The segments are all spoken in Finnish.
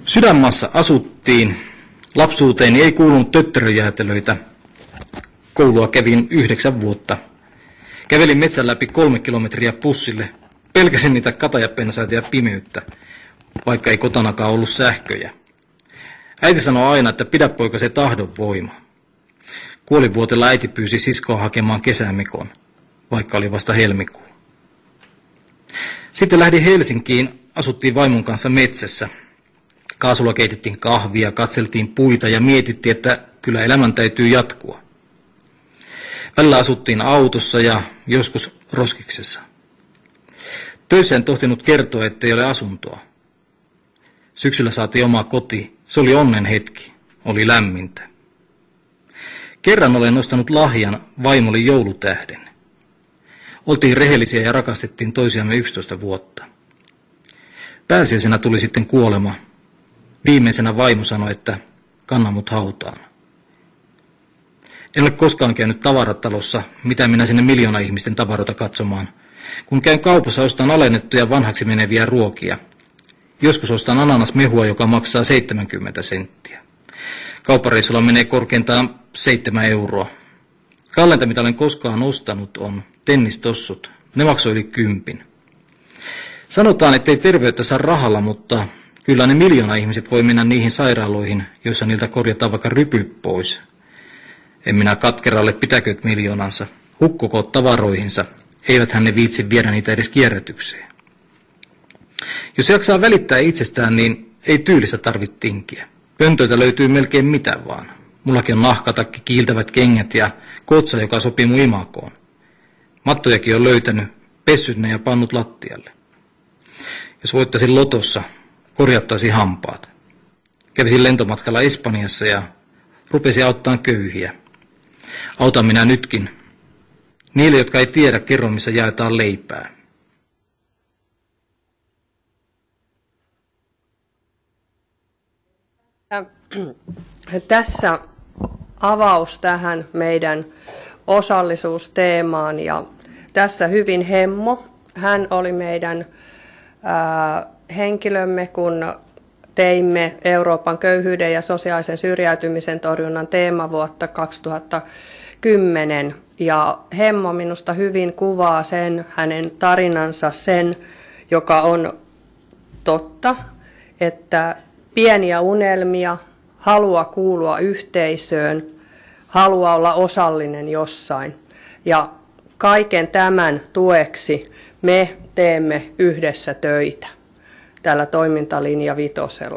Sydänmaassa asuttiin. Lapsuuteeni ei kuulunut tötteröjäätelöitä. Koulua kävin 9 vuotta. Kävelin metsän läpi 3 kilometriä pussille. Pelkäsin niitä katajapensaita ja pimeyttä, vaikka ei kotonakaan ollut sähköjä. Äiti sanoi aina, että pidä poika se tahdon voima. Kuolinvuotella äiti pyysi siskoa hakemaan kesämekon, vaikka oli vasta helmikuu. Sitten lähdin Helsinkiin, asuttiin vaimon kanssa metsässä. Kaasulla keitettiin kahvia, katseltiin puita ja mietittiin, että kyllä elämän täytyy jatkua. Välillä asuttiin autossa ja joskus roskiksessa. Töissä en tohtinut kertoa, ettei ole asuntoa. Syksyllä saatiin oma koti. Se oli onnen hetki. Oli lämmintä. Kerran olen nostanut lahjan vaimolle joulutähden. Oltiin rehellisiä ja rakastettiin toisiamme 11 vuotta. Pääsiäisenä tuli sitten kuolema. Viimeisenä vaimo sanoi, että kanna mut hautaan. En ole koskaan käynyt tavaratalossa, mitä minä sinne miljoona ihmisten tavaroita katsomaan. Kun käyn kaupassa, ostan alennettuja vanhaksi meneviä ruokia. Joskus ostan ananasmehua, joka maksaa 70 senttiä. Kauppareissulla menee korkeintaan 7 euroa. Kalleinta, mitä olen koskaan ostanut, on tennistossut. Ne maksoi yli 10. Sanotaan, ettei terveyttä saa rahalla, mutta kyllä ne miljoona ihmiset voi mennä niihin sairaaloihin, joissa niiltä korjataan vaikka rypy pois. En minä katkeralle pitäkööt miljoonansa, hukkokoot tavaroihinsa, eiväthän ne viitsi viedä niitä edes kierrätykseen. Jos jaksaa välittää itsestään, niin ei tyylistä tarvitse tinkiä. Pöntöitä löytyy melkein mitä vaan. Mullakin on nahkatakki, kiiltävät kengät ja kotsa, joka sopii mun imakoon. Mattojakin on löytänyt, pessyt ne ja pannut lattialle. Jos voittaisin lotossa, korjattaisin hampaat. Kävisin lentomatkalla Espanjassa ja rupesin auttaa köyhiä. Autan minä nytkin. Niille, jotka ei tiedä, kerron, missä jaetaan leipää. Tässä avaus tähän meidän osallisuusteemaan ja tässä hyvin Hemmo. Hän oli meidän henkilömme, kun teimme Euroopan köyhyyden ja sosiaalisen syrjäytymisen torjunnan teemavuotta 2010. Ja Hemmo minusta hyvin kuvaa sen, hänen tarinansa sen, joka on totta, että pieniä unelmia, halua kuulua yhteisöön, halua olla osallinen jossain. Ja kaiken tämän tueksi me teemme yhdessä töitä tällä toimintalinja 5.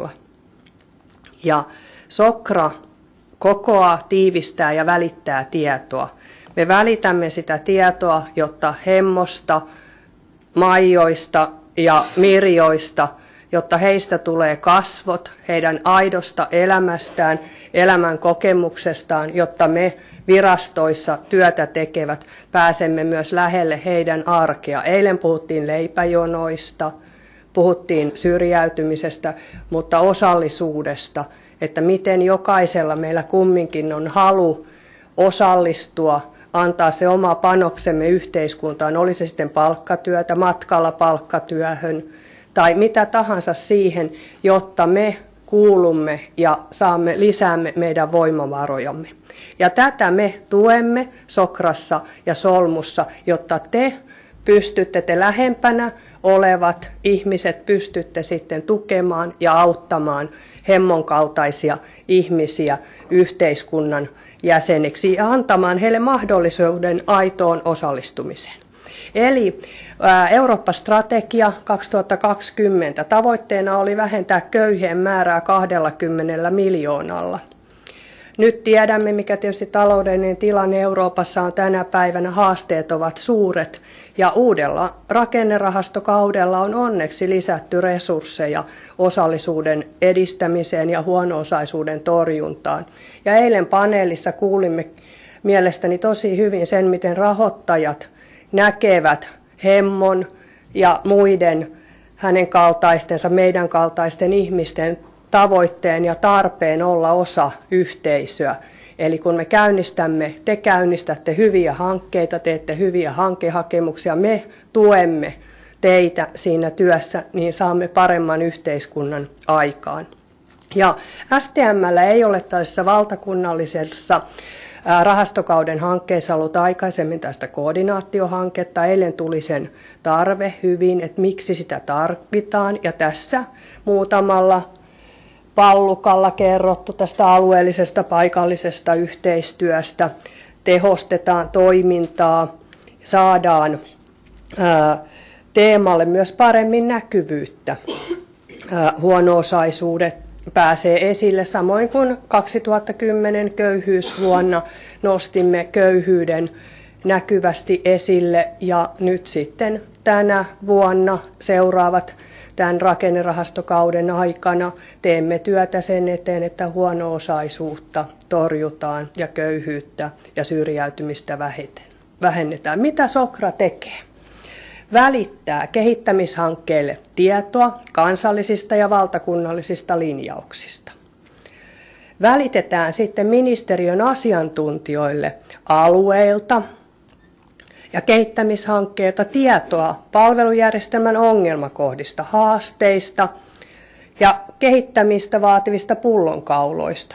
Ja Sokra kokoaa, tiivistää ja välittää tietoa. Me välitämme sitä tietoa, jotta Hemmosta, Maijoista ja Mirjoista, jotta heistä tulee kasvot, heidän aidosta elämästään, elämän kokemuksestaan, jotta me virastoissa työtä tekevät pääsemme myös lähelle heidän arkea. Eilen puhuttiin leipäjonoista, puhuttiin syrjäytymisestä, mutta osallisuudesta, että miten jokaisella meillä kumminkin on halu osallistua, antaa se oma panoksemme yhteiskuntaan, oli se sitten palkkatyötä, matkalla palkkatyöhön tai mitä tahansa siihen, jotta me kuulumme ja lisäämme meidän voimavarojamme. Ja tätä me tuemme Sokrassa ja Solmussa, jotta te lähempänä olevat ihmiset pystytte sitten tukemaan ja auttamaan Hemmon kaltaisia ihmisiä yhteiskunnan jäseniksi ja antamaan heille mahdollisuuden aitoon osallistumiseen. Eli Eurooppa-strategia 2020 tavoitteena oli vähentää köyhien määrää 20 miljoonalla. Nyt tiedämme, mikä tietysti taloudellinen tilanne Euroopassa on tänä päivänä. Haasteet ovat suuret ja uudella rakennerahastokaudella on onneksi lisätty resursseja osallisuuden edistämiseen ja huono-osaisuuden torjuntaan. Ja eilen paneelissa kuulimme mielestäni tosi hyvin sen, miten rahoittajat näkevät Hemmon ja muiden hänen kaltaistensa, meidän kaltaisten ihmisten tavoitteen ja tarpeen olla osa yhteisöä. Eli kun me te käynnistätte hyviä hankkeita, teette hyviä hankehakemuksia, me tuemme teitä siinä työssä, niin saamme paremman yhteiskunnan aikaan. Ja STM:llä ei ole tässä valtakunnallisessa rahastokauden hankkeessa ollut aikaisemmin tästä koordinaatiohanketta. Eilen tuli sen tarve hyvin, että miksi sitä tarvitaan. Ja tässä muutamalla pallukalla kerrottu tästä alueellisesta paikallisesta yhteistyöstä. Tehostetaan toimintaa, saadaan teemalle myös paremmin näkyvyyttä. Huono-osaisuudet pääsee esille, samoin kuin 2010 köyhyysvuonna nostimme köyhyyden näkyvästi esille ja nyt sitten tänä vuonna seuraavat tämän rakennerahastokauden aikana teemme työtä sen eteen, että huono-osaisuutta torjutaan ja köyhyyttä ja syrjäytymistä vähennetään. Mitä Sokra tekee? Välittää kehittämishankkeille tietoa kansallisista ja valtakunnallisista linjauksista. Välitetään sitten ministeriön asiantuntijoille alueilta ja kehittämishankkeilta tietoa palvelujärjestelmän ongelmakohdista, haasteista ja kehittämistä vaativista pullonkauloista.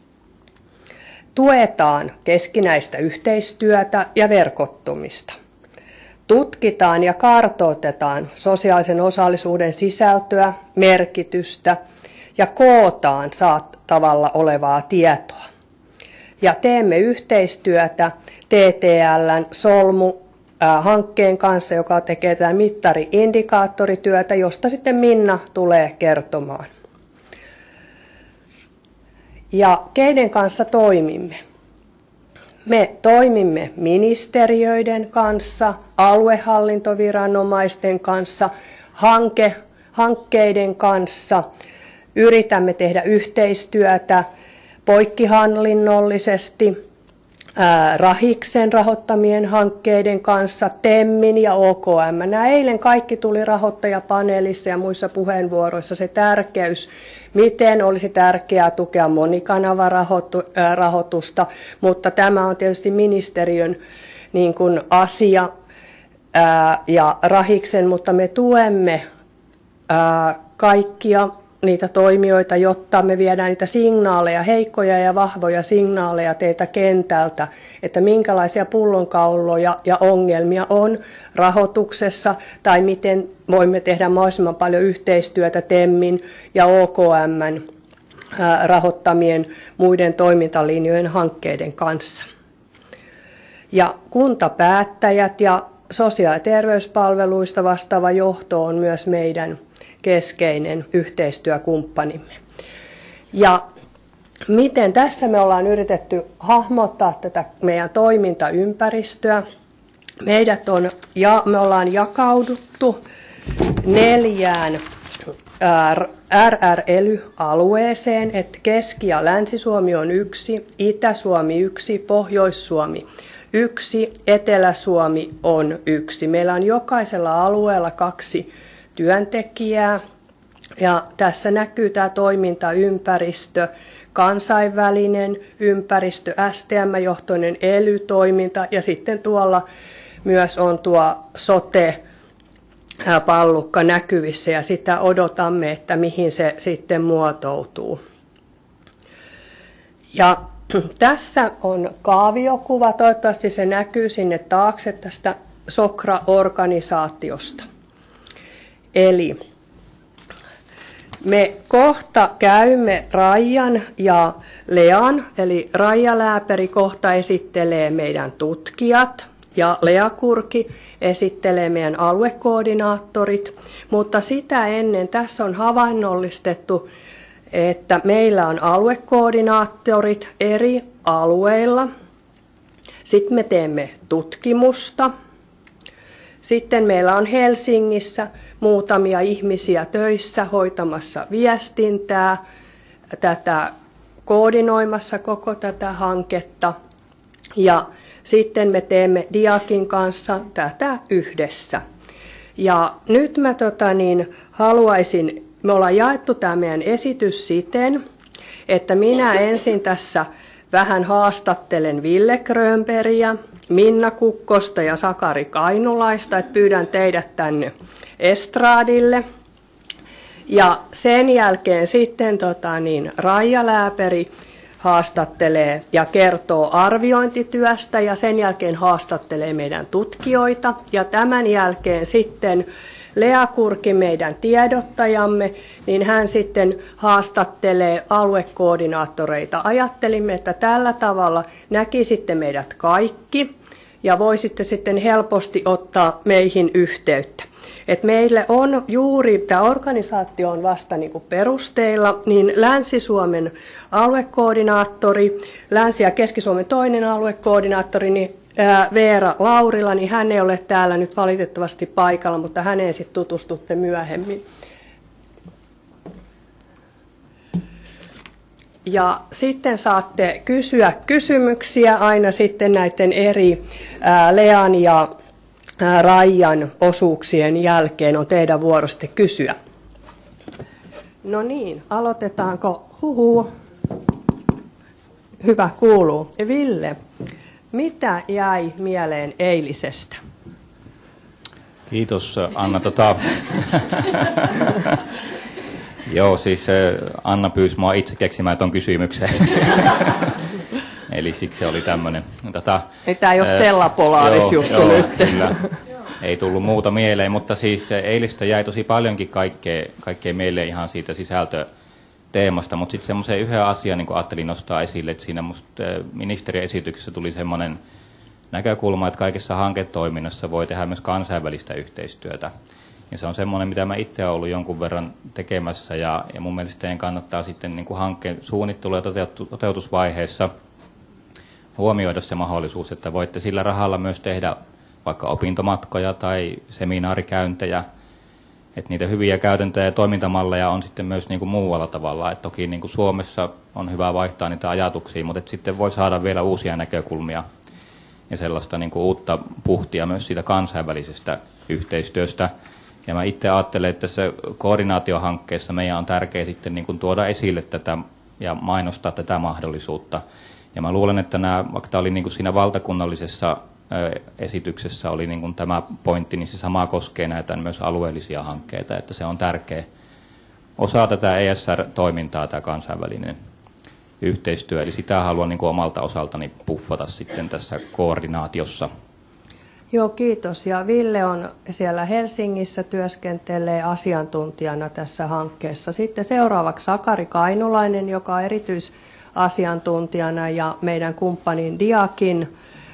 Tuetaan keskinäistä yhteistyötä ja verkottumista. Tutkitaan ja kartoitetaan sosiaalisen osallisuuden sisältöä, merkitystä ja kootaan saatavilla olevaa tietoa. Ja teemme yhteistyötä TTL:n Solmu-hankkeen kanssa, joka tekee tätä mittari-indikaattorityötä, josta sitten Minna tulee kertomaan. Ja keiden kanssa toimimme? Me toimimme ministeriöiden kanssa, aluehallintoviranomaisten kanssa, hankkeiden kanssa. Yritämme tehdä yhteistyötä poikkihallinnollisesti Rahiksen rahoittamien hankkeiden kanssa, TEMin ja OKM. Nämä eilen kaikki tuli rahoittajapaneelissa ja muissa puheenvuoroissa se tärkeys, miten olisi tärkeää tukea monikanavarahoitusta, mutta tämä on tietysti ministeriön niin kuin asia ja Rahiksen, mutta me tuemme kaikkia niitä toimijoita, jotta me viedään niitä signaaleja, heikkoja ja vahvoja signaaleja teiltä kentältä, että minkälaisia pullonkauloja ja ongelmia on rahoituksessa tai miten voimme tehdä mahdollisimman paljon yhteistyötä TEMin ja OKM:n rahoittamien muiden toimintalinjojen hankkeiden kanssa. Ja kuntapäättäjät ja sosiaali- ja terveyspalveluista vastaava johto on myös meidän keskeinen yhteistyökumppanimme. Ja miten tässä me ollaan yritetty hahmottaa tätä meidän toimintaympäristöä. Me ollaan jakauduttu 4 RREly-alueeseen, että Keski- ja Länsi-Suomi on 1, Itä-Suomi 1, Pohjois-Suomi 1, Etelä-Suomi on 1. Meillä on jokaisella alueella 2 työntekijää ja tässä näkyy tämä toimintaympäristö, kansainvälinen ympäristö, STM-johtoinen ELY-toiminta ja sitten tuolla myös on tuo sote-pallukka näkyvissä ja sitä odotamme, että mihin se sitten muotoutuu. Ja tässä on kaaviokuva, toivottavasti se näkyy sinne taakse tästä Sokra-organisaatiosta. Eli me kohta käymme Raijan ja Lean, eli Raija Lääperi kohta esittelee meidän tutkijat ja Lea Kurki esittelee meidän aluekoordinaattorit, mutta sitä ennen tässä on havainnollistettu, että meillä on aluekoordinaattorit eri alueilla. Sitten me teemme tutkimusta. Sitten meillä on Helsingissä muutamia ihmisiä töissä hoitamassa viestintää, koordinoimassa koko tätä hanketta. Ja sitten me teemme Diakin kanssa tätä yhdessä. Ja nyt mä me ollaan jaettu tämä meidän esitys siten, että minä ensin tässä vähän haastattelen Ville Grönbergia, Minna Kukkosta ja Sakari Kainulaista, että pyydän teidät tänne estraadille. Ja sen jälkeen sitten Raija Lääperi haastattelee ja kertoo arviointityöstä ja sen jälkeen haastattelee meidän tutkijoita. Ja tämän jälkeen sitten Lea Kurki, meidän tiedottajamme, niin hän sitten haastattelee aluekoordinaattoreita. Ajattelimme, että tällä tavalla näkisitte meidät kaikki ja voisitte sitten helposti ottaa meihin yhteyttä. Et meille on juuri, tämä organisaatio on vasta niin kuin perusteilla, niin Länsi-Suomen aluekoordinaattori, Länsi- ja Keski-Suomen toinen aluekoordinaattori, niin Veera Laurila, niin hän ei ole täällä nyt valitettavasti paikalla, mutta häneen sitten tutustutte myöhemmin. Ja sitten saatte kysyä kysymyksiä aina sitten näiden eri Lean ja Raijan osuuksien jälkeen on teidän vuoroste kysyä. No niin, aloitetaanko? Huhu. Hyvä kuuluu. Ville, mitä jäi mieleen eilisestä? Kiitos Anna. Joo, siis Anna pyysi mua itse keksimään tuon kysymyksen. Eli siksi se oli tämmöinen. Tämä ei ole Stella Polaris juttu nyt. Kyllä. Ei tullut muuta mieleen, mutta siis eilistä jäi tosi paljonkin kaikkea mieleen ihan siitä sisältöteemasta, mutta sitten semmoisen yhden asian niin ajattelin nostaa esille, että siinä musta ministeriön esityksessä tuli semmoinen näkökulma, että kaikessa hanketoiminnassa voi tehdä myös kansainvälistä yhteistyötä. Ja se on semmoinen, mitä mä itse olen ollut jonkun verran tekemässä ja mun mielestä teidän kannattaa sitten niin kuin hankkeen suunnittelu- ja toteutusvaiheessa huomioida se mahdollisuus, että voitte sillä rahalla myös tehdä vaikka opintomatkoja tai seminaarikäyntejä. Että niitä hyviä käytäntöjä ja toimintamalleja on sitten myös niin kuin muualla tavalla. Et toki niin kuin Suomessa on hyvä vaihtaa niitä ajatuksia, mutta sitten voi saada vielä uusia näkökulmia ja sellaista niin kuin uutta puhtia myös siitä kansainvälisestä yhteistyöstä. Ja mä itse ajattelen, että tässä koordinaatiohankkeessa meidän on tärkeää sitten niin kuin tuoda esille tätä ja mainostaa tätä mahdollisuutta. Ja mä luulen, että vaikka tämä oli niin kuin siinä valtakunnallisessa esityksessä oli niin kuin tämä pointti, niin se sama koskee näitä myös alueellisia hankkeita, että se on tärkeä osa tätä ESR-toimintaa, tämä kansainvälinen yhteistyö. Eli sitä haluan niin kuin omalta osaltani puffata sitten tässä koordinaatiossa. Joo, kiitos. Ja Ville on siellä Helsingissä, työskentelee asiantuntijana tässä hankkeessa. Sitten seuraavaksi Sakari Kainulainen, joka on erityisasiantuntijana ja meidän kumppanin Diakin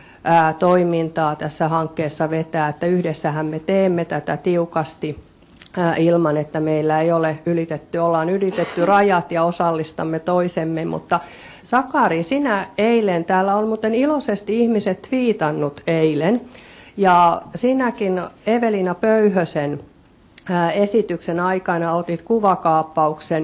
toimintaa tässä hankkeessa vetää, että yhdessähän me teemme tätä tiukasti ilman, että meillä ei ole ollaan ylitetty rajat ja osallistamme toisemme, mutta Sakari, sinä eilen, täällä on muuten iloisesti ihmiset twiitannut eilen, ja sinäkin Evelina Pöyhösen esityksen aikana otit kuvakaappauksen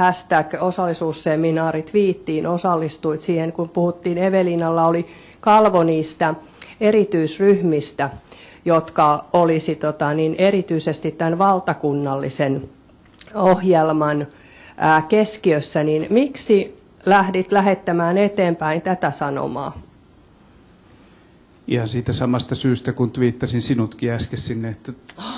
#osallisuusseminaari twiittiin, osallistuit siihen, kun puhuttiin, Evelinalla oli kalvo niistä erityisryhmistä, jotka olisi erityisesti tämän valtakunnallisen ohjelman keskiössä, niin miksi lähdit lähettämään eteenpäin tätä sanomaa? Ihan siitä samasta syystä, kun twiittasin sinutkin äsken sinne. Että...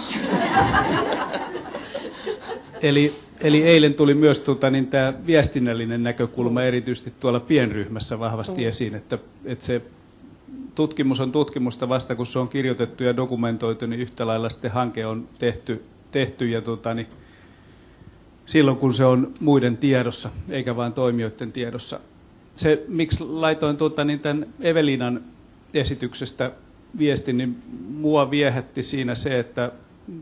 Eli eilen tuli myös tämä viestinnällinen näkökulma erityisesti tuolla pienryhmässä vahvasti esiin, että se tutkimus on tutkimusta vasta, kun se on kirjoitettu ja dokumentoitu, niin yhtä lailla sitten hanke on tehty ja silloin, kun se on muiden tiedossa, eikä vain toimijoiden tiedossa. Se, miksi laitoin tämän Evelinan esityksestä viestin, niin mua viehätti siinä se, että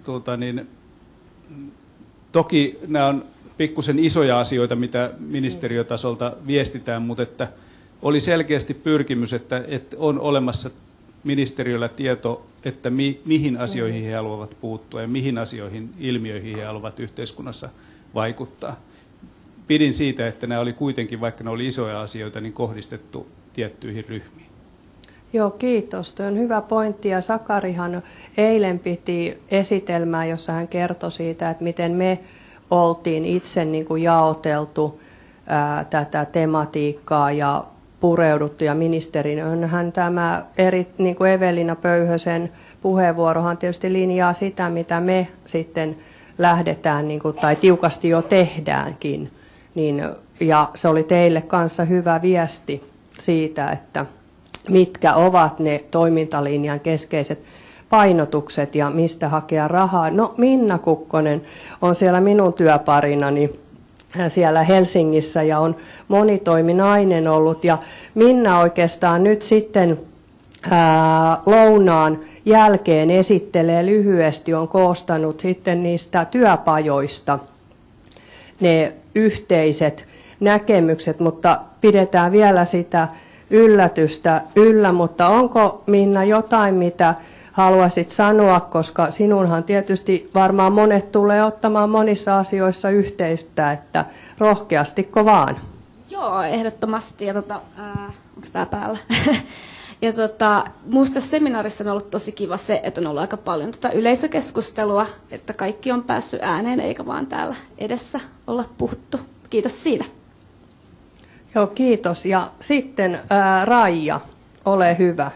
toki nämä on pikkusen isoja asioita, mitä ministeriötasolta viestitään, mutta että oli selkeästi pyrkimys, että on olemassa ministeriöllä tieto, että mihin asioihin he haluavat puuttua ja mihin asioihin, ilmiöihin he haluavat yhteiskunnassa vaikuttaa. Pidin siitä, että nämä oli kuitenkin, vaikka ne oli isoja asioita, niin kohdistettu tiettyihin ryhmiin. Joo, kiitos. Tuo on hyvä pointti. Ja Sakarihan eilen piti esitelmää, jossa hän kertoi siitä, että miten me oltiin itse niin kuin jaoteltu tätä tematiikkaa ja pureuduttu. Ja ministerinhän tämä niin kuin Evelina Pöyhösen puheenvuorohan tietysti linjaa sitä, mitä me sitten lähdetään, niin kuin, tai tiukasti jo tehdäänkin. Ja se oli teille kanssa hyvä viesti siitä, että mitkä ovat ne toimintalinjan keskeiset painotukset ja mistä hakea rahaa. No Minna Kukkonen on siellä minun työparinani siellä Helsingissä ja on monitoiminainen ollut. Ja Minna oikeastaan nyt sitten lounaan jälkeen esittelee lyhyesti, on koostanut sitten niistä työpajoista ne yhteiset näkemykset, mutta pidetään vielä sitä yllätystä yllä, mutta onko Minna jotain, mitä haluaisit sanoa, koska sinunhan tietysti varmaan monet tulee ottamaan monissa asioissa yhteyttä, että rohkeastiko vaan? Joo, ehdottomasti. Ja onko tämä päällä? Ja minusta tässä seminaarissa on ollut tosi kiva se, että on ollut aika paljon tätä yleisökeskustelua, että kaikki on päässyt ääneen eikä vaan täällä edessä olla puhuttu. Kiitos siitä. Joo, kiitos. Ja sitten Raija, ole hyvä.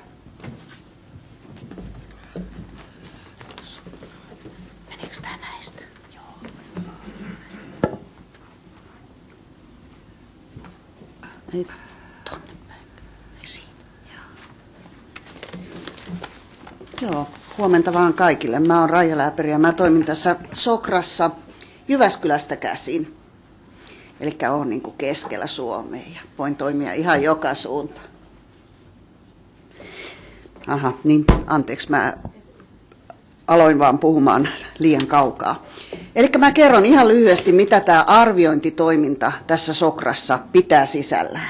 Meneekö tämä näistä? Joo. Ei tonne päin. Ei siitä. Joo, huomenta vaan kaikille. Mä oon Raija Lääperi ja mä toimin tässä Sokrassa Jyväskylästä käsin. Eli oon niin kuin keskellä Suomea ja voin toimia ihan joka suuntaan. Aha, niin anteeksi, mä aloin vaan puhumaan liian kaukaa. Eli mä kerron ihan lyhyesti, mitä tämä arviointitoiminta tässä Sokrassa pitää sisällään.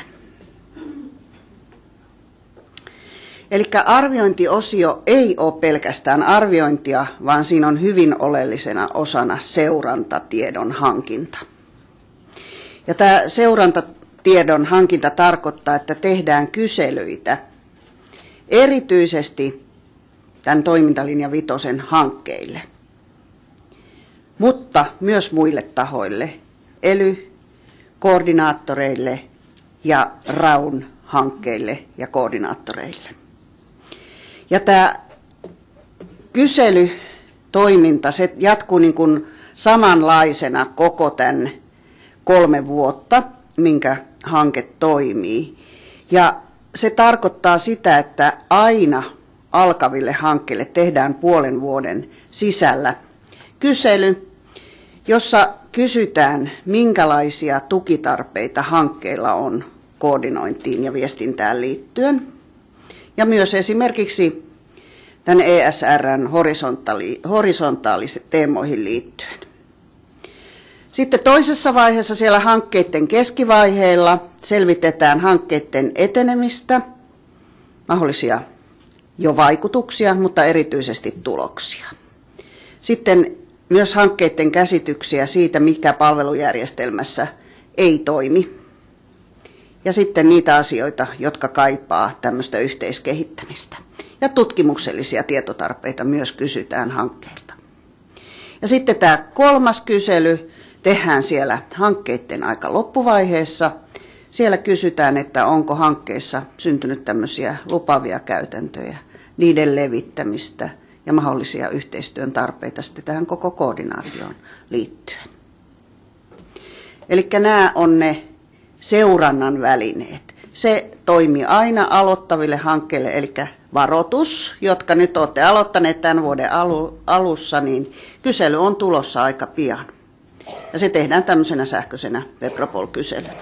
Eli arviointiosio ei ole pelkästään arviointia, vaan siinä on hyvin oleellisena osana seurantatiedon hankinta. Ja tämä seurantatiedon hankinta tarkoittaa, että tehdään kyselyitä erityisesti tämän toimintalinja 5 hankkeille, mutta myös muille tahoille, koordinaattoreille ja RAUN hankkeille ja koordinaattoreille. Ja tämä kyselytoiminta se jatkuu niin kuin samanlaisena koko tämän 3 vuotta, minkä hanke toimii. Ja se tarkoittaa sitä, että aina alkaville hankkeille tehdään 0,5 vuoden sisällä kysely, jossa kysytään, minkälaisia tukitarpeita hankkeilla on koordinointiin ja viestintään liittyen. Ja myös esimerkiksi tämän ESR:n horisontaalisiin teemoihin liittyen. Sitten toisessa vaiheessa siellä hankkeiden keskivaiheilla selvitetään hankkeiden etenemistä, mahdollisia jo vaikutuksia, mutta erityisesti tuloksia. Sitten myös hankkeiden käsityksiä siitä, mikä palvelujärjestelmässä ei toimi. Ja sitten niitä asioita, jotka kaipaa tämmöistä yhteiskehittämistä. Ja tutkimuksellisia tietotarpeita myös kysytään hankkeilta. Ja sitten tämä 3. kysely tehdään siellä hankkeiden aika loppuvaiheessa. Siellä kysytään, että onko hankkeissa syntynyt tämmöisiä lupaavia käytäntöjä, niiden levittämistä ja mahdollisia yhteistyön tarpeita sitten tähän koko koordinaatioon liittyen. Eli nämä on ne seurannan välineet. Se toimii aina aloittaville hankkeille, eli varoitus, jotka nyt olette aloittaneet tämän vuoden alussa, niin kysely on tulossa aika pian. Ja se tehdään tämmöisenä sähköisenä Webropol-kyselynä.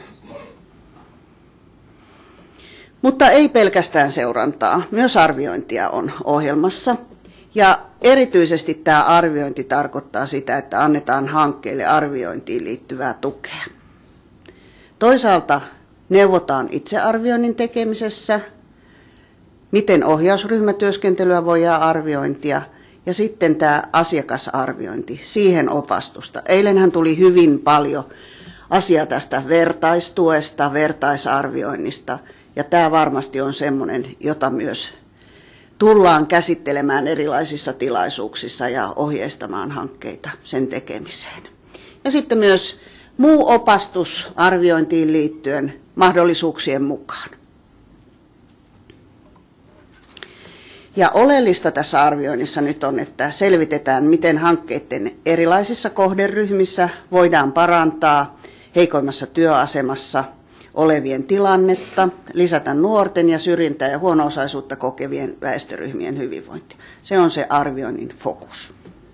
Mutta ei pelkästään seurantaa, myös arviointia on ohjelmassa. Ja erityisesti tämä arviointi tarkoittaa sitä, että annetaan hankkeille arviointiin liittyvää tukea. Toisaalta neuvotaan itsearvioinnin tekemisessä, miten ohjausryhmätyöskentelyä voidaan arviointia, ja sitten tämä asiakasarviointi, siihen opastusta. Eilenhän tuli hyvin paljon asiaa tästä vertaistuesta, vertaisarvioinnista, ja tämä varmasti on semmoinen, jota myös tullaan käsittelemään erilaisissa tilaisuuksissa ja ohjeistamaan hankkeita sen tekemiseen. Ja sitten myös muu opastus arviointiin liittyen mahdollisuuksien mukaan. Ja oleellista tässä arvioinnissa nyt on, että selvitetään, miten hankkeiden erilaisissa kohderyhmissä voidaan parantaa heikoimmassa työasemassa olevien tilannetta, lisätä nuorten ja syrjintää ja huono-osaisuutta kokevien väestöryhmien hyvinvointia. Se on se arvioinnin fokus.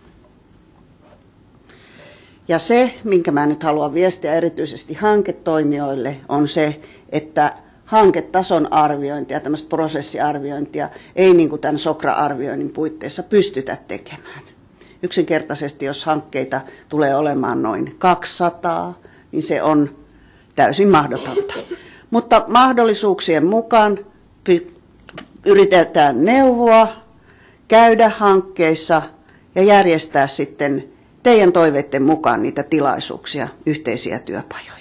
Ja se, minkä mä nyt haluan viestiä erityisesti hanketoimijoille, on se, että hanketason arviointia, tämmöistä prosessiarviointia, ei niin kuin tämän Sokra-arvioinnin puitteissa pystytä tekemään. Yksinkertaisesti, jos hankkeita tulee olemaan noin 200, niin se on täysin mahdotonta. Mutta mahdollisuuksien mukaan yritetään neuvoa, käydä hankkeissa ja järjestää sitten teidän toiveiden mukaan niitä tilaisuuksia, yhteisiä työpajoja.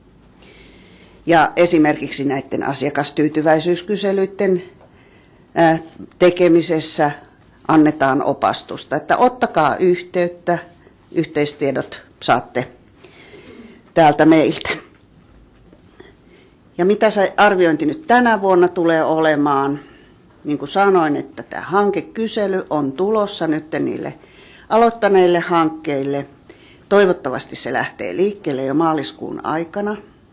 Ja esimerkiksi näiden asiakastyytyväisyyskyselyiden tekemisessä annetaan opastusta, että ottakaa yhteyttä, yhteistiedot saatte täältä meiltä. Ja mitä se arviointi nyt tänä vuonna tulee olemaan, niin kuin sanoin, että tämä hankekysely on tulossa nyt niille aloittaneille hankkeille. Toivottavasti se lähtee liikkeelle jo maaliskuun aikana.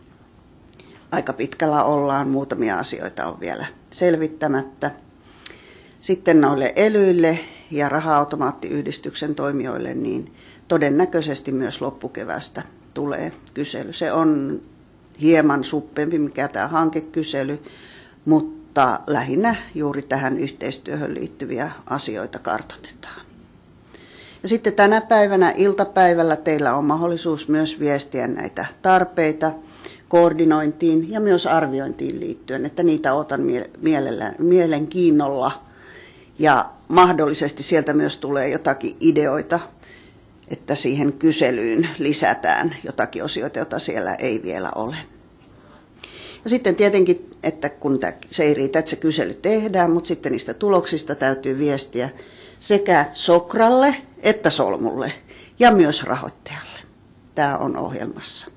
Aika pitkällä ollaan, muutamia asioita on vielä selvittämättä. Sitten noille elyille ja raha-automaattiyhdistyksen toimijoille, niin todennäköisesti myös loppukeväästä tulee kysely. Se on hieman suppempi, mikä tämä hankekysely, mutta lähinnä juuri tähän yhteistyöhön liittyviä asioita kartoitetaan. Ja sitten tänä päivänä iltapäivällä teillä on mahdollisuus myös viestiä näitä tarpeita koordinointiin ja myös arviointiin liittyen, että niitä otan mielenkiinnolla ja mahdollisesti sieltä myös tulee jotakin ideoita, että siihen kyselyyn lisätään jotakin osioita, joita siellä ei vielä ole. Ja sitten tietenkin, että kun se ei riitä, että se kysely tehdään, mutta sitten niistä tuloksista täytyy viestiä sekä Sokralle että Solmulle ja myös rahoittajalle. Tämä on ohjelmassa.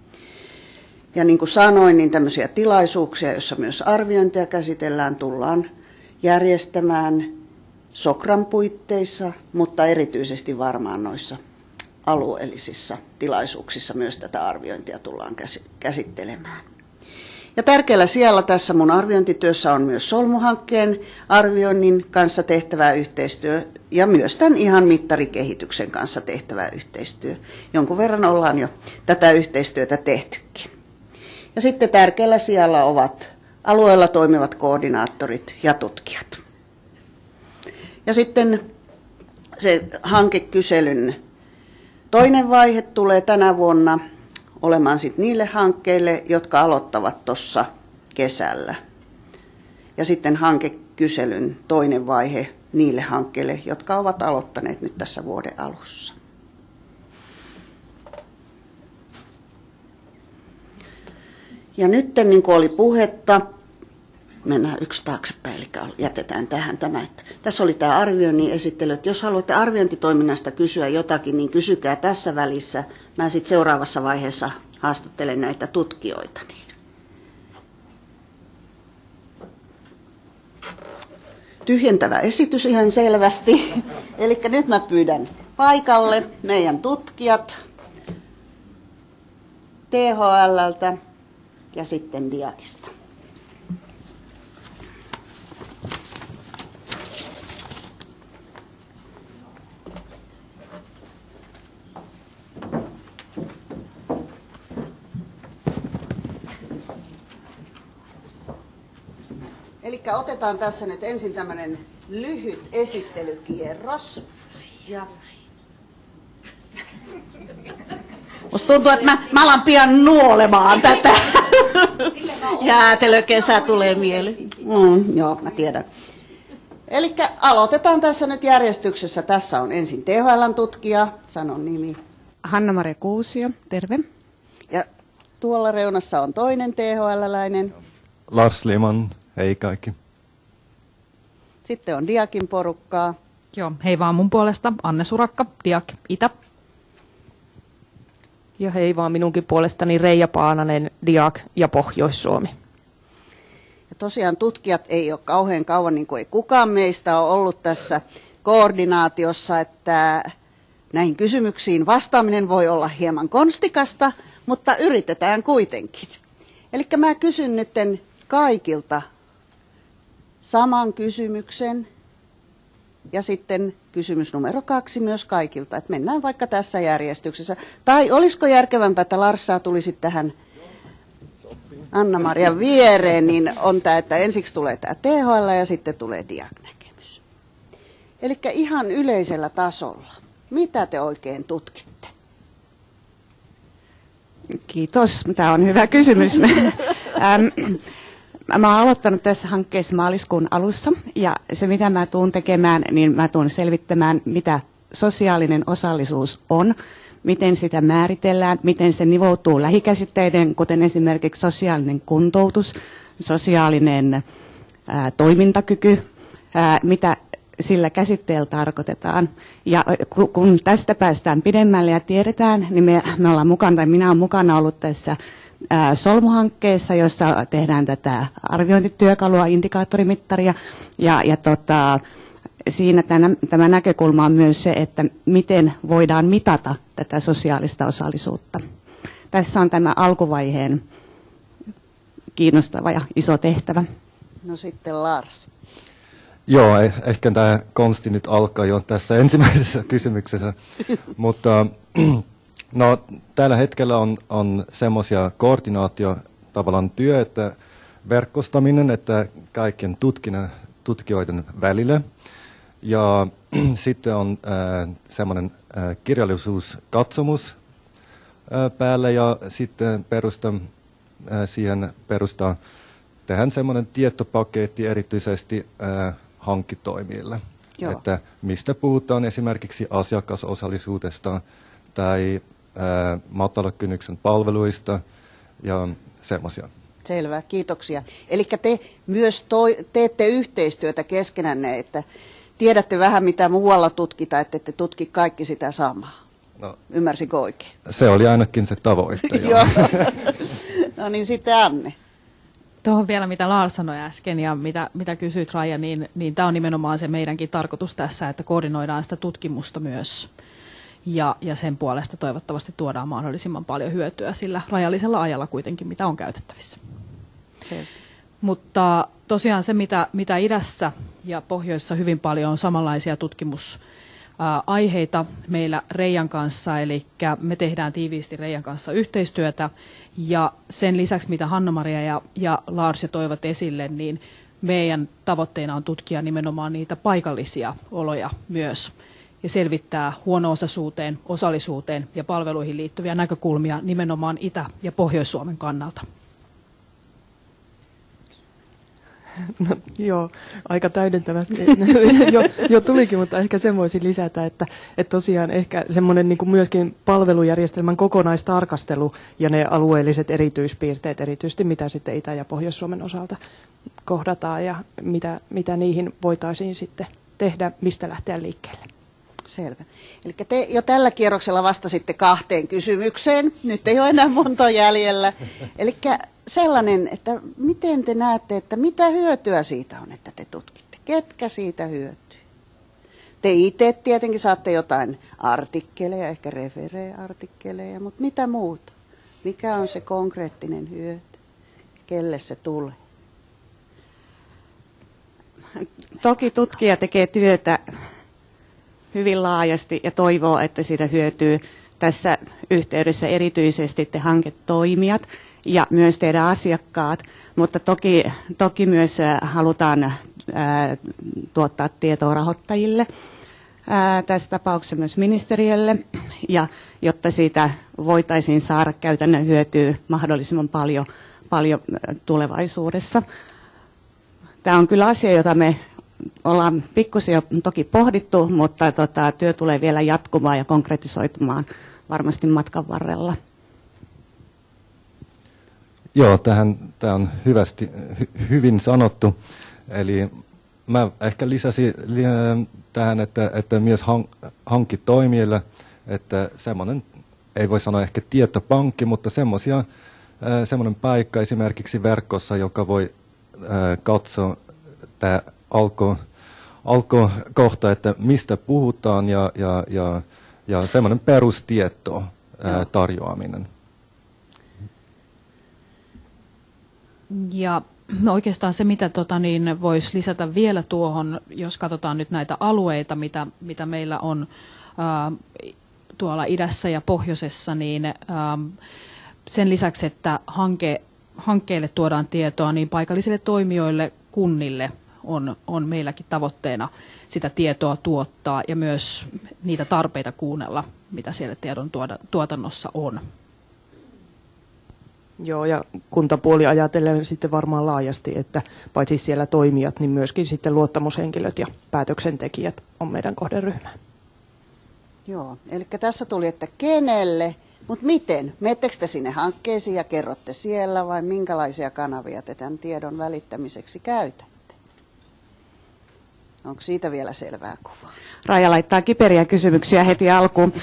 Ja niin kuin sanoin, niin tämmöisiä tilaisuuksia, joissa myös arviointia käsitellään, tullaan järjestämään Sokran puitteissa, mutta erityisesti varmaan noissa alueellisissa tilaisuuksissa myös tätä arviointia tullaan käsittelemään. Ja tärkeällä sijalla tässä mun arviointityössä on myös Solmu-hankkeen arvioinnin kanssa tehtävä yhteistyö ja myös tämän ihan mittarikehityksen kanssa tehtävä yhteistyö. Jonkun verran ollaan jo tätä yhteistyötä tehtykin. Ja sitten tärkeällä sijalla ovat alueella toimivat koordinaattorit ja tutkijat. Ja sitten se hankekyselyn toinen vaihe tulee tänä vuonna olemaan sitten niille hankkeille, jotka aloittavat tuossa kesällä. Ja sitten hankekyselyn toinen vaihe niille hankkeille, jotka ovat aloittaneet nyt tässä vuoden alussa. Ja nyt niin kuin oli puhetta, mennään yksi taaksepäin, eli jätetään tähän tämä. Että tässä oli tämä arvioinnin esittely, että jos haluatte arviointitoiminnasta kysyä jotakin, niin kysykää tässä välissä. Mä sitten seuraavassa vaiheessa haastattelen näitä tutkijoita. Tyhjentävä esitys ihan selvästi. Eli nyt mä pyydän paikalle meidän tutkijat THL:ltä ja sitten Diakista. Eli otetaan tässä nyt ensin tämmöinen lyhyt esittelykierros. Ja musta tuntuu, että mä alan pian nuolemaan tätä. Jäätelökesä tulee mieleen. Joo, mä tiedän. Eli aloitetaan tässä nyt järjestyksessä. Tässä on ensin THL:n tutkija, sanon nimi. Hanna-Maria Kuusio, terve. Ja tuolla reunassa on toinen THL-läinen. Lars Liman, hei kaikki. Sitten on Diakin porukkaa. Joo, hei vaan mun puolesta. Anne Surakka, Diak, Itä. Ja hei vaan minunkin puolestani Reija Paananen, Diak ja Pohjois-Suomi. Ja tosiaan tutkijat ei ole kauhean kauan, niin kuin ei kukaan meistä ole ollut tässä koordinaatiossa, että näihin kysymyksiin vastaaminen voi olla hieman konstikasta, mutta yritetään kuitenkin. Eli mä kysyn nyt kaikilta saman kysymyksen ja sitten kysymys numero 2 myös kaikilta, että mennään vaikka tässä järjestyksessä. Tai olisiko järkevämpää, että Larssa tulisi tähän Anna-Marian viereen, niin on tämä, että ensiksi tulee tämä THL ja sitten tulee diagnäkemys. Eli ihan yleisellä tasolla. Mitä te oikein tutkitte? Kiitos. Tämä on hyvä kysymys. Mä oon aloittanut tässä hankkeessa maaliskuun alussa ja se mitä mä tuun tekemään, niin mä tuun selvittämään mitä sosiaalinen osallisuus on, miten sitä määritellään, miten se nivoutuu lähikäsitteiden, kuten esimerkiksi sosiaalinen kuntoutus, sosiaalinen toimintakyky, mitä sillä käsitteellä tarkoitetaan. Ja kun tästä päästään pidemmälle ja tiedetään, niin me ollaan mukana, tai minä olen mukana ollut tässä Solmu-hankkeessa, jossa tehdään tätä arviointityökalua, indikaattorimittaria, ja siinä tämä näkökulma on myös se, että miten voidaan mitata tätä sosiaalista osallisuutta. Tässä on tämä alkuvaiheen kiinnostava ja iso tehtävä. No sitten Lars. Joo, ehkä tämä konsti nyt alkaa jo tässä ensimmäisessä kysymyksessä, mutta no, tällä hetkellä on semmoisia koordinaatio tavallaan työ, että verkostaminen, että kaikkien tutkijoiden välillä. Ja sitten on semmoinen kirjallisuuskatsomus päällä ja sitten tehdään semmoinen tietopaketti erityisesti hankkitoimille. Että mistä puhutaan esimerkiksi asiakasosallisuudesta tai matalakynnyksen palveluista ja semmoisia. Selvä, kiitoksia. Eli te myös teette yhteistyötä keskenänne, että tiedätte vähän mitä muualla tutkitaan, että ette tutki kaikki sitä samaa. No, ymmärsinkö oikein? Se oli ainakin se tavoite. Joo. No niin, sitten Anne. Tuohon vielä, mitä Lars sanoi äsken ja mitä kysyit Raija, niin tämä on nimenomaan se meidänkin tarkoitus tässä, että koordinoidaan sitä tutkimusta myös. Ja sen puolesta toivottavasti tuodaan mahdollisimman paljon hyötyä sillä rajallisella ajalla kuitenkin, mitä on käytettävissä. Mutta tosiaan se, mitä idässä ja pohjoissa hyvin paljon on samanlaisia tutkimusaiheita meillä Reijan kanssa, eli me tehdään tiiviisti Reijan kanssa yhteistyötä, ja sen lisäksi, mitä Hanna-Maria ja Lars jo toivat esille, niin meidän tavoitteena on tutkia nimenomaan niitä paikallisia oloja myös, ja selvittää huono-osaisuuteen, osallisuuteen ja palveluihin liittyviä näkökulmia nimenomaan Itä- ja Pohjois-Suomen kannalta. No, joo, aika täydentävästi jo tulikin, mutta ehkä sen voisin lisätä, että tosiaan ehkä semmoinen niin kuin myöskin palvelujärjestelmän kokonaistarkastelu ja ne alueelliset erityispiirteet, erityisesti mitä sitten Itä- ja Pohjois-Suomen osalta kohdataan ja mitä niihin voitaisiin sitten tehdä, mistä lähteä liikkeelle. Selvä. Eli te jo tällä kierroksella vastasitte 2 kysymykseen. Nyt ei ole enää monta jäljellä. Eli sellainen, että miten te näette, että mitä hyötyä siitä on, että te tutkitte? Ketkä siitä hyötyy? Te itse tietenkin saatte jotain artikkeleja, ehkä referee-artikkeleja, mutta mitä muuta? Mikä on se konkreettinen hyöty? Kelle se tulee? Toki tutkija tekee työtä hyvin laajasti ja toivoo, että siitä hyötyy tässä yhteydessä erityisesti te hanketoimijat ja myös teidän asiakkaat, mutta toki myös halutaan tuottaa tietoa rahoittajille, tässä tapauksessa myös ministeriölle, ja jotta siitä voitaisiin saada käytännön hyötyä mahdollisimman paljon tulevaisuudessa. Tämä on kyllä asia, jota me ollaan pikkusen jo toki pohdittu, mutta työ tulee vielä jatkumaan ja konkretisoitumaan varmasti matkan varrella. Joo, tämä on hyvin sanottu. Eli mä ehkä lisäsin tähän, että myös hankkitoimijoille, että semmoinen, ei voi sanoa ehkä tietopankki, mutta semmoinen paikka esimerkiksi verkossa, joka voi katsoa tämä alkukohta, että mistä puhutaan ja semmoinen perustieto tarjoaminen. Ja oikeastaan se, mitä voisi lisätä vielä tuohon, jos katsotaan nyt näitä alueita, mitä meillä on tuolla idässä ja pohjoisessa, niin sen lisäksi, että hankkeille tuodaan tietoa, niin paikallisille toimijoille, kunnille on meilläkin tavoitteena sitä tietoa tuottaa ja myös niitä tarpeita kuunnella, mitä siellä tiedon tuotannossa on. Joo, ja kuntapuoli ajatellen sitten varmaan laajasti, että paitsi siellä toimijat, niin myöskin sitten luottamushenkilöt ja päätöksentekijät on meidän kohderyhmä. Joo, eli tässä tuli, että kenelle, mutta miten? Menettekö te sinne hankkeisiin ja kerrotte siellä vai minkälaisia kanavia te tämän tiedon välittämiseksi käytätte? Onko siitä vielä selvää kuvaa? Raija laittaa kiperiä kysymyksiä heti alkuun.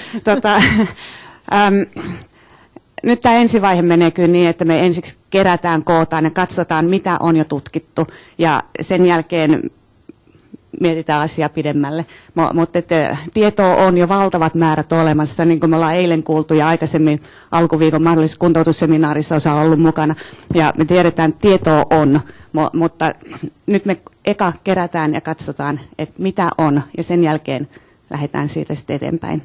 Nyt tämä ensivaihe menee kyllä niin, että me ensiksi kerätään, kootaan ja katsotaan, mitä on jo tutkittu. Ja sen jälkeen mietitään asiaa pidemmälle. Mutta tietoa on jo valtavat määrät olemassa, niin kuin me ollaan eilen kuultu ja aikaisemmin alkuviikon mahdollisessa kuntoutusseminaarissa osa on ollut mukana. Ja me tiedetään, että tietoa on, mutta nyt me eka kerätään ja katsotaan, että mitä on, ja sen jälkeen lähdetään siitä sitten eteenpäin.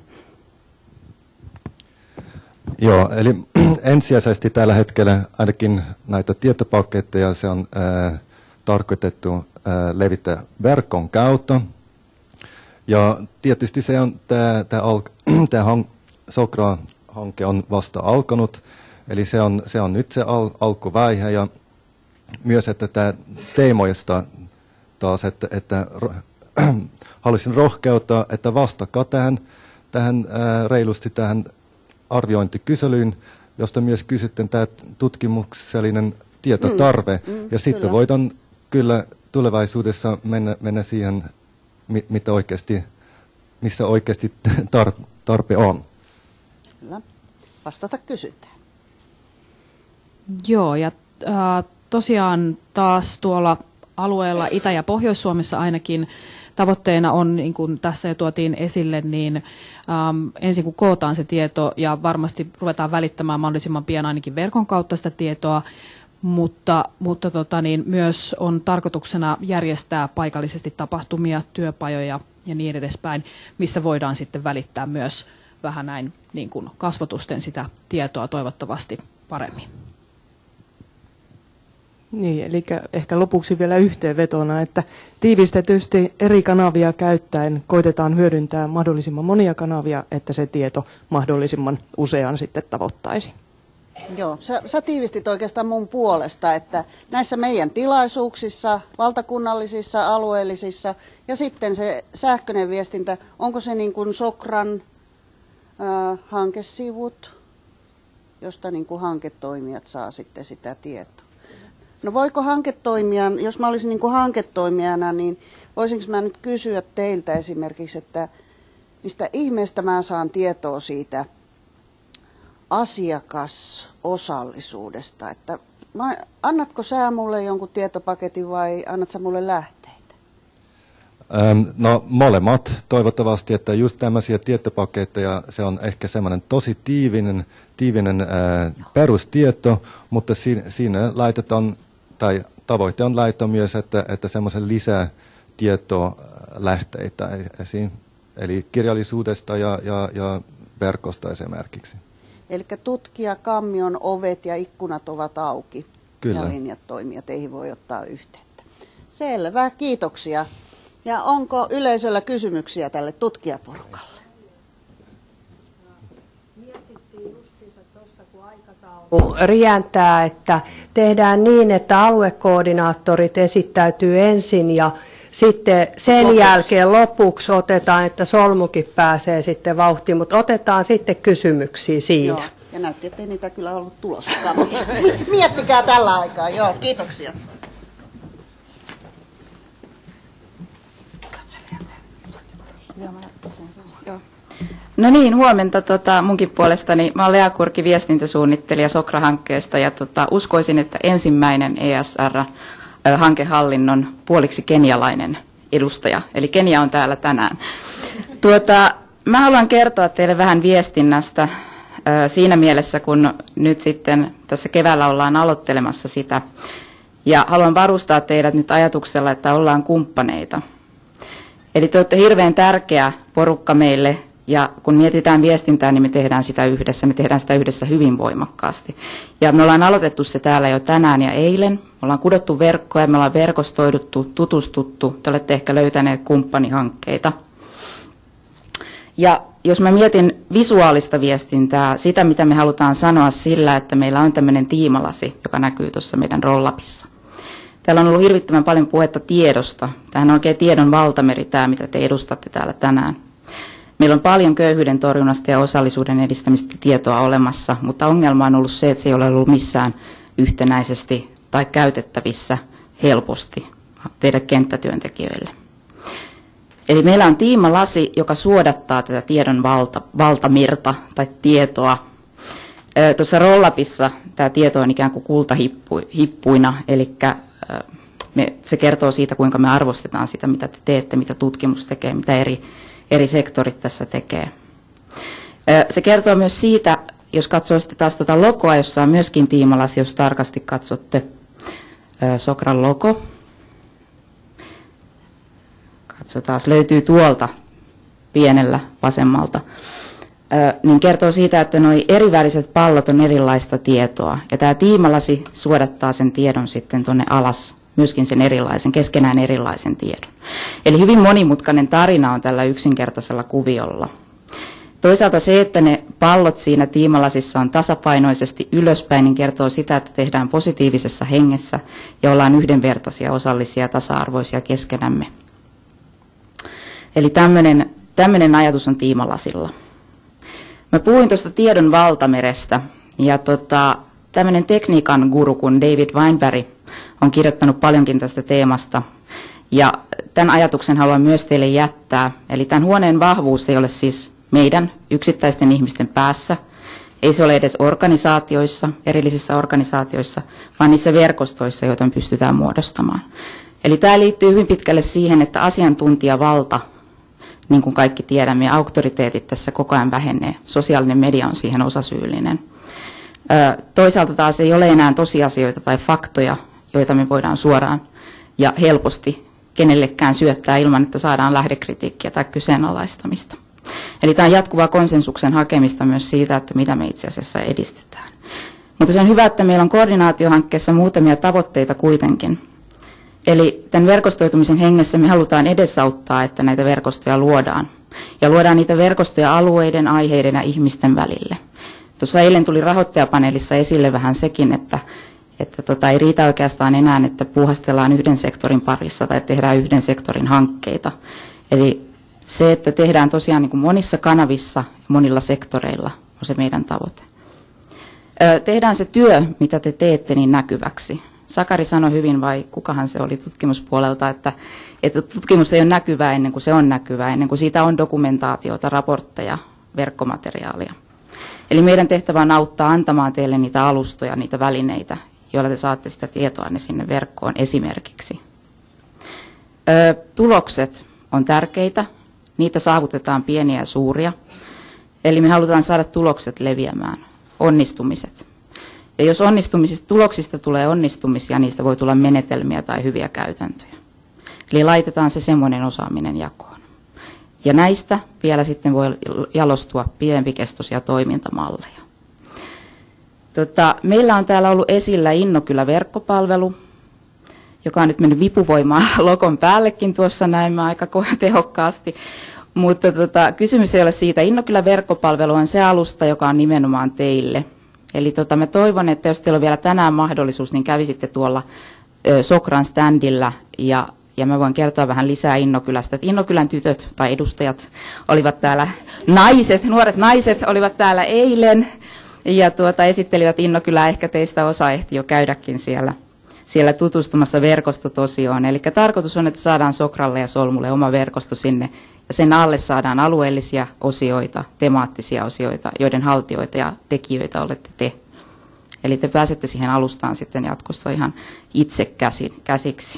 Joo, eli ensisijaisesti tällä hetkellä ainakin näitä tietopaketteja se on tarkoitettu levittää verkon kautta. Ja tietysti se on tämä Sokra-hanke on vasta alkanut, eli se on nyt se alkuvaihe ja myös, että tämä teemoista taas, että haluaisin rohkeuttaa, että vastakaa tähän reilusti tähän arviointikyselyyn, josta myös kysyttiin tämä tutkimuksellinen tietotarve, ja sitten kyllä voidaan kyllä tulevaisuudessa mennä siihen, missä oikeasti tarpe on. Kyllä. Vastata kysyntään. Joo, ja tosiaan taas tuolla alueella Itä- ja Pohjois-Suomessa ainakin tavoitteena on, niin kuin tässä jo tuotiin esille, niin ensin kun kootaan se tieto ja varmasti ruvetaan välittämään mahdollisimman pian ainakin verkon kautta sitä tietoa, mutta myös on tarkoituksena järjestää paikallisesti tapahtumia, työpajoja ja niin edespäin, missä voidaan sitten välittää myös vähän näin niin kuin kasvotusten sitä tietoa toivottavasti paremmin. Niin, eli ehkä lopuksi vielä yhteenvetona, että tiivistetysti eri kanavia käyttäen koitetaan hyödyntää mahdollisimman monia kanavia, että se tieto mahdollisimman usean sitten tavoittaisi. Joo, sä tiivistit oikeastaan mun puolesta, että näissä meidän tilaisuuksissa, valtakunnallisissa, alueellisissa ja sitten se sähköinen viestintä, onko se niin kuin Sokran hankesivut, josta niin kuin hanketoimijat saa sitten sitä tietoa? No voiko hanketoimijan, jos mä olisin niin kuin hanketoimijana, niin voisinko mä nyt kysyä teiltä esimerkiksi, että mistä ihmeestä mä saan tietoa siitä asiakasosallisuudesta, että annatko sä mulle jonkun tietopaketin vai annat sä mulle lähteitä? No molemmat toivottavasti, että just tämmöisiä tietopaketteja, se on ehkä semmoinen tosi tiivinen perustieto, mutta siinä laitetaan, tai tavoite on laittaa myös, että semmoisen lisää tietolähteitä esiin, eli kirjallisuudesta ja verkosta esimerkiksi. Eli tutkijakammion ovet ja ikkunat ovat auki. Kyllä. Ja linjat toimia, teihin voi ottaa yhteyttä. Selvä, kiitoksia. Ja onko yleisöllä kysymyksiä tälle tutkijaporukalle? Rientää, että tehdään niin, että aluekoordinaattorit esittäytyy ensin ja sitten sen jälkeen lopuksi otetaan, että Solmukin pääsee sitten vauhtiin, mutta otetaan sitten kysymyksiä siinä. Joo, ja näytti, ettei niitä kyllä ollut tulossakaan, mutta miettikää tällä aikaa. Joo, kiitoksia. No niin, huomenta munkin puolestani. Mä olen Lea Kurki, viestintäsuunnittelija Sokra-hankkeesta ja uskoisin, että ensimmäinen ESR hankehallinnon puoliksi kenialainen edustaja. Eli Kenia on täällä tänään. Mä haluan kertoa teille vähän viestinnästä siinä mielessä, kun nyt sitten tässä keväällä ollaan aloittelemassa sitä. Ja haluan varustaa teidät nyt ajatuksella, että ollaan kumppaneita. Eli te olette hirveän tärkeä porukka meille, ja kun mietitään viestintää, niin me tehdään sitä yhdessä. Me tehdään sitä yhdessä hyvin voimakkaasti. Ja me ollaan aloitettu se täällä jo tänään ja eilen. Me ollaan kudottu verkkoja, me ollaan verkostoiduttu, tutustuttu. Te olette ehkä löytäneet kumppanihankkeita. Ja jos mä mietin visuaalista viestintää, sitä mitä me halutaan sanoa sillä, että meillä on tämmöinen tiimalasi, joka näkyy tuossa meidän rollapissa. Täällä on ollut hirvittävän paljon puhetta tiedosta. Tämähän on oikein tiedon valtameri tämä, mitä te edustatte täällä tänään. Meillä on paljon köyhyyden torjunnasta ja osallisuuden edistämistä tietoa olemassa, mutta ongelma on ollut se, että se ei ole ollut missään yhtenäisesti tai käytettävissä helposti teille kenttätyöntekijöille. Eli meillä on tiimalasi, joka suodattaa tätä tiedon valtamirta tai tietoa. Tuossa rollapissa tämä tieto on ikään kuin kultahippuina, eli se kertoo siitä, kuinka me arvostetaan sitä, mitä te teette, mitä tutkimus tekee, mitä eri sektorit tässä tekee. Se kertoo myös siitä, jos katsoo sitten taas tuota logoa, jossa on myöskin tiimalasi, jos tarkasti katsotte Sokran logo. Katsotaan, löytyy tuolta pienellä vasemmalta. Niin kertoo siitä, että nuo eriväriset pallot on erilaista tietoa. Ja tämä tiimalasi suodattaa sen tiedon sitten tuonne alas, myöskin sen keskenään erilaisen tiedon. Eli hyvin monimutkainen tarina on tällä yksinkertaisella kuviolla. Toisaalta se, että ne pallot siinä tiimalasissa on tasapainoisesti ylöspäin, niin kertoo sitä, että tehdään positiivisessa hengessä ja ollaan yhdenvertaisia, osallisia ja tasa-arvoisia keskenämme. Eli tämmöinen ajatus on tiimalasilla. Mä puhuin tuosta tiedon valtamerestä, ja tämmöinen tekniikan guru kuin David Weinberg on kirjoittanut paljonkin tästä teemasta, ja tämän ajatuksen haluan myös teille jättää. Eli tämän huoneen vahvuus ei ole siis meidän yksittäisten ihmisten päässä, ei se ole edes organisaatioissa, erillisissä organisaatioissa, vaan niissä verkostoissa, joita me pystytään muodostamaan. Eli tämä liittyy hyvin pitkälle siihen, että asiantuntijavalta, niin kuin kaikki tiedämme, ja auktoriteetit tässä koko ajan vähenee. Sosiaalinen media on siihen osasyyllinen. Toisaalta taas ei ole enää tosiasioita tai faktoja, joita me voidaan suoraan ja helposti kenellekään syöttää ilman, että saadaan lähdekritiikkiä tai kyseenalaistamista. Eli tämä on jatkuvaa konsensuksen hakemista myös siitä, että mitä me itse asiassa edistetään. Mutta se on hyvä, että meillä on koordinaatiohankkeessa muutamia tavoitteita kuitenkin. Eli tämän verkostoitumisen hengessä me halutaan edesauttaa, että näitä verkostoja luodaan. Ja luodaan niitä verkostoja alueiden, aiheiden ja ihmisten välille. Tuossa eilen tuli rahoittajapaneelissa esille vähän sekin, että ei riitä oikeastaan enää, että puuhastellaan yhden sektorin parissa tai tehdään yhden sektorin hankkeita. Eli se, että tehdään tosiaan niin kuin monissa kanavissa ja monilla sektoreilla, on se meidän tavoite. Tehdään se työ, mitä te teette, niin näkyväksi. Sakari sanoi hyvin, vai kukahan se oli tutkimuspuolelta, että tutkimus ei ole näkyvää ennen kuin se on näkyvää, ennen kuin siitä on dokumentaatiota, raportteja, verkkomateriaalia. Eli meidän tehtävä on auttaa antamaan teille niitä alustoja, niitä välineitä, joilla te saatte sitä tietoa sinne verkkoon esimerkiksi. Tulokset on tärkeitä, niitä saavutetaan pieniä ja suuria. Eli me halutaan saada tulokset leviämään, onnistumiset. Ja jos tuloksista tulee onnistumisia, niistä voi tulla menetelmiä tai hyviä käytäntöjä. Eli laitetaan se semmoinen osaaminen jakoon. Ja näistä vielä sitten voi jalostua pidempikestoisia toimintamalleja. Meillä on täällä ollut esillä Innokylä-verkkopalvelu, joka on nyt mennyt vipuvoimaan logon päällekin tuossa näin aika tehokkaasti. Mutta kysymys ei ole siitä. Innokylä-verkkopalvelu on se alusta, joka on nimenomaan teille. Eli mä toivon, että jos teillä on vielä tänään mahdollisuus, niin kävisitte tuolla Sokran standilla ja mä voin kertoa vähän lisää Innokylästä. Innokylän tytöt tai edustajat olivat täällä, nuoret naiset olivat täällä eilen ja esittelivät Innokylää. Ehkä teistä osa ehti jo käydäkin siellä tutustumassa verkostotosioon. Eli tarkoitus on, että saadaan Sokralle ja Solmulle oma verkosto sinne ja sen alle saadaan alueellisia osioita, temaattisia osioita, joiden haltijoita ja tekijöitä olette te. Eli te pääsette siihen alustaan sitten jatkossa ihan itse käsiksi.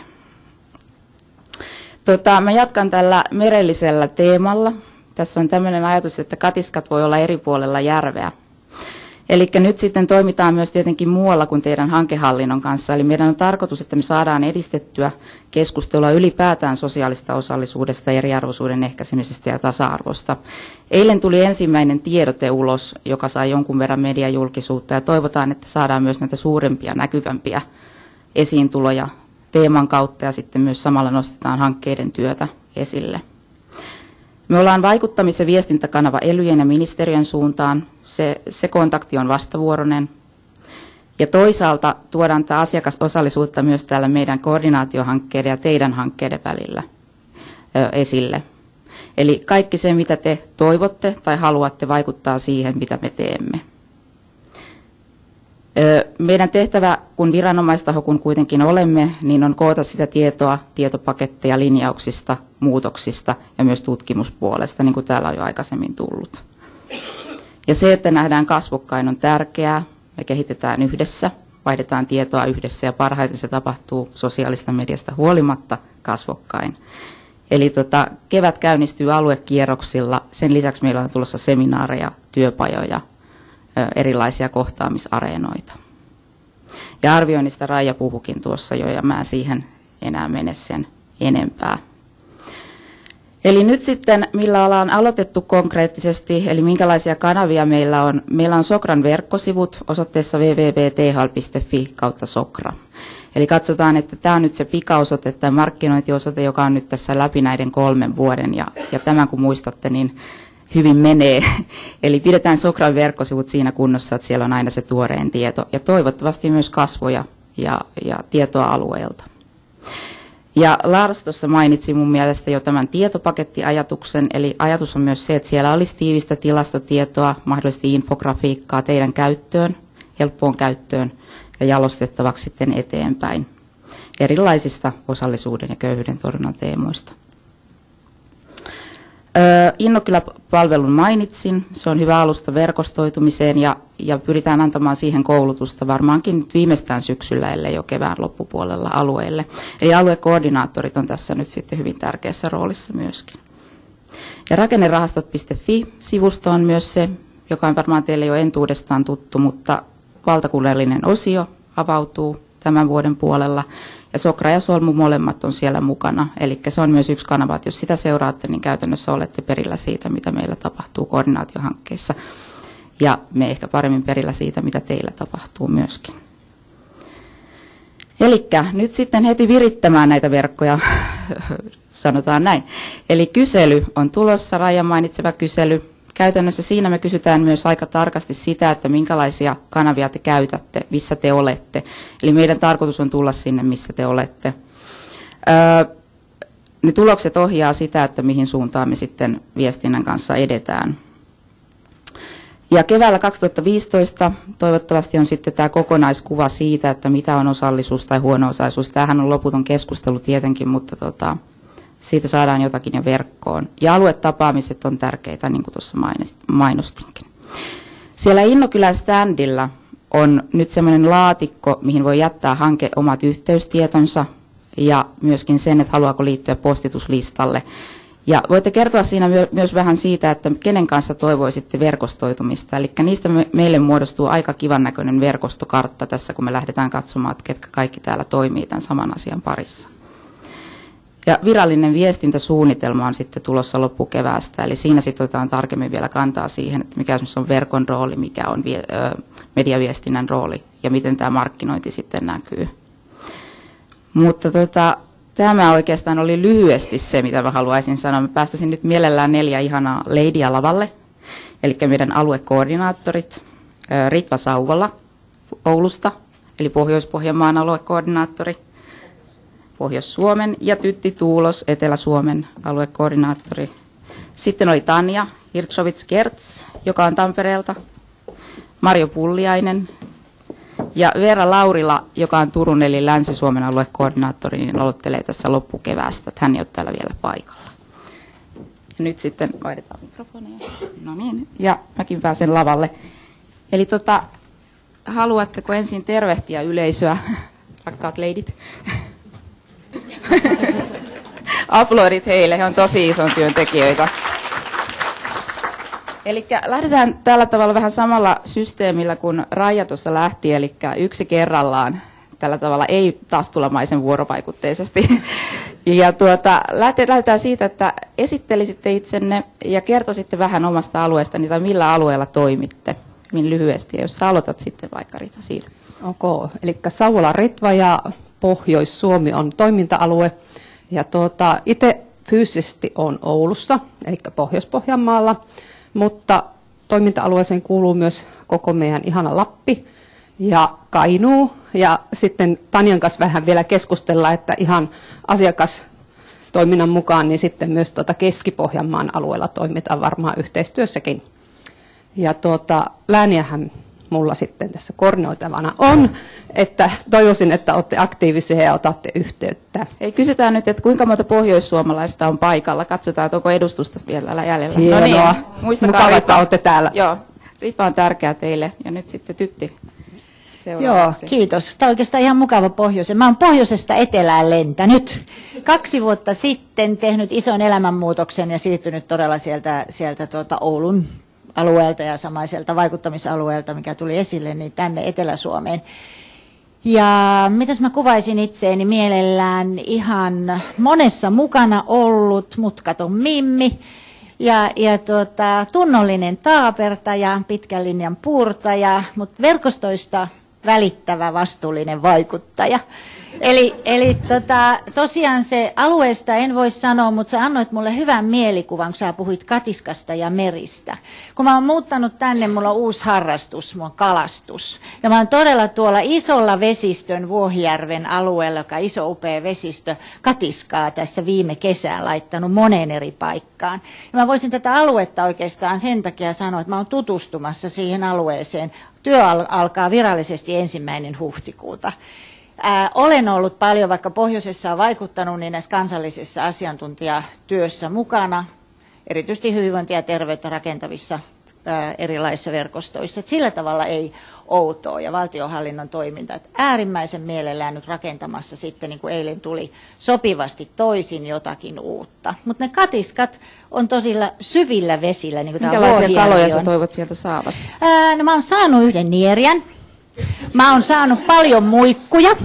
Mä jatkan tällä merellisellä teemalla. Tässä on tämmöinen ajatus, että katiskat voi olla eri puolella järveä. Eli nyt sitten toimitaan myös tietenkin muualla kuin teidän hankehallinnon kanssa. Eli meidän on tarkoitus, että me saadaan edistettyä keskustelua ylipäätään sosiaalista osallisuudesta, eriarvoisuuden ehkäisemisestä ja tasa-arvosta. Eilen tuli ensimmäinen tiedote ulos, joka sai jonkun verran mediajulkisuutta, ja toivotaan, että saadaan myös näitä suurempia, näkyvämpiä esiintuloja teeman kautta, ja sitten myös samalla nostetaan hankkeiden työtä esille. Me ollaan vaikuttamis- ja viestintäkanava elyjen ja ministeriön suuntaan. Se kontakti on vastavuoroinen. Ja toisaalta tuodaan tätä asiakasosallisuutta myös täällä meidän koordinaatiohankkeiden ja teidän hankkeiden välillä esille. Eli kaikki se, mitä te toivotte tai haluatte, vaikuttaa siihen, mitä me teemme. Meidän tehtävä, kun viranomaistaho kun kuitenkin olemme, niin on koota sitä tietoa, tietopaketteja, linjauksista, muutoksista ja myös tutkimuspuolesta, niin kuin täällä on jo aikaisemmin tullut. Ja se, että nähdään kasvokkain, on tärkeää. Me kehitetään yhdessä, vaihdetaan tietoa yhdessä ja parhaiten se tapahtuu sosiaalista mediasta huolimatta kasvokkain. Eli kevät käynnistyy aluekierroksilla. Sen lisäksi meillä on tulossa seminaareja, työpajoja, erilaisia kohtaamisareenoita. Ja arvioinnista Raija puhukin tuossa jo, ja mä siihen enää mene sen enempää. Eli nyt sitten, millä ollaan aloitettu konkreettisesti, eli minkälaisia kanavia meillä on. Meillä on Sokran verkkosivut osoitteessa www.thl.fi/Sokra. Eli katsotaan, että tämä on nyt se pikaosoite, tämä markkinointiosoite, joka on nyt tässä läpi näiden 3 vuoden. Ja tämän kun muistatte, niin hyvin menee. Eli pidetään Sokran verkkosivut siinä kunnossa, että siellä on aina se tuoreen tieto. Ja toivottavasti myös kasvoja ja tietoa alueelta. Ja Lars tuossa mainitsi mun mielestä jo tämän tietopakettiajatuksen, eli ajatus on myös se, että siellä olisi tiivistä tilastotietoa, mahdollisesti infografiikkaa teidän käyttöön, helppoon käyttöön ja jalostettavaksi sitten eteenpäin erilaisista osallisuuden ja köyhyyden torjunnan teemoista. Innokylä-palvelun mainitsin, se on hyvä alusta verkostoitumiseen ja pyritään antamaan siihen koulutusta varmaankin viimeistään syksyllä, ellei jo kevään loppupuolella alueelle. Eli aluekoordinaattorit on tässä nyt sitten hyvin tärkeässä roolissa myöskin. Ja rakennerahastot.fi-sivusto on myös se, joka on varmaan teille jo entuudestaan tuttu, mutta valtakunnallinen osio avautuu tämän vuoden puolella. Ja Sokra ja Solmu molemmat on siellä mukana. Eli se on myös yksi kanava, että jos sitä seuraatte, niin käytännössä olette perillä siitä, mitä meillä tapahtuu koordinaatiohankkeissa. Ja me ehkä paremmin perillä siitä, mitä teillä tapahtuu myöskin. Eli nyt sitten heti virittämään näitä verkkoja, sanotaan näin. Eli kysely on tulossa, Raijan mainitseva kysely. Käytännössä siinä me kysytään myös aika tarkasti sitä, että minkälaisia kanavia te käytätte, missä te olette. Eli meidän tarkoitus on tulla sinne, missä te olette. Ne tulokset ohjaa sitä, että mihin suuntaan me sitten viestinnän kanssa edetään. Ja keväällä 2015 toivottavasti on sitten tämä kokonaiskuva siitä, että mitä on osallisuus tai huono-osaisuus. Tämähän on loputon keskustelu tietenkin, mutta siitä saadaan jotakin jo verkkoon. Ja aluetapaamiset on tärkeitä, niin kuin tuossa mainostinkin. Siellä Innokylän standilla on nyt semmoinen laatikko, mihin voi jättää hanke omat yhteystietonsa ja myöskin sen, että haluaako liittyä postituslistalle. Ja voitte kertoa siinä myös vähän siitä, että kenen kanssa toivoisitte verkostoitumista. Eli niistä meille muodostuu aika kivan näköinen verkostokartta tässä, kun me lähdetään katsomaan, että ketkä kaikki täällä toimii tämän saman asian parissa. Ja virallinen viestintäsuunnitelma on sitten tulossa loppukeväästä, eli siinä sitten otetaan tarkemmin vielä kantaa siihen, että mikä on verkon rooli, mikä on mediaviestinnän rooli ja miten tämä markkinointi sitten näkyy. Mutta tämä oikeastaan oli lyhyesti se, mitä mä haluaisin sanoa. Mä päästäisin nyt mielellään 4 ihanaa leidiä lavalle, eli meidän aluekoordinaattorit, Ritva Sauvola Oulusta, eli Pohjois-Pohjanmaan aluekoordinaattori, Pohjois-Suomen, ja Tytti Tuulos, Etelä-Suomen aluekoordinaattori. Sitten oli Tanja Hirtsovits-Gertz, joka on Tampereelta, Marjo Pulliainen ja Veera Laurila, joka on Turun eli Länsi-Suomen aluekoordinaattori, niin aloittelee tässä loppukeväästä, että hän ei ole täällä vielä paikalla. Ja nyt sitten vaihdetaan mikrofoneja. No niin, ja mäkin pääsen lavalle. Eli haluatteko ensin tervehtiä yleisöä, rakkaat leidit? Aplodit heille, he on tosi ison työn tekijöitä. Eli lähdetään tällä tavalla vähän samalla systeemillä kuin Raija tuossa lähti, eli yksi kerrallaan tällä tavalla ei tastulamaisen vuorovaikutteisesti. Ja lähdetään siitä, että esittelisitte itsenne ja kertoisitte vähän omasta alueestani tai millä alueella toimitte hyvin lyhyesti. Ja jos sä aloitat sitten vaikka Rita siitä. Okay. Eli Savola Ritva ja Pohjois-Suomi on toiminta-alue. Ja itse fyysisesti on Oulussa, eli Pohjois-Pohjanmaalla, mutta toiminta-alueeseen kuuluu myös koko meidän ihana Lappi ja Kainuu. Ja sitten Tanjan kanssa vähän vielä keskustella, että ihan asiakastoiminnan mukaan niin sitten myös Keski-Pohjanmaan alueella toimitaan varmaan yhteistyössäkin. Ja lääniähän mulla sitten tässä koordinoitavana on, että toivoisin, että olette aktiivisia ja otatte yhteyttä. Hei, kysytään nyt, että kuinka monta pohjoissuomalaista on paikalla. Katsotaan, että onko edustusta vielä jäljellä. Hienoa. No niin, muistakaa mukava, että olette täällä. Joo, Ritva on tärkeä teille. Ja nyt sitten Tytti seuraavaksi. Joo, kiitos. Tämä on oikeastaan ihan mukava pohjoisen. Mä oon pohjoisesta etelään lentänyt. 2 vuotta sitten tehnyt ison elämänmuutoksen ja siirtynyt todella sieltä Oulun alueelta ja samaiselta vaikuttamisalueelta, mikä tuli esille, niin tänne Etelä-Suomeen. Ja mitäs mä kuvaisin itseäni mielellään ihan monessa mukana ollut, mutkaton mimmi ja tunnollinen taapertaja, pitkän linjan puurtaja, mutta verkostoista välittävä vastuullinen vaikuttaja. Eli tosiaan se alueesta en voi sanoa, mutta sä annoit mulle hyvän mielikuvan, kun sä puhuit katiskasta ja meristä. Kun mä oon muuttanut tänne, mulla on uusi harrastus, mulla on kalastus. Ja mä oon todella tuolla isolla vesistön Vuohijärven alueella, joka on iso upea vesistö, katiskaa tässä viime kesään laittanut moneen eri paikkaan. Ja mä voisin tätä aluetta oikeastaan sen takia sanoa, että mä oon tutustumassa siihen alueeseen. Työ alkaa virallisesti 1. huhtikuuta. Olen ollut paljon, vaikka pohjoisessa on vaikuttanut, niin näissä kansallisessa asiantuntijatyössä mukana, erityisesti hyvinvointia ja terveyttä rakentavissa erilaisissa verkostoissa. Et sillä tavalla ei outoa ja valtionhallinnon toiminta. Et äärimmäisen mielellään nyt rakentamassa sitten, niin kuin eilen tuli, sopivasti toisin jotakin uutta. Mutta ne katiskat on tosilla syvillä vesillä. Niin minkälaisia kaloja sä toivot sieltä saavassa? No, mä oon saanut yhden nieriän. Mä oon saanut paljon muikkuja.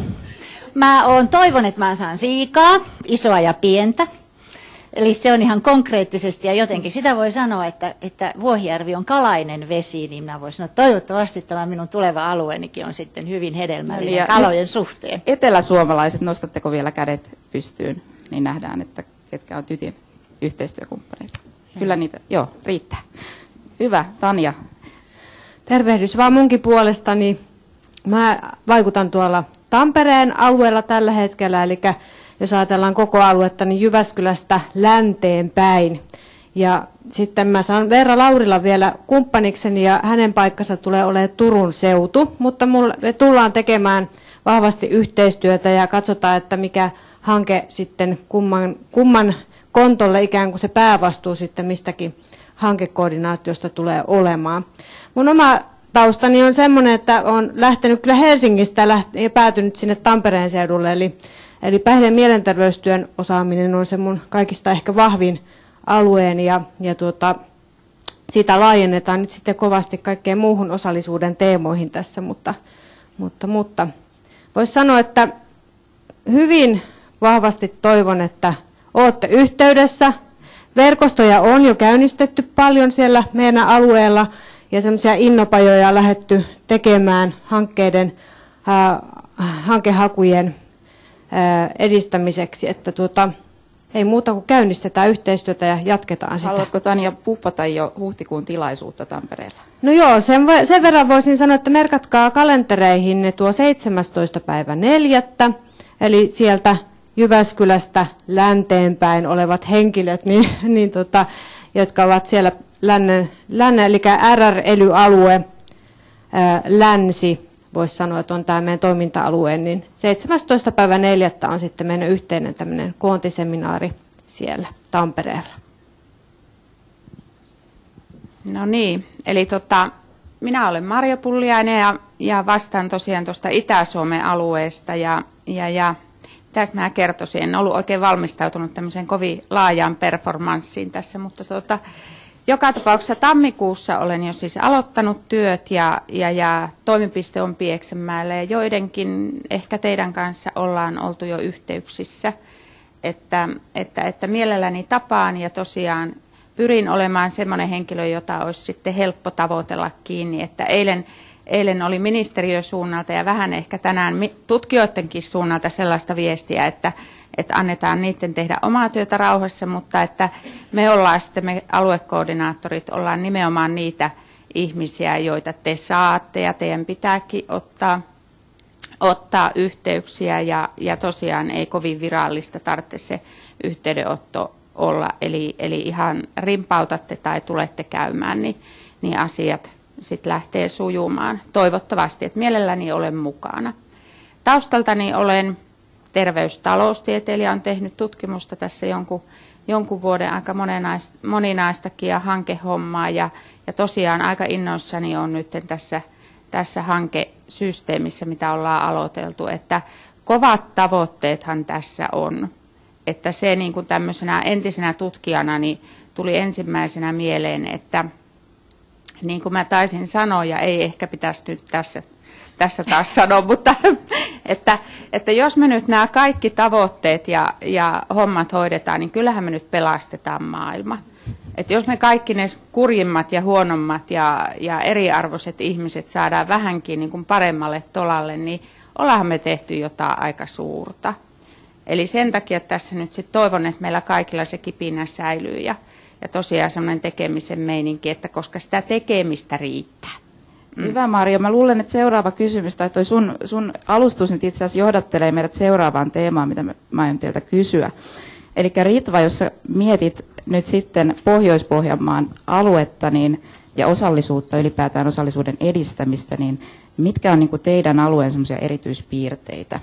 Toivon, että mä saan siikaa, isoa ja pientä. Eli se on ihan konkreettisesti ja jotenkin sitä voi sanoa, että Vuohijärvi on kalainen vesi, niin mä voin sanoa, että toivottavasti tämä minun tuleva alueenikin on sitten hyvin hedelmällinen kalojen suhteen. Eteläsuomalaiset, nostatteko vielä kädet pystyyn, niin nähdään, että ketkä on Tytin yhteistyökumppaneita. Kyllä niitä, joo, riittää. Hyvä, Tanja. Tervehdys vaan munkin puolestani. Mä vaikutan tuolla Tampereen alueella tällä hetkellä, eli jos ajatellaan koko aluetta, niin Jyväskylästä länteen päin. Ja sitten mä saan Veera Laurila vielä kumppanikseni ja hänen paikkansa tulee olemaan Turun seutu, mutta me tullaan tekemään vahvasti yhteistyötä ja katsotaan, että mikä hanke sitten kumman kontolle ikään kuin se päävastuu sitten mistäkin hankekoordinaatiosta tulee olemaan. Mun oma taustani on semmoinen, että olen lähtenyt kyllä Helsingistä ja päätynyt sinne Tampereen seudulle, eli päihde- ja mielenterveystyön osaaminen on se mun kaikista ehkä vahvin alueeni ja sitä laajennetaan nyt sitten kovasti kaikkeen muuhun osallisuuden teemoihin tässä, mutta voisi sanoa, että hyvin vahvasti toivon, että olette yhteydessä. Verkostoja on jo käynnistetty paljon siellä meidän alueella ja semmoisia innopajoja lähdetty tekemään hankehakujen edistämiseksi, että ei muuta kuin käynnistetään yhteistyötä ja jatketaan sitä. Haluatko Tanja puffata jo huhtikuun tilaisuutta Tampereella? No joo, sen verran voisin sanoa, että merkatkaa kalentereihin ne tuo 17.4. eli sieltä Jyväskylästä länteenpäin olevat henkilöt, jotka ovat siellä lännen eli RR-ely-alue, länsi, voisi sanoa, että on tämä meidän toiminta-alue, niin 17.4. on sitten meidän yhteinen tämmöinen koontiseminaari siellä Tampereella. No niin, eli Minä olen Marjo Pulliainen ja vastaan tosiaan tuosta Itä-Suomen alueesta ja tästä mä kertoisin. En ollut oikein valmistautunut tämmöiseen kovin laajaan performanssiin tässä, mutta joka tapauksessa tammikuussa olen jo siis aloittanut työt ja toimipiste on Pieksämäellä ja joidenkin ehkä teidän kanssa ollaan oltu jo yhteyksissä, että mielelläni tapaan ja tosiaan pyrin olemaan semmoinen henkilö, jota olisi sitten helppo tavoitella kiinni, että eilen oli ministeriön suunnalta ja vähän ehkä tänään tutkijoidenkin suunnalta sellaista viestiä, että annetaan niiden tehdä omaa työtä rauhassa, mutta että me aluekoordinaattorit ollaan nimenomaan niitä ihmisiä, joita te saatte ja teidän pitääkin ottaa yhteyksiä ja tosiaan ei kovin virallista tarvitse se yhteydenotto olla, eli ihan rimpautatte tai tulette käymään, niin asiat sitten lähtee sujumaan. Toivottavasti, että mielelläni olen mukana. Taustaltani olen terveystaloustieteilijä, on tehnyt tutkimusta tässä jonkun vuoden aika moninaistakin ja hankehommaa ja tosiaan aika innoissani on nyt tässä hankesysteemissä, mitä ollaan aloiteltu, että kovat tavoitteethan tässä on. Että se niin kuin tämmöisenä entisenä tutkijana niin tuli ensimmäisenä mieleen, että niin kuin mä taisin sanoa, ja ei ehkä pitäisi nyt tässä taas sanoa, mutta että jos me nyt nämä kaikki tavoitteet ja hommat hoidetaan, niin kyllähän me nyt pelastetaan maailma. Että jos me kaikki ne kurjimmat ja huonommat ja eriarvoiset ihmiset saadaan vähänkin niin kuin paremmalle tolalle, niin ollaanhan me tehty jotain aika suurta. Eli sen takia tässä nyt sit toivon, että meillä kaikilla se kipinä säilyy ja tosiaan semmoinen tekemisen meininki, että koska sitä tekemistä riittää. Hyvä Marjo, mä luulen, että seuraava kysymys tai toi sun alustus nyt itse asiassa johdattelee meidät seuraavaan teemaan, mitä mä aion teiltä kysyä. Eli Ritva, jos sä mietit nyt sitten Pohjois-Pohjanmaan aluetta ja osallisuutta, ylipäätään osallisuuden edistämistä, niin mitkä on niin kuin teidän alueen semmoisia erityispiirteitä?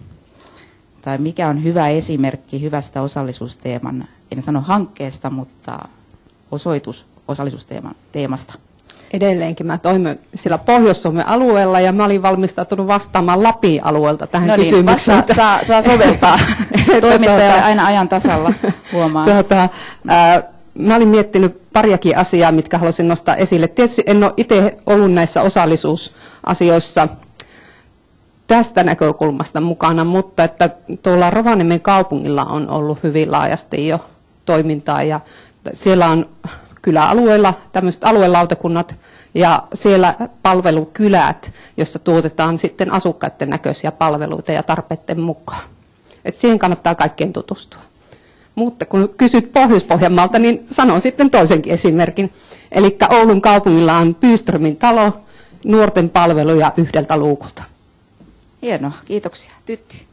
Tai mikä on hyvä esimerkki hyvästä osallisuusteeman, en sano hankkeesta, mutta osoitus osallisuusteeman teemasta? Edelleenkin mä toimin sillä Pohjois-Suomen alueella ja mä olin valmistautunut vastaamaan Lapin alueelta tähän kysymykseen. Saa soveltaa. Toimittaja aina ajan tasalla, huomaan. Mä olin miettinyt pariakin asiaa, mitkä haluaisin nostaa esille. Tietysti en ole itse ollut näissä osallisuusasioissa tästä näkökulmasta mukana, mutta että tuolla Rovaniemen kaupungilla on ollut hyvin laajasti jo toimintaa ja siellä on kyläalueilla tämmöiset aluelautakunnat ja siellä palvelukylät, joissa tuotetaan sitten asukkaiden näköisiä palveluita ja tarpeiden mukaan. Et siihen kannattaa kaikkien tutustua. Mutta kun kysyt Pohjois-Pohjanmaalta, niin sanon sitten toisenkin esimerkin. Eli Oulun kaupungilla on Byströmin talo, nuorten palveluja yhdeltä luukulta. Hienoa, kiitoksia. Tytti.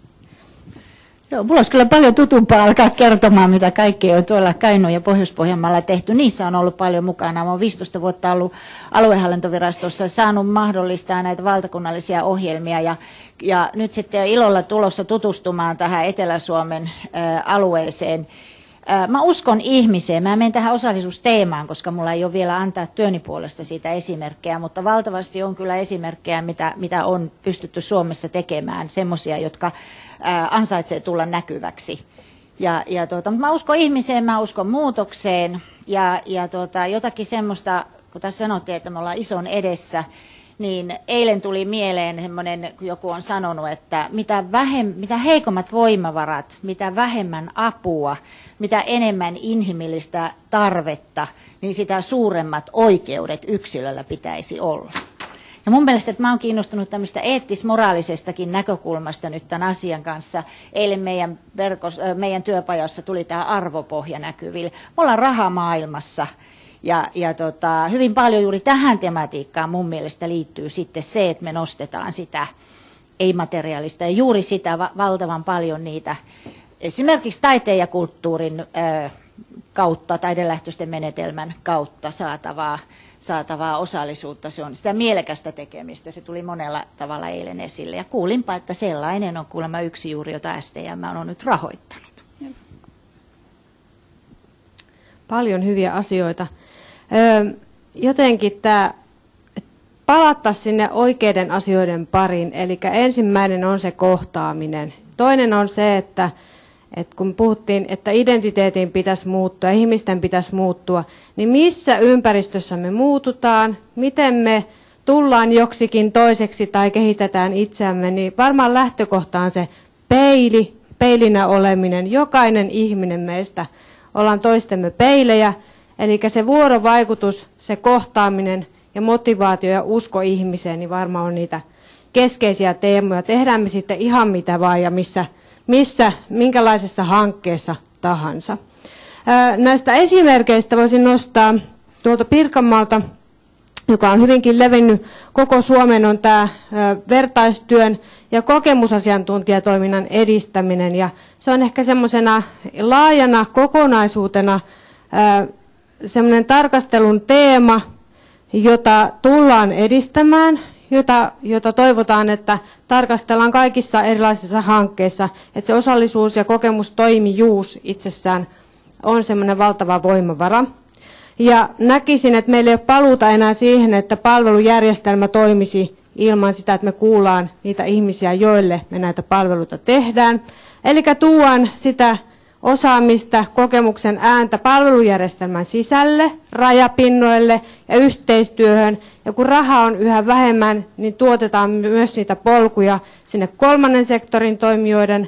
Joo, mulla olisi kyllä paljon tutumpaa alkaa kertomaan, mitä kaikkea on tuolla Kainuun ja Pohjois-Pohjanmaalla tehty. Niissä on ollut paljon mukana. Mä olen 15 vuotta ollut aluehallintovirastossa, saanut mahdollistaa näitä valtakunnallisia ohjelmia ja nyt sitten ilolla tulossa tutustumaan tähän Etelä-Suomen alueeseen. Mä uskon ihmiseen. Mä menen tähän osallisuusteemaan, koska mulla ei ole vielä antaa työni puolesta siitä esimerkkejä, mutta valtavasti on kyllä esimerkkejä, mitä on pystytty Suomessa tekemään, semmoisia, jotka ansaitsee tulla näkyväksi. Mutta mä uskon ihmiseen, mä uskon muutokseen ja jotakin semmoista, kun tässä sanottiin, että me ollaan ison edessä, niin eilen tuli mieleen semmoinen, kun joku on sanonut, että mitä heikommat voimavarat, mitä vähemmän apua, mitä enemmän inhimillistä tarvetta, niin sitä suuremmat oikeudet yksilöllä pitäisi olla. Ja mun mielestä, että mä oon kiinnostunut tämmöistä eettis-moraalisestakin näkökulmasta nyt tämän asian kanssa. Eilen meidän työpajassa tuli tämä arvopohja näkyville. Me ollaan rahamaailmassa ja hyvin paljon juuri tähän tematiikkaan mun mielestä liittyy sitten se, että me nostetaan sitä ei-materiaalista ja juuri sitä valtavan paljon niitä esimerkiksi taiteen ja kulttuurin kautta, taidelähtöisten menetelmän kautta saatavaa osallisuutta. Se on sitä mielekästä tekemistä. Se tuli monella tavalla eilen esille. Ja kuulinpa, että sellainen on kuulemma yksi juuri, jota STM on nyt rahoittanut. Paljon hyviä asioita. Jotenkin palattaisiin sinne oikeiden asioiden pariin. Eli ensimmäinen on se kohtaaminen. Toinen on se, että kun puhuttiin, että identiteetin pitäisi muuttua, ihmisten pitäisi muuttua, niin missä ympäristössä me muututaan, miten me tullaan joksikin toiseksi tai kehitetään itseämme, niin varmaan lähtökohta on se peilinä oleminen. Jokainen ihminen meistä ollaan toistemme peilejä, eli se vuorovaikutus, se kohtaaminen ja motivaatio ja usko ihmiseen, niin varmaan on niitä keskeisiä teemoja. Tehdään me sitten ihan mitä vaan ja minkälaisessa hankkeessa tahansa. Näistä esimerkkeistä voisin nostaa tuolta Pirkanmaalta, joka on hyvinkin levinnyt koko Suomen, on tämä vertaistyön ja kokemusasiantuntijatoiminnan edistäminen. Ja se on ehkä semmoisena laajana kokonaisuutena semmoinen tarkastelun teema, jota tullaan edistämään, jota toivotaan, että tarkastellaan kaikissa erilaisissa hankkeissa, että se osallisuus ja kokemustoimijuus itsessään on semmoinen valtava voimavara. Ja näkisin, että meillä ei ole paluuta enää siihen, että palvelujärjestelmä toimisi ilman sitä, että me kuullaan niitä ihmisiä, joille me näitä palveluita tehdään. Eli tuodaan sitä osaamista, kokemuksen ääntä palvelujärjestelmän sisälle, rajapinnoille ja yhteistyöhön. Ja kun rahaa on yhä vähemmän, niin tuotetaan myös niitä polkuja sinne kolmannen sektorin toimijoiden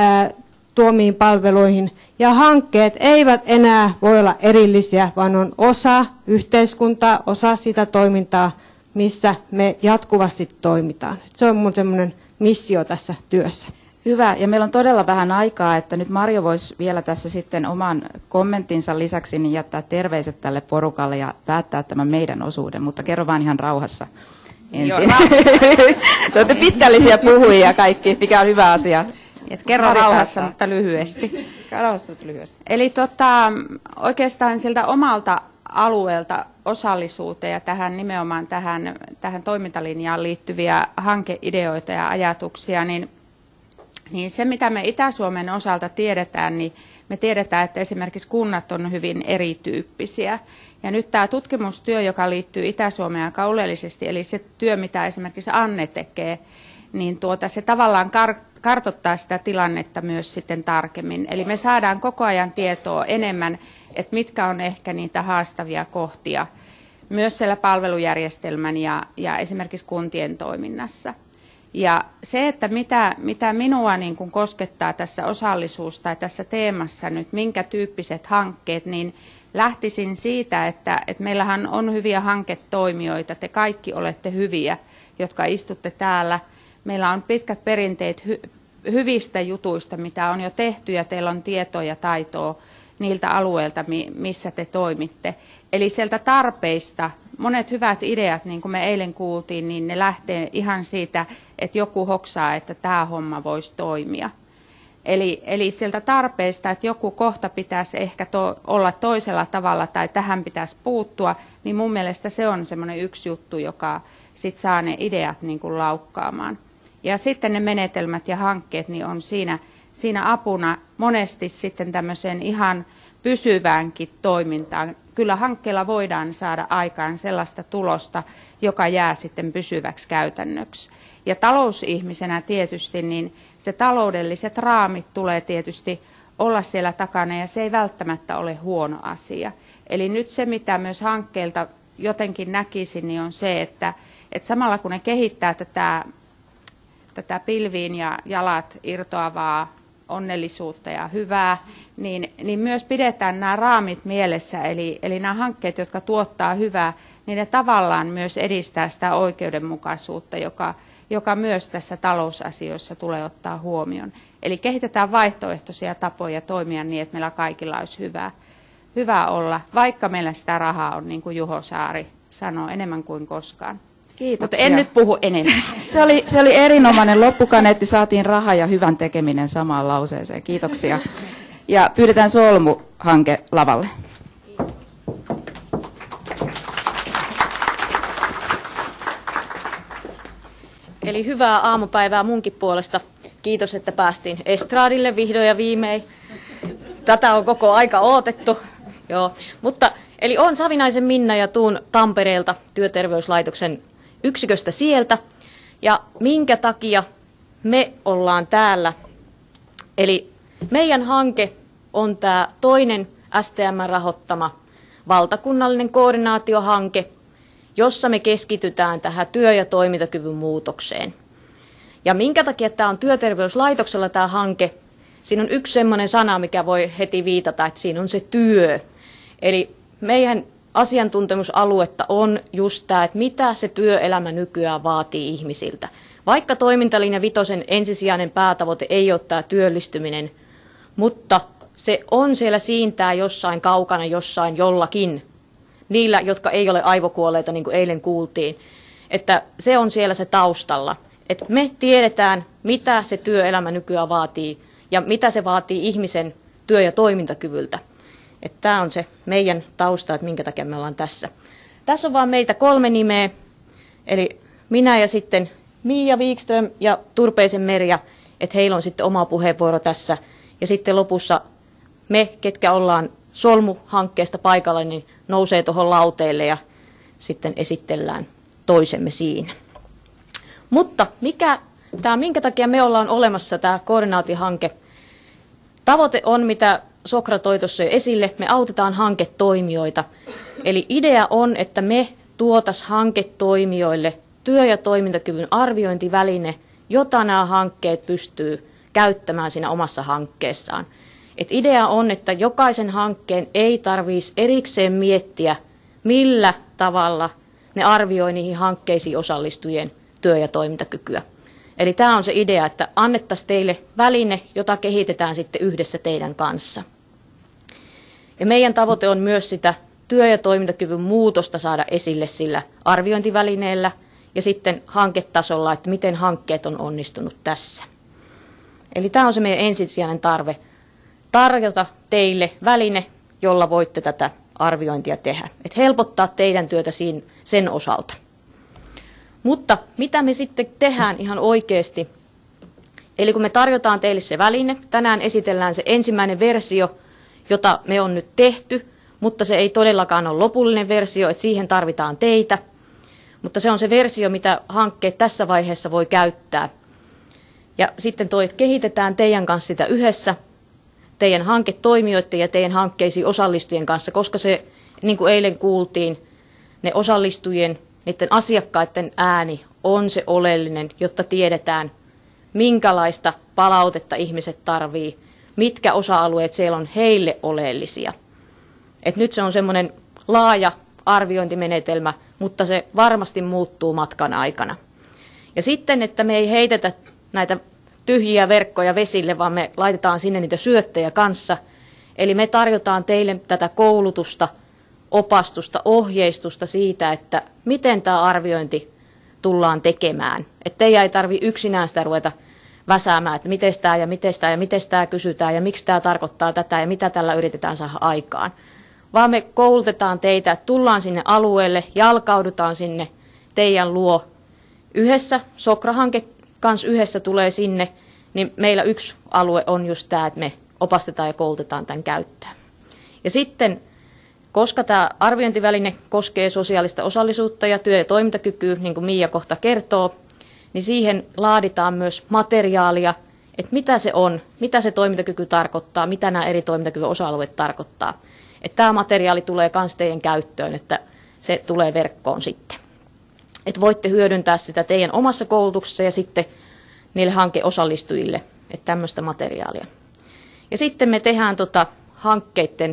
tuomiin palveluihin. Ja hankkeet eivät enää voi olla erillisiä, vaan on osa yhteiskuntaa, osa sitä toimintaa, missä me jatkuvasti toimitaan. Se on mun semmoinen missio tässä työssä. Hyvä, ja meillä on todella vähän aikaa, että nyt Marjo voisi vielä tässä sitten oman kommenttinsa lisäksi niin jättää terveiset tälle porukalle ja päättää tämän meidän osuuden, mutta kerro vaan ihan rauhassa ensin. Te olette pitkällisiä puhujia kaikki, mikä on hyvä asia. Kerro rauhassa, mutta lyhyesti. Eli oikeastaan siltä omalta alueelta osallisuuteen ja tähän nimenomaan tähän toimintalinjaan liittyviä hankeideoita ja ajatuksia, niin se, mitä me Itä-Suomen osalta tiedetään, niin me tiedetään, että esimerkiksi kunnat on hyvin erityyppisiä. Ja nyt tämä tutkimustyö, joka liittyy Itä-Suomeen aika oleellisesti, eli se työ, mitä esimerkiksi Anne tekee, niin se tavallaan kartoittaa sitä tilannetta myös sitten tarkemmin. Eli me saadaan koko ajan tietoa enemmän, että mitkä on ehkä niitä haastavia kohtia myös siellä palvelujärjestelmän ja esimerkiksi kuntien toiminnassa. Ja se, että mitä minua niin kuin koskettaa tässä osallisuus- tai tässä teemassa nyt, minkä tyyppiset hankkeet, niin lähtisin siitä, että meillähän on hyviä hanketoimijoita, te kaikki olette hyviä, jotka istutte täällä. Meillä on pitkät perinteet hyvistä jutuista, mitä on jo tehty, ja teillä on tietoa ja taitoa niiltä alueilta, missä te toimitte. Eli sieltä tarpeista monet hyvät ideat, niin kuin me eilen kuultiin, niin ne lähtee ihan siitä, että joku hoksaa, että tämä homma voisi toimia. Eli sieltä tarpeesta, että joku kohta pitäisi ehkä olla toisella tavalla tai tähän pitäisi puuttua, niin mun mielestä se on semmoinen yksi juttu, joka sit saa ne ideat niin kuin laukkaamaan. Ja sitten ne menetelmät ja hankkeet niin on siinä apuna monesti sitten tämmöiseen ihan pysyväänkin toimintaan. Kyllä hankkeella voidaan saada aikaan sellaista tulosta, joka jää sitten pysyväksi käytännöksi. Ja talousihmisenä tietysti, niin se taloudelliset raamit tulee tietysti olla siellä takana, ja se ei välttämättä ole huono asia. Eli nyt se, mitä myös hankkeelta jotenkin näkisin, niin on se, että samalla kun ne kehittää tätä pilviin ja jalat irtoavaa onnellisuutta ja hyvää, niin myös pidetään nämä raamit mielessä, eli nämä hankkeet, jotka tuottaa hyvää, niin ne tavallaan myös edistää sitä oikeudenmukaisuutta, joka myös tässä talousasioissa tulee ottaa huomioon. Eli kehitetään vaihtoehtoisia tapoja toimia niin, että meillä kaikilla olisi hyvä olla, vaikka meillä sitä rahaa on, niin kuin Juho Saari sanoo, enemmän kuin koskaan. Kiitoksia. Mutta en nyt puhu enemmän. Se oli erinomainen loppukaneetti, saatiin raha ja hyvän tekeminen samaan lauseeseen. Kiitoksia. Ja pyydetään Solmu-hanke lavalle. Eli hyvää aamupäivää munkin puolesta. Kiitos, että päästiin estraadille vihdoin ja viimein. Tätä on koko aika odotettu. Joo. Mutta, eli olen Savinaisen Minna ja tuun Tampereelta työterveyslaitoksen yksiköstä sieltä ja minkä takia me ollaan täällä. Eli meidän hanke on tämä toinen STM-rahoittama valtakunnallinen koordinaatiohanke, jossa me keskitytään tähän työ- ja toimintakyvyn muutokseen. Ja minkä takia tämä on Työterveyslaitoksella tämä hanke? Siinä on yksi sellainen sana, mikä voi heti viitata, että siinä on se työ. Eli meidän asiantuntemusaluetta on just tämä, että mitä se työelämä nykyään vaatii ihmisiltä. Vaikka toimintalinja vitosen ensisijainen päätavoite ei ole tämä työllistyminen, mutta se on siellä siintää jossain kaukana, jossain jollakin. Niillä, jotka ei ole aivokuolleita, niin kuin eilen kuultiin. Että se on siellä se taustalla. Että me tiedetään, mitä se työelämä nykyään vaatii ja mitä se vaatii ihmisen työ- ja toimintakyvyltä. Että tämä on se meidän tausta, että minkä takia me ollaan tässä. Tässä on vaan meitä 3 nimeä, eli minä ja sitten Mia Wikström ja Turpeisen Merja, että heillä on sitten oma puheenvuoro tässä. Ja sitten lopussa me, ketkä ollaan Solmu-hankkeesta paikalla, niin nousee tuohon lauteelle ja sitten esitellään toisemme siinä. Mutta minkä takia me ollaan olemassa tämä koordinaatiohanke? Tavoite on, mitä Sokra toi tuossa jo esille, me autetaan hanketoimijoita. Eli idea on, että me tuotas hanketoimijoille työ- ja toimintakyvyn arviointiväline, jota nämä hankkeet pystyy käyttämään siinä omassa hankkeessaan. Et idea on, että jokaisen hankkeen ei tarvitsisi erikseen miettiä, millä tavalla ne arvioi niihin hankkeisiin osallistujien työ- ja toimintakykyä. Eli tämä on se idea, että annettaisiin teille väline, jota kehitetään sitten yhdessä teidän kanssa. Ja meidän tavoite on myös sitä työ- ja toimintakyvyn muutosta saada esille sillä arviointivälineellä ja sitten hanketasolla, että miten hankkeet on onnistunut tässä. Eli tämä on se meidän ensisijainen tarve, tarjota teille väline, jolla voitte tätä arviointia tehdä. Että helpottaa teidän työtä sen osalta. Mutta mitä me sitten tehdään ihan oikeasti? Eli kun me tarjotaan teille se väline, tänään esitellään se ensimmäinen versio, jota me on nyt tehty, mutta se ei todellakaan ole lopullinen versio, että siihen tarvitaan teitä. Mutta se on se versio, mitä hankkeet tässä vaiheessa voi käyttää. Ja sitten kehitetään teidän kanssa sitä yhdessä, teidän hanketoimijoiden ja teidän hankkeisiin osallistujien kanssa, koska se, niin kuin eilen kuultiin, ne osallistujien, niiden asiakkaiden ääni on se oleellinen, jotta tiedetään, minkälaista palautetta ihmiset tarvii, mitkä osa-alueet siellä on heille oleellisia. Et nyt se on semmoinen laaja arviointimenetelmä, mutta se varmasti muuttuu matkan aikana. Ja sitten, että me ei heitetä näitä tyhjiä verkkoja vesille, vaan me laitetaan sinne niitä syöttejä kanssa. Eli me tarjotaan teille tätä koulutusta, opastusta, ohjeistusta siitä, että miten tämä arviointi tullaan tekemään. Että teidän ei tarvitse yksinään sitä ruveta väsäämään, että miten tämä ja miten tämä ja miten tämä kysytään ja miksi tämä tarkoittaa tätä ja mitä tällä yritetään saada aikaan. Vaan me koulutetaan teitä, että tullaan sinne alueelle, jalkaudutaan sinne teidän luo yhdessä, Sokra-hanke kanssa yhdessä tulee sinne, niin meillä yksi alue on just tämä, että me opastetaan ja koulutetaan tämän käyttöön. Ja sitten, koska tämä arviointiväline koskee sosiaalista osallisuutta ja työ- ja toimintakykyä, niin kuin Mia kohta kertoo, niin siihen laaditaan myös materiaalia, että mitä se on, mitä se toimintakyky tarkoittaa, mitä nämä eri toimintakyvyn osa-alueet tarkoittaa. Että tämä materiaali tulee myös teidän käyttöön, että se tulee verkkoon sitten. Että voitte hyödyntää sitä teidän omassa koulutuksessa ja sitten niille hankeosallistujille, että tämmöistä materiaalia. Ja sitten me tehdään hankkeiden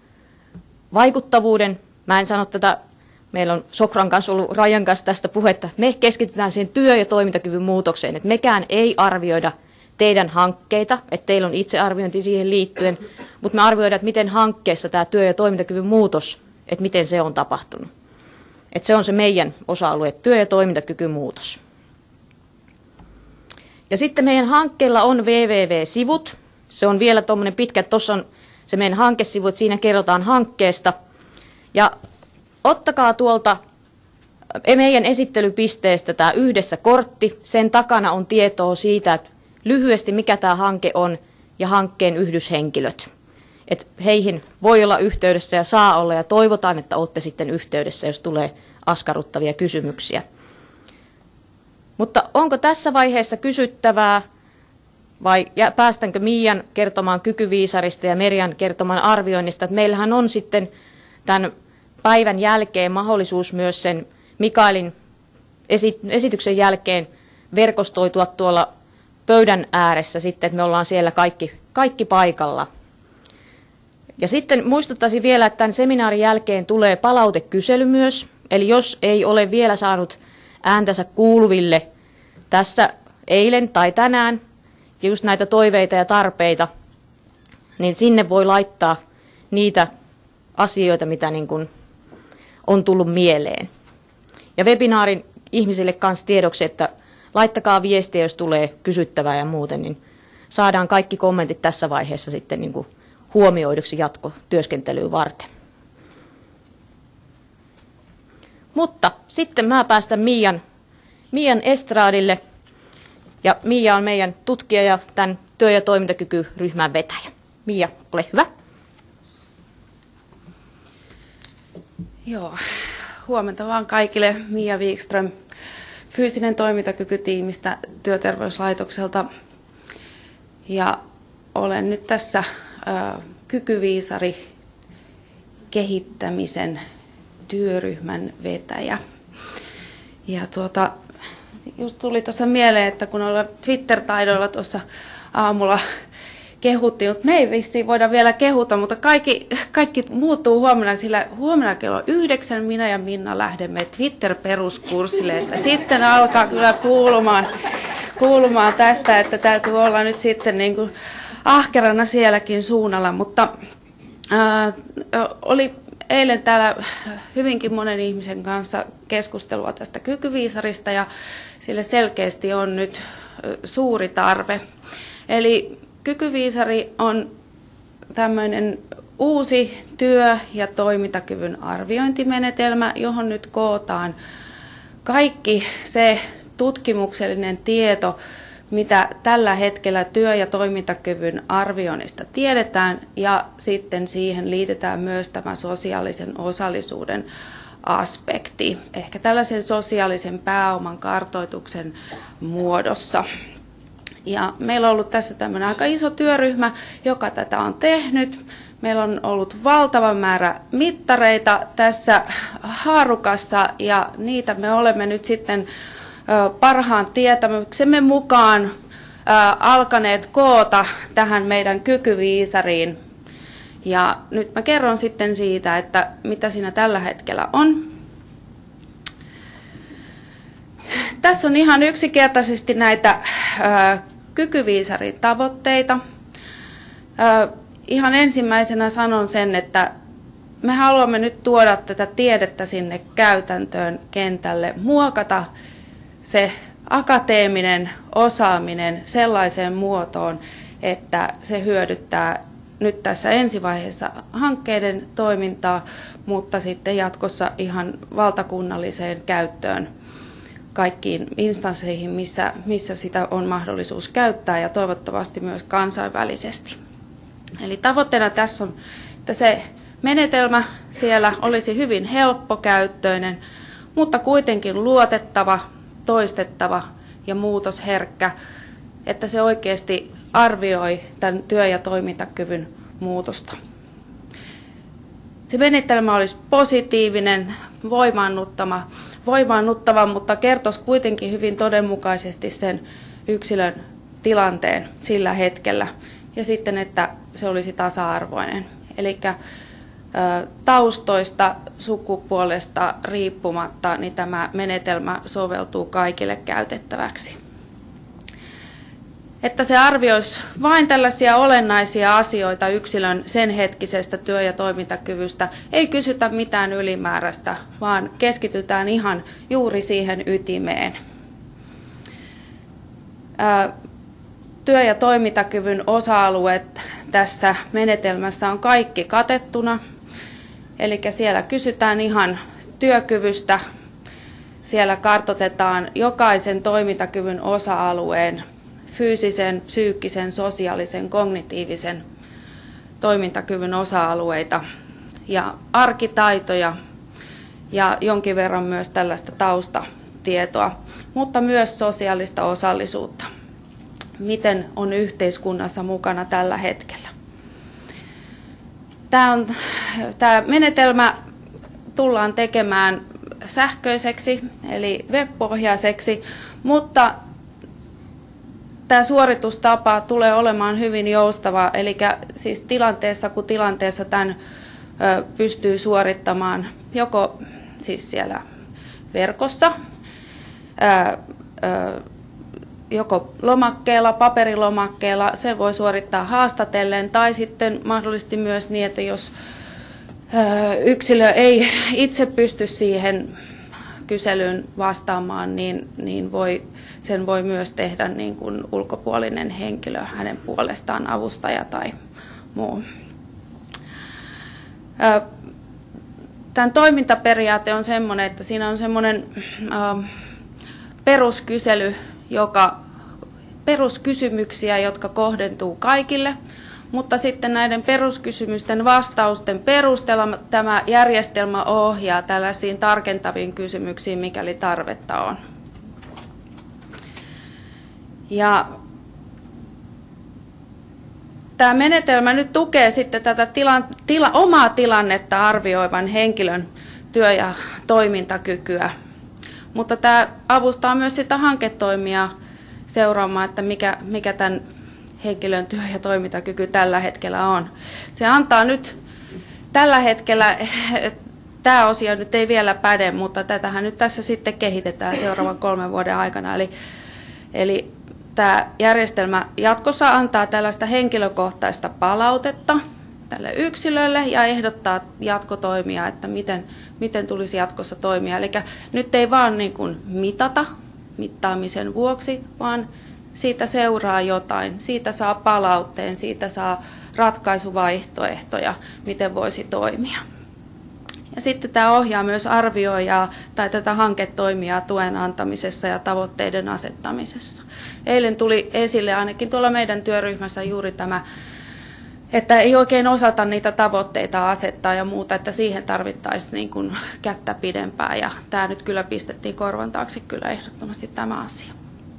vaikuttavuuden. Mä en sano tätä, meillä on Sokran kanssa ollut Rajan kanssa tästä puhetta. Me keskitytään siihen työ- ja toimintakyvyn muutokseen, että mekään ei arvioida teidän hankkeita, että teillä on itsearviointi siihen liittyen, mutta me arvioidaan, että miten hankkeessa tämä työ- ja toimintakyvyn muutos, että miten se on tapahtunut. Että se on se meidän osa-alue, työ- ja toimintakykymuutos. Ja sitten meidän hankkeella on www-sivut. Se on vielä tuommoinen pitkä, tuossa on se meidän hankesivu, että siinä kerrotaan hankkeesta. Ja ottakaa tuolta meidän esittelypisteestä tämä yhdessä kortti. Sen takana on tietoa siitä, että lyhyesti mikä tämä hanke on ja hankkeen yhdyshenkilöt. Että heihin voi olla yhteydessä ja saa olla ja toivotaan, että olette sitten yhteydessä, jos tulee askarruttavia kysymyksiä. Mutta onko tässä vaiheessa kysyttävää vai päästänkö Miian kertomaan kykyviisarista ja Merjan kertomaan arvioinnista? Että meillähän on sitten tämän päivän jälkeen mahdollisuus myös sen Mikaelin esityksen jälkeen verkostoitua tuolla pöydän ääressä sitten, että me ollaan siellä kaikki paikalla. Ja sitten muistuttaisin vielä, että tämän seminaarin jälkeen tulee palautekysely myös. Eli jos ei ole vielä saanut ääntänsä kuuluville tässä eilen tai tänään, ja just näitä toiveita ja tarpeita, niin sinne voi laittaa niitä asioita, mitä niin kuin on tullut mieleen. Ja webinaarin ihmisille kanssa tiedoksi, että laittakaa viestiä, jos tulee kysyttävää ja muuten, niin saadaan kaikki kommentit tässä vaiheessa sitten niin kuin huomioiduksi jatkotyöskentelyyn varten. Mutta sitten mä päästän Miian estraadille. Ja Miia on meidän tutkija ja tämän työ- ja toimintakykyryhmän vetäjä. Miia, ole hyvä. Joo, huomenta vaan kaikille. Miia Wikström, fyysinen toimintakykytiimistä Työterveyslaitokselta. Ja olen nyt tässä kykyviisari kehittämisen työryhmän vetäjä. Ja just tuli tuossa mieleen, että kun ollaan Twitter-taidoilla tuossa aamulla kehuttiin, mutta me ei vissiin voida vielä kehuta, mutta kaikki muuttuu huomenna, sillä huomenna kello 9 minä ja Minna lähdemme Twitter-peruskurssille, että sitten alkaa kyllä kuulumaan tästä, että täytyy olla nyt sitten niin kuin ahkerana sielläkin suunnalla, mutta oli eilen täällä hyvinkin monen ihmisen kanssa keskustelua tästä kykyviisarista ja sille selkeästi on nyt suuri tarve. Eli kykyviisari on tämmöinen uusi työ- ja toimintakyvyn arviointimenetelmä, johon nyt kootaan kaikki se tutkimuksellinen tieto, mitä tällä hetkellä työ- ja toimintakyvyn arvioinnista tiedetään, ja sitten siihen liitetään myös tämä sosiaalisen osallisuuden aspekti, ehkä tällaisen sosiaalisen pääoman kartoituksen muodossa. Ja meillä on ollut tässä tämmöinen aika iso työryhmä, joka tätä on tehnyt. Meillä on ollut valtava määrä mittareita tässä haarukassa, ja niitä me olemme nyt sitten parhaan tietämyksemme mukaan alkaneet koota tähän meidän kykyviisariin. Ja nyt mä kerron sitten siitä, että mitä siinä tällä hetkellä on. Tässä on ihan yksinkertaisesti näitä kykyviisarin tavoitteita. Ihan ensimmäisenä sanon sen, että me haluamme nyt tuoda tätä tiedettä sinne käytäntöön kentälle, muokata se akateeminen osaaminen sellaiseen muotoon, että se hyödyttää nyt tässä ensivaiheessa hankkeiden toimintaa, mutta sitten jatkossa ihan valtakunnalliseen käyttöön kaikkiin instansseihin, missä sitä on mahdollisuus käyttää, ja toivottavasti myös kansainvälisesti. Eli tavoitteena tässä on, että se menetelmä siellä olisi hyvin helppokäyttöinen, mutta kuitenkin luotettava, toistettava ja muutosherkkä, että se oikeasti arvioi tämän työ- ja toimintakyvyn muutosta. Se menetelmä olisi positiivinen, voimaannuttava, mutta kertoisi kuitenkin hyvin todenmukaisesti sen yksilön tilanteen sillä hetkellä, ja sitten, että se olisi tasa-arvoinen. Eli taustoista, sukupuolesta riippumatta, niin tämä menetelmä soveltuu kaikille käytettäväksi. Että se arvioisi vain tällaisia olennaisia asioita yksilön sen hetkisestä työ- ja toimintakyvystä. Ei kysytä mitään ylimääräistä, vaan keskitytään ihan juuri siihen ytimeen. Työ- ja toimintakyvyn osa-alueet tässä menetelmässä on kaikki katettuna. Eli siellä kysytään ihan työkyvystä. Siellä kartoitetaan jokaisen toimintakyvyn osa-alueen fyysisen, psyykkisen, sosiaalisen, kognitiivisen toimintakyvyn osa-alueita ja arkitaitoja ja jonkin verran myös tällaista tietoa, mutta myös sosiaalista osallisuutta. Miten on yhteiskunnassa mukana tällä hetkellä. Tämä menetelmä tullaan tekemään sähköiseksi, eli web-pohjaiseksi, mutta tämä suoritustapa tulee olemaan hyvin joustava, eli siis tilanteessa kuin tilanteessa tämän pystyy suorittamaan joko siis siellä verkossa, joko lomakkeella, paperilomakkeella, se voi suorittaa haastatellen, tai sitten mahdollisesti myös niin, että jos yksilö ei itse pysty siihen kyselyyn vastaamaan, niin sen voi myös tehdä niin kuin ulkopuolinen henkilö hänen puolestaan, avustaja tai muu. Tämän toimintaperiaate on sellainen, että siinä on semmoinen peruskysely, peruskysymyksiä, jotka kohdentuu kaikille, mutta sitten näiden peruskysymysten vastausten perusteella tämä järjestelmä ohjaa tällaisiin tarkentaviin kysymyksiin, mikäli tarvetta on. Ja tämä menetelmä nyt tukee sitten tätä omaa tilannetta arvioivan henkilön työ- ja toimintakykyä, mutta tämä avustaa myös sitä hanketoimia seuraamaan, että mikä tämän henkilön työ- ja toimintakyky tällä hetkellä on. Se antaa nyt tällä hetkellä, tämä osio nyt ei vielä päde, mutta tätähän nyt tässä sitten kehitetään seuraavan 3 vuoden aikana. Eli tämä järjestelmä jatkossa antaa tällaista henkilökohtaista palautetta tälle yksilölle ja ehdottaa jatkotoimia, että miten tulisi jatkossa toimia. Eli nyt ei vaan niin kuin mitata mittaamisen vuoksi, vaan siitä seuraa jotain, siitä saa palautteen, siitä saa ratkaisuvaihtoehtoja, miten voisi toimia. Ja sitten tämä ohjaa myös arvioijaa tai tätä hanketoimijaa tuen antamisessa ja tavoitteiden asettamisessa. Eilen tuli esille ainakin tuolla meidän työryhmässä juuri tämä, että ei oikein osata niitä tavoitteita asettaa ja muuta, että siihen tarvittaisiin niin kuin kättä pidempään. Ja tämä nyt kyllä pistettiin korvan taakse kyllä ehdottomasti tämä asia.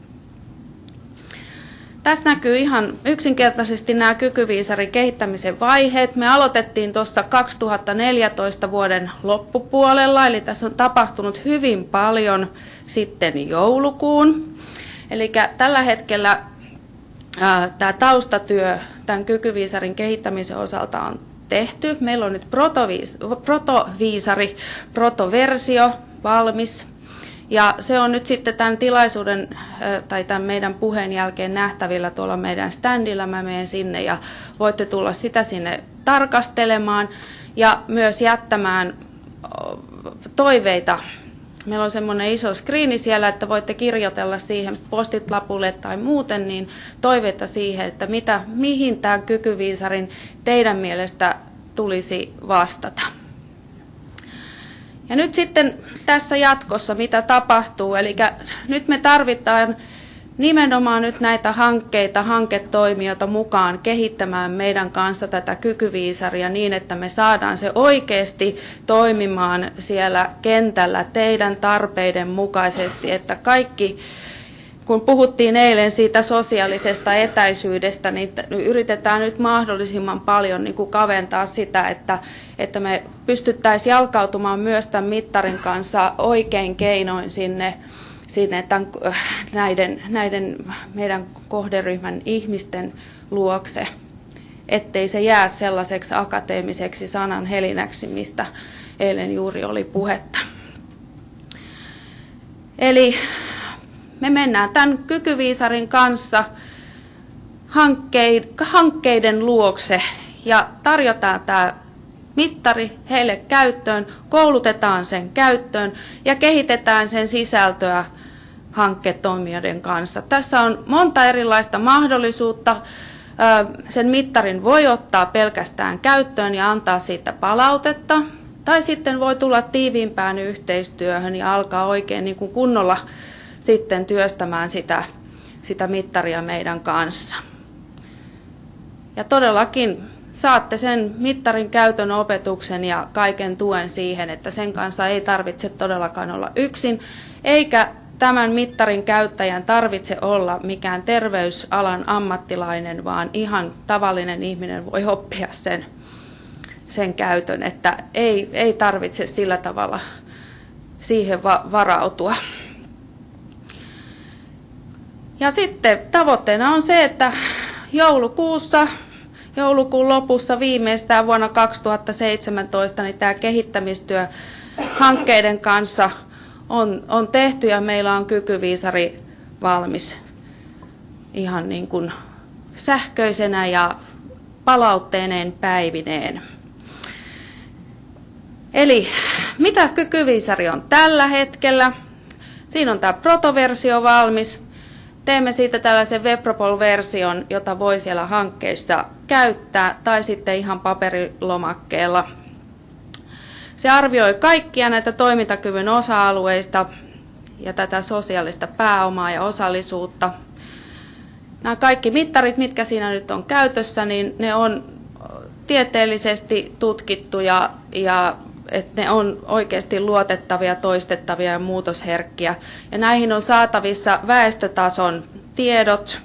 Tässä näkyy ihan yksinkertaisesti nämä kykyviisarin kehittämisen vaiheet. Me aloitettiin tuossa 2014 vuoden loppupuolella, eli tässä on tapahtunut hyvin paljon sitten joulukuun. Eli tällä hetkellä tämä taustatyö tämän kykyviisarin kehittämisen osalta on tehty. Meillä on nyt protoviisari, protoversio valmis. Ja se on nyt sitten tämän tilaisuuden tai tämän meidän puheen jälkeen nähtävillä tuolla meidän standilla. Mä menen sinne ja voitte tulla sitä sinne tarkastelemaan ja myös jättämään toiveita. Meillä on semmoinen iso skriini siellä, että voitte kirjoitella siihen postit-lapulle tai muuten niin toiveita siihen, että mihin tämän kykyviisarin teidän mielestä tulisi vastata. Ja nyt sitten tässä jatkossa, mitä tapahtuu, eli nyt me tarvitaan nimenomaan nyt näitä hanketoimijoita mukaan kehittämään meidän kanssa tätä kykyviisaria niin, että me saadaan se oikeasti toimimaan siellä kentällä teidän tarpeiden mukaisesti, että kaikki, kun puhuttiin eilen siitä sosiaalisesta etäisyydestä, niin yritetään nyt mahdollisimman paljon niin kuin kaventaa sitä, että me pystyttäisiin jalkautumaan myös tämän mittarin kanssa oikein keinoin sinne näiden meidän kohderyhmän ihmisten luokse, ettei se jää sellaiseksi akateemiseksi sananhelinäksi, mistä eilen juuri oli puhetta. Eli me mennään tämän kykyviisarin kanssa hankkeiden luokse ja tarjotaan tämä mittari heille käyttöön, koulutetaan sen käyttöön ja kehitetään sen sisältöä hankketoimijoiden kanssa. Tässä on monta erilaista mahdollisuutta. Sen mittarin voi ottaa pelkästään käyttöön ja antaa siitä palautetta, tai sitten voi tulla tiiviimpään yhteistyöhön ja alkaa oikein niin kuin kunnolla sitten työstämään sitä mittaria meidän kanssa. Ja todellakin saatte sen mittarin käytön opetuksen ja kaiken tuen siihen, että sen kanssa ei tarvitse todellakaan olla yksin, eikä tämän mittarin käyttäjän tarvitse olla mikään terveysalan ammattilainen, vaan ihan tavallinen ihminen voi oppia sen käytön, että ei tarvitse sillä tavalla siihen varautua. Ja sitten tavoitteena on se, että joulukuun lopussa viimeistään vuonna 2017 niin tämä kehittämistyö hankkeiden kanssa on tehty ja meillä on kykyviisari valmis ihan niin kuin sähköisenä ja palautteineen päivineen. Eli mitä kykyviisari on tällä hetkellä? Siinä on tämä protoversio valmis. Teemme siitä tällaisen WebPropol-version, jota voi siellä hankkeissa käyttää tai sitten ihan paperilomakkeella. Se arvioi kaikkia näitä toimintakyvyn osa-alueista ja tätä sosiaalista pääomaa ja osallisuutta. Nämä kaikki mittarit, mitkä siinä nyt on käytössä, niin ne on tieteellisesti tutkittuja ja että ne on oikeasti luotettavia, toistettavia ja muutosherkkiä. Ja näihin on saatavissa väestötason tiedot.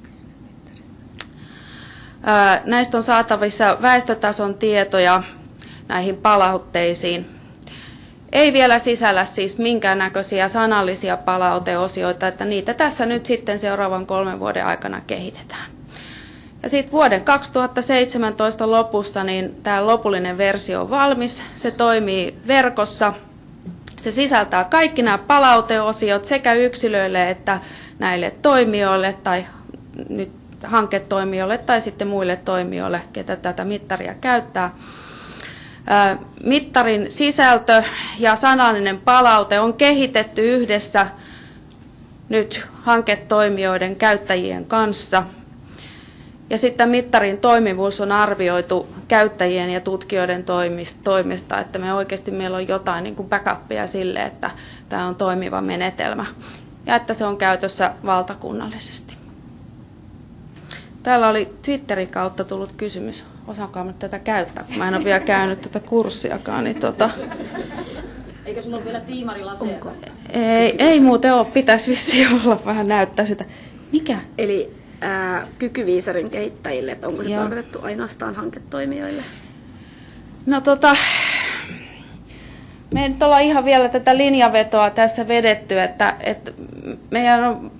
Näistä on saatavissa väestötason tietoja näihin palautteisiin. Ei vielä sisällä siis minkäännäköisiä sanallisia palauteosioita, että niitä tässä nyt sitten seuraavan 3 vuoden aikana kehitetään. Ja sitten vuoden 2017 lopussa niin tämä lopullinen versio on valmis. Se toimii verkossa. Se sisältää kaikki nämä palauteosiot sekä yksilöille että näille toimijoille tai nyt hanketoimijoille tai sitten muille toimijoille, ketä tätä mittaria käyttää. Mittarin sisältö ja sanallinen palaute on kehitetty yhdessä nyt hanketoimijoiden käyttäjien kanssa. Ja sitten mittarin toimivuus on arvioitu käyttäjien ja tutkijoiden toimesta, että meillä on jotain niin kuin backupia sille, että tämä on toimiva menetelmä ja että se on käytössä valtakunnallisesti. Täällä oli Twitterin kautta tullut kysymys, osaanko nyt tätä käyttää, kun mä en ole vielä käynyt tätä kurssiakaan. Niin Eikö sulla ole vielä tiimarilaseja? Ei muuten ole, pitäisi vissiin olla, vähän näyttää sitä. Mikä? Eli kykyviisarin kehittäjille, että onko se tarkoitettu ainoastaan hanketoimijoille? No me ei nyt olla ihan vielä tätä linjavetoa tässä vedetty, että meidän on,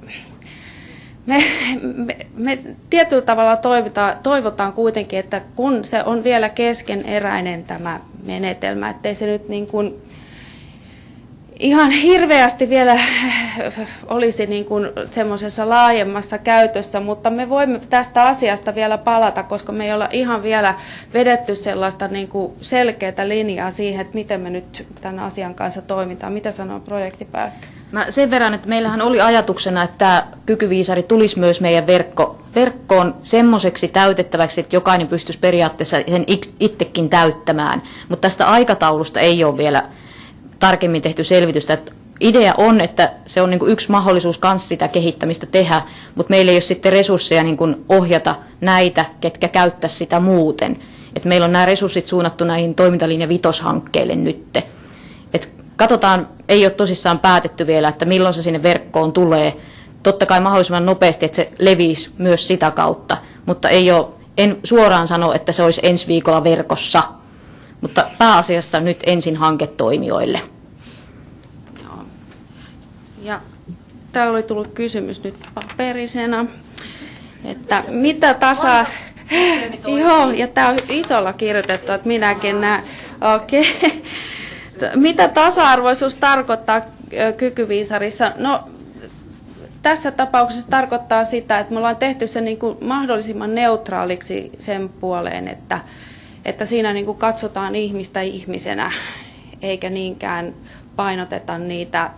me tietyllä tavalla toivotaan kuitenkin, että kun se on vielä keskeneräinen tämä menetelmä, ettei se nyt niin kuin ihan hirveästi vielä olisi niin kuin semmoisessa laajemmassa käytössä, mutta me voimme tästä asiasta vielä palata, koska me ei olla ihan vielä vedetty sellaista niin kuin selkeää linjaa siihen, että miten me nyt tämän asian kanssa toimitaan. Mitä sanoo projektipäällikkö? Sen verran, että meillähän oli ajatuksena, että tämä kykyviisari tulisi myös meidän verkkoon semmoiseksi täytettäväksi, että jokainen pystyisi periaatteessa sen itsekin täyttämään, mutta tästä aikataulusta ei ole vielä tarkemmin tehty selvitystä. Että idea on, että se on niin kuin yksi mahdollisuus myös sitä kehittämistä tehdä, mutta meillä ei ole sitten resursseja niin kuin ohjata näitä, ketkä käyttäisi sitä muuten. Että meillä on nämä resurssit suunnattu näihin toimintalinja 5-hankkeille nyt. Et katsotaan, ei ole tosissaan päätetty vielä, että milloin se sinne verkkoon tulee. Totta kai mahdollisimman nopeasti, että se leviisi myös sitä kautta, mutta en suoraan sano, että se olisi ensi viikolla verkossa. Mutta pääasiassa nyt ensin hanketoimijoille. Joo. Ja täällä oli tullut kysymys nyt paperisena, että mitä Joo, ja tämä on isolla kirjoitettu, että minäkin näen. Okei. Mitä tasa-arvoisuus tarkoittaa kykyviisarissa? No, tässä tapauksessa tarkoittaa sitä, että me ollaan tehty se niin kuin mahdollisimman neutraaliksi sen puoleen, että siinä niin kuin katsotaan ihmistä ihmisenä, eikä niinkään painoteta niitä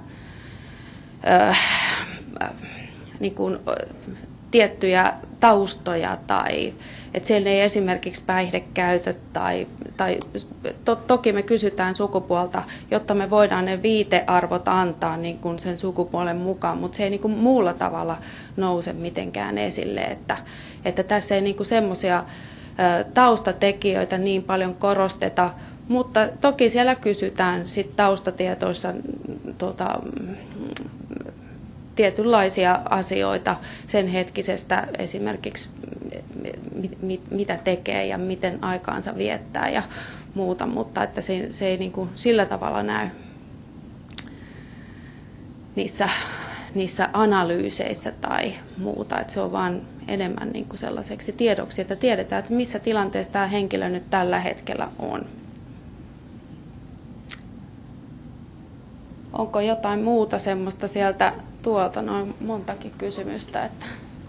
niin kuin tiettyjä taustoja tai että siellä ei esimerkiksi päihdekäytöt tai toki me kysytään sukupuolta, jotta me voidaan ne viitearvot antaa niin kuin sen sukupuolen mukaan, mutta se ei niin kuin muulla tavalla nouse mitenkään esille, että tässä ei niin kuin semmoisia taustatekijöitä niin paljon korosteta, mutta toki siellä kysytään sit taustatietoissa tietynlaisia asioita sen hetkisestä, esimerkiksi mitä tekee ja miten aikaansa viettää ja muuta, mutta että se ei niin kuin sillä tavalla näy niissä analyyseissä tai muuta, että se on vaan enemmän niin kuin sellaiseksi tiedoksi, että tiedetään, että missä tilanteessa tämä henkilö nyt tällä hetkellä on. Onko jotain muuta semmoista sieltä tuolta? Noin montakin kysymystä. Että.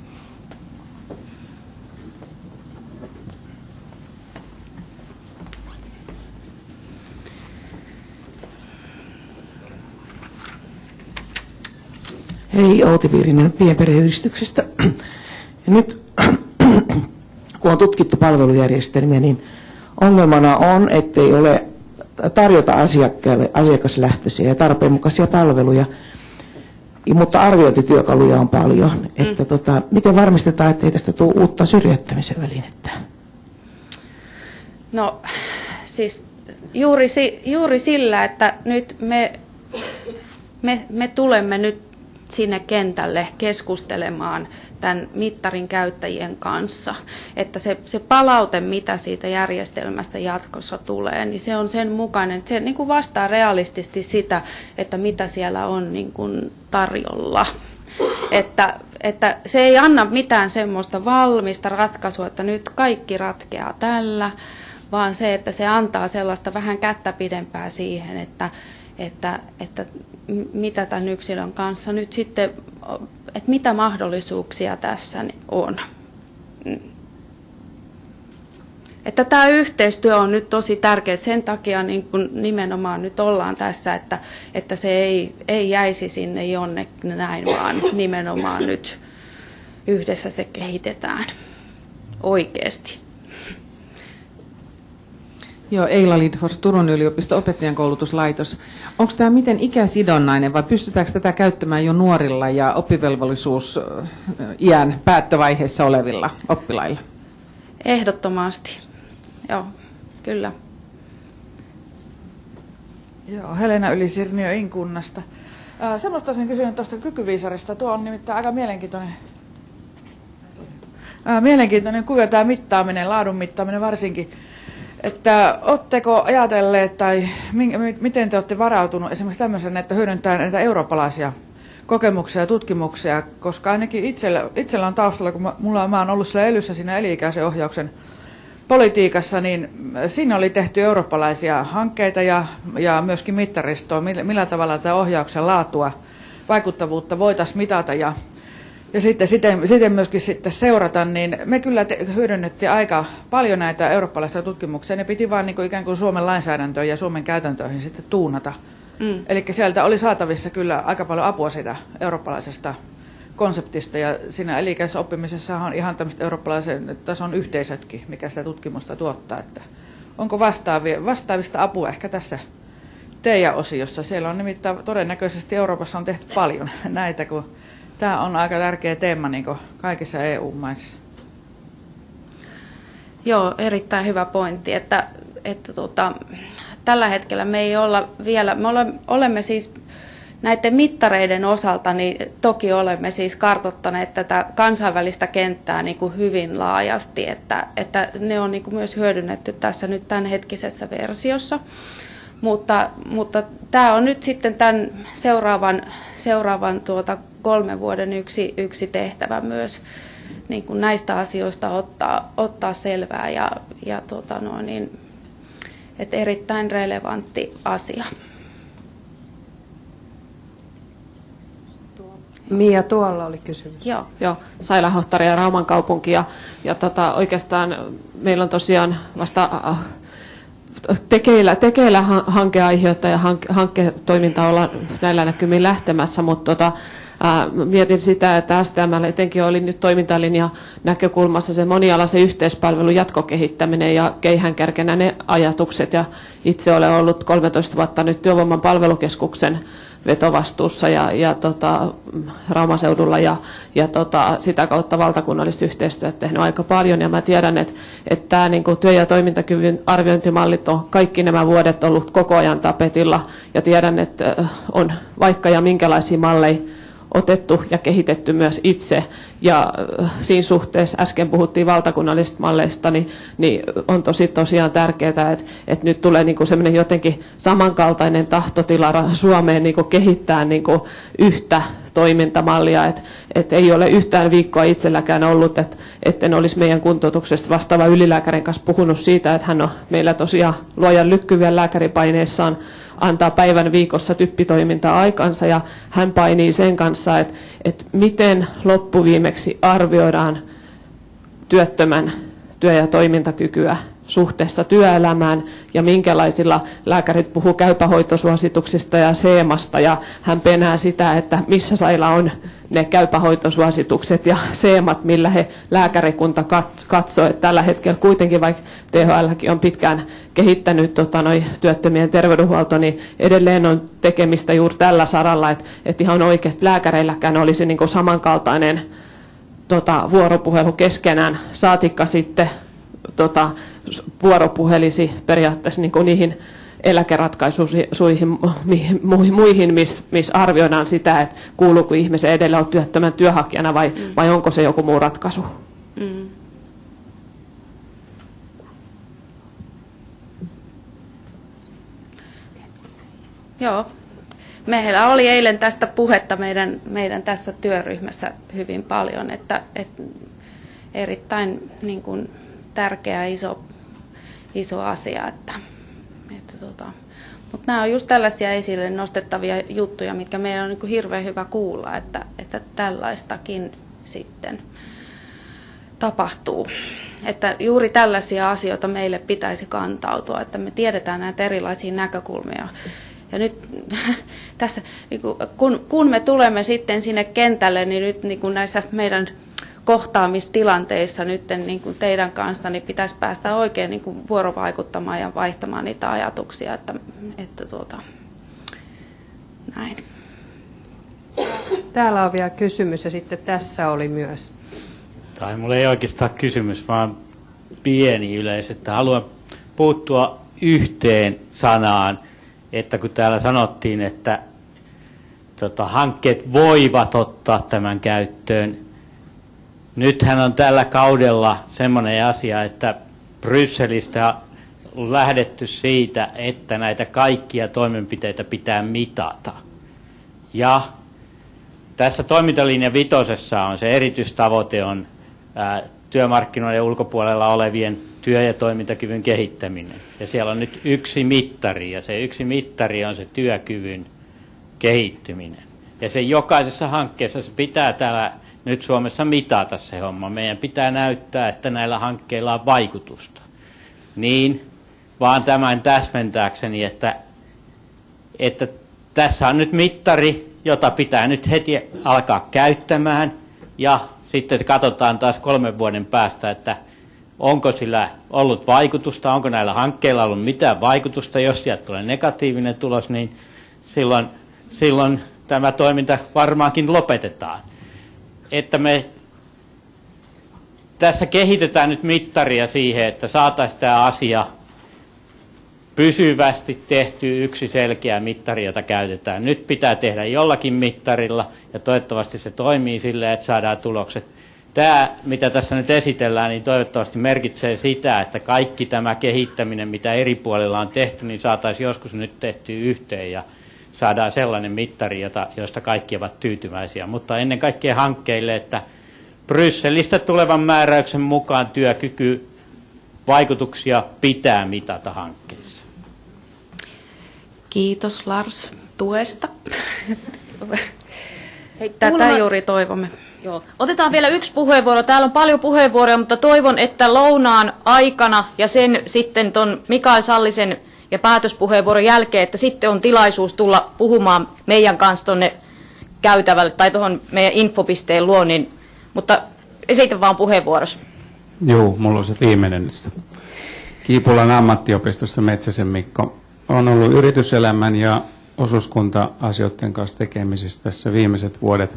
Hei, Outi Piirinen Pienperheyhdistyksestä. Ja nyt kun on tutkittu palvelujärjestelmiä, niin ongelmana on, ettei ole tarjota asiakkaille asiakaslähtöisiä ja tarpeenmukaisia palveluja, mutta arviointityökaluja on paljon. Että miten varmistetaan, ettei tästä tule uutta syrjäyttämisen välinettä? No siis juuri sillä, että nyt me tulemme nyt sinne kentälle keskustelemaan tämän mittarin käyttäjien kanssa, että se palaute, mitä siitä järjestelmästä jatkossa tulee, niin se on sen mukainen, että se niin kuin vastaa realistisesti sitä, että mitä siellä on niin kuin tarjolla. Että se ei anna mitään semmoista valmista ratkaisua, että nyt kaikki ratkeaa tällä, vaan se, että se antaa sellaista vähän kättä pidempää siihen, että mitä tämän yksilön kanssa nyt sitten, että mitä mahdollisuuksia tässä on. Että tämä yhteistyö on nyt tosi tärkeää, sen takia niin kun nimenomaan nyt ollaan tässä, että se ei jäisi sinne jonnekin näin, vaan nimenomaan nyt yhdessä se kehitetään oikeasti. Joo, Eila Lidfors, Turun yliopiston opettajankoulutuslaitos. Onko tämä miten ikäsidonnainen vai pystytäänkö tätä käyttämään jo nuorilla ja oppivelvollisuus iän päättövaiheessa olevilla oppilailla? Ehdottomasti, joo, kyllä. Joo, Helena Ylisirniö Inkunnasta. Semmoista olisin kysynyt tuosta kykyviisarista. Tuo on nimittäin aika mielenkiintoinen kuvio, tämä mittaaminen, laadun mittaaminen varsinkin. Että oletteko ajatelleet tai miten te olette varautunut esimerkiksi tämmöisen, että hyödyntää näitä eurooppalaisia kokemuksia ja tutkimuksia, koska ainakin itsellä on taustalla, kun mä oon ollut siellä ELYssä siinä eli-ikäisen ohjauksen politiikassa, niin siinä oli tehty eurooppalaisia hankkeita ja myöskin mittaristoa, millä tavalla tätä ohjauksen laatua, vaikuttavuutta voitaisiin mitata ja sitten siten myöskin sitten seurata, niin me kyllä hyödynnettiin aika paljon näitä eurooppalaisia tutkimuksia. Ne piti vaan niin kuin ikään kuin Suomen lainsäädäntöön ja Suomen käytäntöihin sitten tuunata. Eli sieltä oli saatavissa kyllä aika paljon apua siitä eurooppalaisesta konseptista. Ja siinä eli-ikäisessä oppimisessa on ihan tämmöiset eurooppalaisen tason yhteisötkin, mikä sitä tutkimusta tuottaa. Että onko vastaavista apua ehkä tässä teidän osiossa? Siellä on nimittäin todennäköisesti Euroopassa on tehty paljon näitä, kun tämä on aika tärkeä teema niin kuin kaikissa EU-maissa. Joo, erittäin hyvä pointti, että tällä hetkellä me ei olla vielä, olemme siis näiden mittareiden osalta, niin toki olemme siis kartoittaneet tätä kansainvälistä kenttää niin kuin hyvin laajasti, että ne on niin kuin myös hyödynnetty tässä nyt tämänhetkisessä versiossa. Mutta tämä on nyt sitten tämän seuraavan 3 vuoden yksi tehtävä myös niin kuin näistä asioista ottaa selvää että erittäin relevantti asia. Mia, tuolla oli kysymys. Joo, Saila Hohtari ja Rauman kaupunki ja oikeastaan meillä on tosiaan vasta tekeillä hankeaiheutta ja hankketoiminta ollaan näillä näkymin lähtemässä, mutta mietin sitä, että STM:llä etenkin oli nyt toimintalinja näkökulmassa se monialaisen yhteispalvelun jatkokehittäminen ja keihäänkärkenä ne ajatukset. Ja itse olen ollut 13 vuotta nyt Työvoiman palvelukeskuksen vetovastuussa ja Rauman seudulla ja sitä kautta valtakunnallista yhteistyötä tehnyt aika paljon. Ja mä tiedän, että tämä niin kuin työ- ja toimintakyvyn arviointimallit on kaikki nämä vuodet ollut koko ajan tapetilla ja tiedän, että on vaikka ja minkälaisia malleja otettu ja kehitetty myös itse. Ja siinä suhteessa, äsken puhuttiin valtakunnallisista malleista, niin on tosiaan tärkeää, että nyt tulee niin kuin semmoinen jotenkin samankaltainen tahtotila Suomeen niin kuin kehittää niin kuin yhtä toimintamallia, että ei ole yhtään viikkoa itselläkään ollut, että en olisi meidän kuntoutuksesta vastaava ylilääkärin kanssa puhunut siitä, että hän on meillä tosiaan luojan lykkyvien lääkäripaineissaan antaa päivän viikossa typpitoimintaa aikansa ja hän painii sen kanssa, että miten loppuviimeksi arvioidaan työttömän työ- ja toimintakykyä suhteessa työelämään ja minkälaisilla lääkärit puhuu käypähoitosuosituksista ja seemasta ja hän penää sitä, että missä sailla on ne käypähoitosuositukset ja seemat, millä he lääkärikunta katsoo, että tällä hetkellä kuitenkin, vaikka THLkin on pitkään kehittänyt työttömien terveydenhuolto, niin edelleen on tekemistä juuri tällä saralla, että ihan oikeasti lääkäreilläkään olisi niin kuin samankaltainen vuoropuhelu keskenään, saatikka sitten vuoropuhelisi periaatteessa niin kuin niihin eläkeratkaisuihin muihin, missä arvioidaan sitä, että kuuluuko ihmisen edellä on työttömän työnhakijana vai onko se joku muu ratkaisu. Mm. Joo. Meillä oli eilen tästä puhetta meidän tässä työryhmässä hyvin paljon, että erittäin niin kuin tärkeä iso asia, mutta nämä on just tällaisia esille nostettavia juttuja, mitkä meidän on niin kuin hirveän hyvä kuulla, että tällaistakin sitten tapahtuu. Että juuri tällaisia asioita meille pitäisi kantautua, että me tiedetään näitä erilaisia näkökulmia. Ja nyt tässä, kun me tulemme sitten sinne kentälle, niin nyt niin kuin näissä meidän kohtaamistilanteissa nyt niin kuin teidän kanssa niin pitäisi päästä oikein niin kuin vuorovaikuttamaan ja vaihtamaan niitä ajatuksia, että näin. Täällä on vielä kysymys ja sitten tässä oli myös. Tai mulla ei oikeastaan kysymys, vaan pieni yleisö, että haluan puuttua yhteen sanaan, että kun täällä sanottiin, että hankkeet voivat ottaa tämän käyttöön. Nythän on tällä kaudella semmoinen asia, että Brysselistä on lähdetty siitä, että näitä kaikkia toimenpiteitä pitää mitata. Ja tässä toimintalinja 5 on se erityistavoite on työmarkkinoiden ulkopuolella olevien työ- ja toimintakyvyn kehittäminen. Ja siellä on nyt yksi mittari, ja se yksi mittari on se työkyvyn kehittyminen. Ja se jokaisessa hankkeessa se pitää täällä nyt Suomessa mitata se homma. Meidän pitää näyttää, että näillä hankkeilla on vaikutusta. Niin, vaan tämän täsmentääkseni, että tässä on nyt mittari, jota pitää nyt heti alkaa käyttämään, ja sitten katsotaan taas 3 vuoden päästä, että onko sillä ollut vaikutusta, onko näillä hankkeilla ollut mitään vaikutusta. Jos sieltä tulee negatiivinen tulos, niin silloin tämä toiminta varmaankin lopetetaan. Että me tässä kehitetään nyt mittaria siihen, että saataisiin tämä asia pysyvästi tehty yksi selkeä mittari, jota käytetään. Nyt pitää tehdä jollakin mittarilla ja toivottavasti se toimii silleen, että saadaan tulokset. Tämä, mitä tässä nyt esitellään, niin toivottavasti merkitsee sitä, että kaikki tämä kehittäminen, mitä eri puolilla on tehty, niin saataisiin joskus nyt tehtyä yhteen ja saadaan sellainen mittari, josta kaikki ovat tyytyväisiä. Mutta ennen kaikkea hankkeille, että Brysselistä tulevan määräyksen mukaan työkykyvaikutuksia pitää mitata hankkeissa. Kiitos Lars tuesta. Tätä juuri toivomme. Joo. Otetaan vielä yksi puheenvuoro. Täällä on paljon puheenvuoroja, mutta toivon, että lounaan aikana ja sen sitten ton Mikael Sallisen ja päätöspuheenvuoron jälkeen, että sitten on tilaisuus tulla puhumaan meidän kanssa tuonne käytävälle tai tuohon meidän infopisteen luo, mutta esitä vaan puheenvuorossa. Joo, mulla on se viimeinen lista. Kiipulan ammattiopistosta Metsäsen Mikko. Olen ollut yrityselämän ja osuuskunta-asioiden kanssa tekemisissä tässä viimeiset vuodet.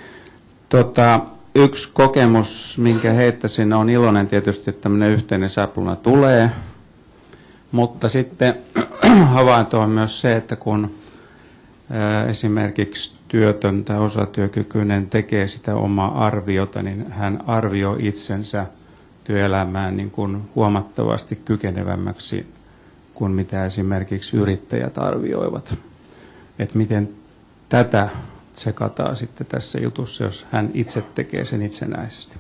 Yksi kokemus, minkä heittäisin, on iloinen tietysti, että tämmöinen yhteinen säpluna tulee, mutta sitten havainto on myös se, että kun esimerkiksi työtön tai osatyökykyinen tekee sitä omaa arviota, niin hän arvioi itsensä työelämään niin kuin huomattavasti kykenevämmäksi kuin mitä esimerkiksi yrittäjät arvioivat. Että miten tätä tsekataan sitten tässä jutussa, jos hän itse tekee sen itsenäisesti.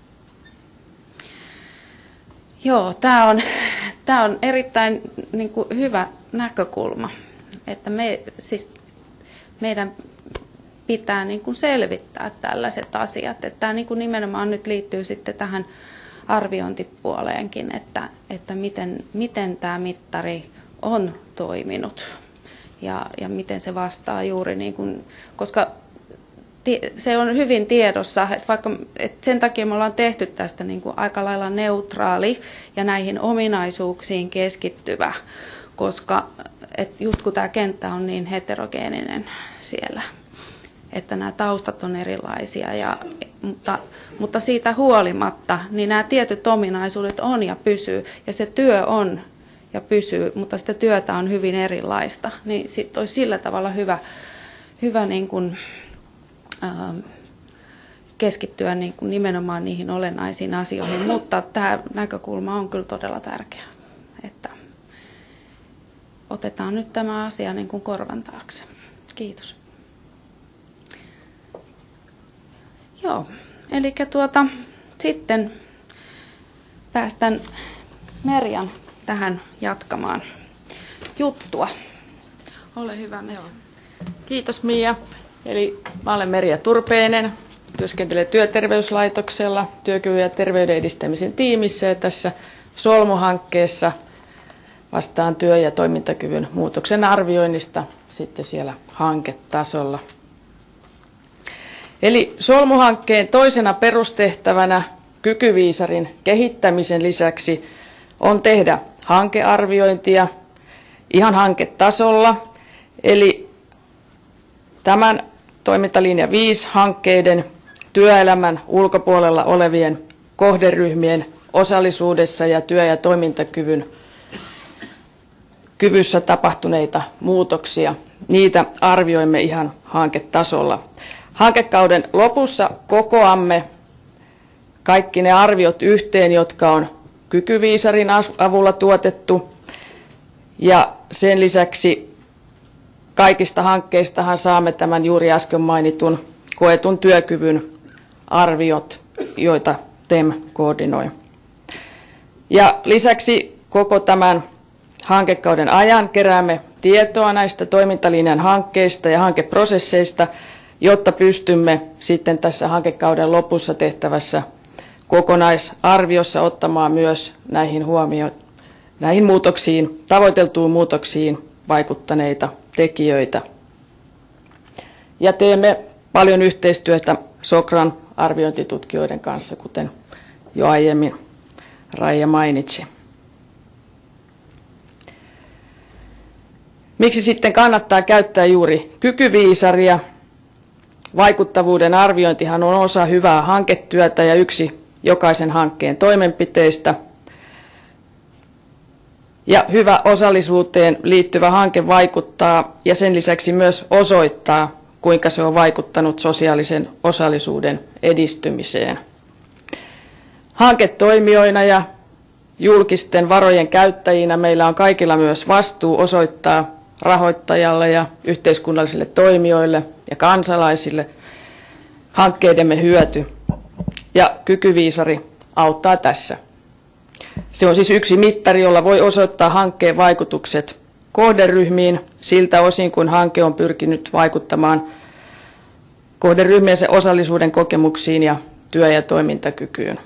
Joo, tämä on erittäin niin kuin hyvä näkökulma, että meidän pitää niin kuin selvittää tällaiset asiat. Että tämä niin kuin nimenomaan nyt liittyy sitten tähän arviointipuoleenkin, että miten tämä mittari on toiminut ja miten se vastaa juuri, niin kuin, koska se on hyvin tiedossa, että sen takia me ollaan tehty tästä niin kuin aika lailla neutraali ja näihin ominaisuuksiin keskittyvä, koska just kun tämä kenttä on niin heterogeeninen siellä, että nämä taustat on erilaisia, mutta siitä huolimatta niin nämä tietyt ominaisuudet on ja pysyy, ja se työ on ja pysyy, mutta sitä työtä on hyvin erilaista, niin sitten olisi sillä tavalla hyvä niin kuin, keskittyä niin kuin nimenomaan niihin olennaisiin asioihin, mutta tämä näkökulma on kyllä todella tärkeä, että otetaan nyt tämä asia niin kuin korvan taakse. Kiitos. Joo, eli sitten päästän Merjan tähän jatkamaan juttua. Ole hyvä, Merja. Kiitos Mia. Eli mä olen Merja Turpeinen, työskentelen työterveyslaitoksella työkyvyn ja terveyden edistämisen tiimissä ja tässä Solmu-hankkeessa vastaan työ- ja toimintakyvyn muutoksen arvioinnista sitten siellä hanketasolla. Eli Solmu-hankkeen toisena perustehtävänä kykyviisarin kehittämisen lisäksi on tehdä hankearviointia ihan hanketasolla, eli tämän toimintalinja 5 hankkeiden työelämän ulkopuolella olevien kohderyhmien osallisuudessa ja työ- ja toimintakyvyssä tapahtuneita muutoksia. Niitä arvioimme ihan hanketasolla. Hankekauden lopussa kokoamme kaikki ne arviot yhteen, jotka on kykyviisarin avulla tuotettu. Ja sen lisäksi kaikista hankkeistahan saamme tämän juuri äsken mainitun koetun työkyvyn arviot, joita TEM koordinoi. Ja lisäksi koko tämän hankekauden ajan keräämme tietoa näistä toimintalinjan hankkeista ja hankeprosesseista, jotta pystymme sitten tässä hankekauden lopussa tehtävässä kokonaisarviossa ottamaan myös näihin muutoksiin, tavoiteltuun muutoksiin vaikuttaneita tekijöitä. Ja teemme paljon yhteistyötä Sokran arviointitutkijoiden kanssa, kuten jo aiemmin Raija mainitsi. Miksi sitten kannattaa käyttää juuri kykyviisaria? Vaikuttavuuden arviointihan on osa hyvää hanketyötä ja yksi jokaisen hankkeen toimenpiteistä. Ja hyvä osallisuuteen liittyvä hanke vaikuttaa ja sen lisäksi myös osoittaa, kuinka se on vaikuttanut sosiaalisen osallisuuden edistymiseen. Hanketoimijoina ja julkisten varojen käyttäjinä meillä on kaikilla myös vastuu osoittaa rahoittajalle ja yhteiskunnallisille toimijoille ja kansalaisille hankkeidemme hyöty. Ja kykyviisari auttaa tässä. Se on siis yksi mittari, jolla voi osoittaa hankkeen vaikutukset kohderyhmiin siltä osin, kun hanke on pyrkinyt vaikuttamaan kohderyhmiensä osallisuuden kokemuksiin ja työ- ja toimintakykyyn.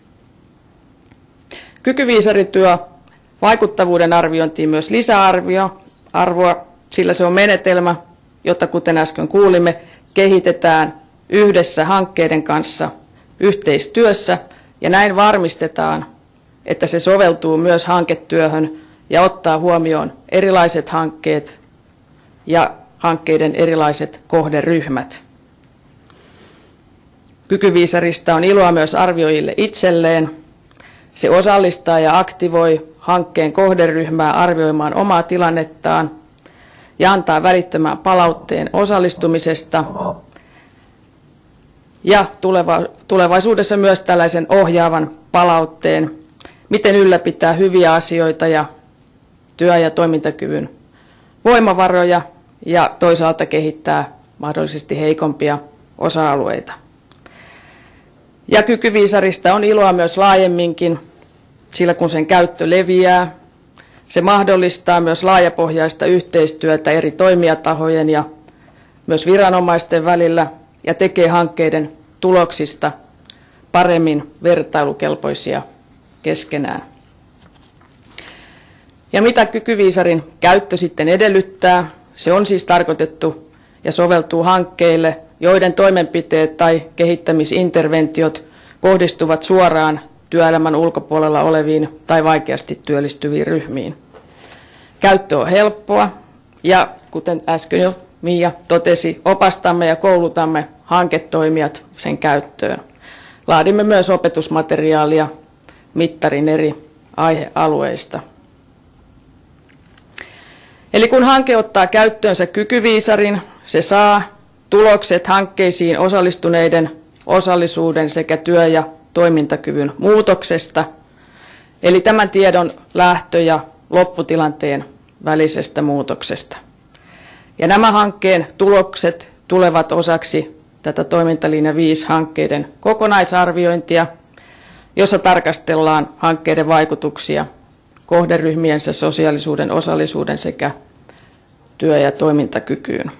Kykyviisari tuo vaikuttavuuden arviointiin myös lisäarvoa, sillä se on menetelmä, jota kuten äsken kuulimme, kehitetään yhdessä hankkeiden kanssa yhteistyössä ja näin varmistetaan, että se soveltuu myös hanketyöhön ja ottaa huomioon erilaiset hankkeet ja hankkeiden erilaiset kohderyhmät. Kykyviisarista on iloa myös arvioijille itselleen. Se osallistaa ja aktivoi hankkeen kohderyhmää arvioimaan omaa tilannettaan ja antaa välittömään palautteen osallistumisesta ja tulevaisuudessa myös tällaisen ohjaavan palautteen, miten ylläpitää hyviä asioita ja työ- ja toimintakyvyn voimavaroja ja toisaalta kehittää mahdollisesti heikompia osa-alueita. Ja kykyviisarista on iloa myös laajemminkin, sillä kun sen käyttö leviää, se mahdollistaa myös laajapohjaista yhteistyötä eri toimijatahojen ja myös viranomaisten välillä ja tekee hankkeiden tuloksista paremmin vertailukelpoisia keskenään. Ja mitä kykyviisarin käyttö sitten edellyttää? Se on siis tarkoitettu ja soveltuu hankkeille, joiden toimenpiteet tai kehittämisinterventiot kohdistuvat suoraan työelämän ulkopuolella oleviin tai vaikeasti työllistyviin ryhmiin. Käyttö on helppoa ja kuten äsken jo Mia totesi, opastamme ja koulutamme hanketoimijat sen käyttöön. Laadimme myös opetusmateriaalia mittarin eri aihealueista. Eli kun hanke ottaa käyttöönsä kykyviisarin, se saa tulokset hankkeisiin osallistuneiden osallisuuden sekä työ- ja toimintakyvyn muutoksesta, eli tämän tiedon lähtö- ja lopputilanteen välisestä muutoksesta. Ja nämä hankkeen tulokset tulevat osaksi tätä toimintalinja 5 hankkeiden kokonaisarviointia, jossa tarkastellaan hankkeiden vaikutuksia kohderyhmiensä sosiaalisuuden, osallisuuden sekä työ- ja toimintakykyyn.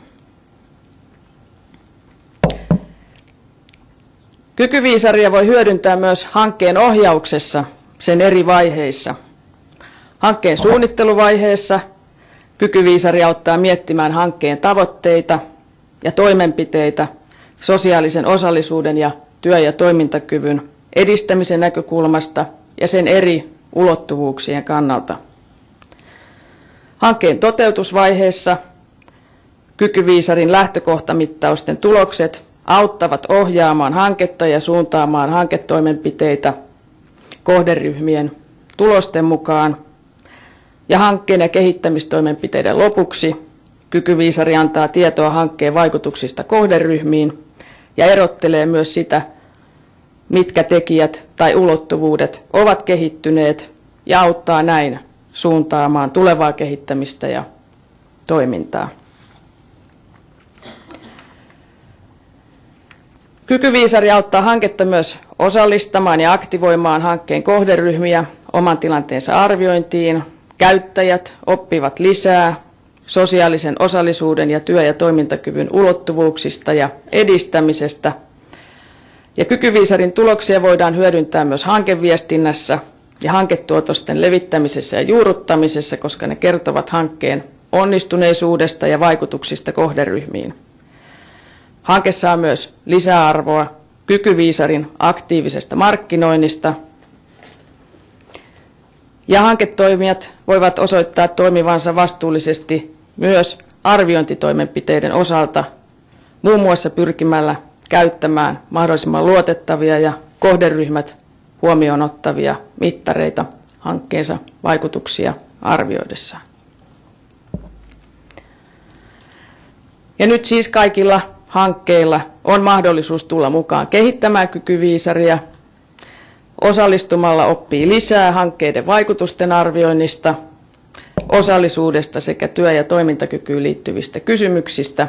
Kykyviisaria voi hyödyntää myös hankkeen ohjauksessa sen eri vaiheissa. Hankkeen suunnitteluvaiheessa kykyviisari auttaa miettimään hankkeen tavoitteita ja toimenpiteitä sosiaalisen osallisuuden ja työ- ja toimintakyvyn edistämisen näkökulmasta ja sen eri ulottuvuuksien kannalta. Hankkeen toteutusvaiheessa kykyviisarin lähtökohtamittausten tulokset auttavat ohjaamaan hanketta ja suuntaamaan hanketoimenpiteitä kohderyhmien tulosten mukaan. Ja hankkeen ja kehittämistoimenpiteiden lopuksi kykyviisari antaa tietoa hankkeen vaikutuksista kohderyhmiin ja erottelee myös sitä, mitkä tekijät tai ulottuvuudet ovat kehittyneet ja auttaa näin suuntaamaan tulevaa kehittämistä ja toimintaa. Kykyviisari auttaa hanketta myös osallistamaan ja aktivoimaan hankkeen kohderyhmiä oman tilanteensa arviointiin. Käyttäjät oppivat lisää sosiaalisen osallisuuden ja työ- ja toimintakyvyn ulottuvuuksista ja edistämisestä. Ja kykyviisarin tuloksia voidaan hyödyntää myös hankeviestinnässä ja hanketuotosten levittämisessä ja juurruttamisessa, koska ne kertovat hankkeen onnistuneisuudesta ja vaikutuksista kohderyhmiin. Hanke saa myös lisäarvoa kykyviisarin aktiivisesta markkinoinnista. Ja hanketoimijat voivat osoittaa toimivansa vastuullisesti myös arviointitoimenpiteiden osalta, muun muassa pyrkimällä käyttämään mahdollisimman luotettavia ja kohderyhmät huomioon ottavia mittareita hankkeensa vaikutuksia arvioidessaan. Ja nyt siis kaikilla hankkeilla on mahdollisuus tulla mukaan kehittämään kykyviisaria. Osallistumalla oppii lisää hankkeiden vaikutusten arvioinnista, osallisuudesta sekä työ- ja toimintakykyyn liittyvistä kysymyksistä.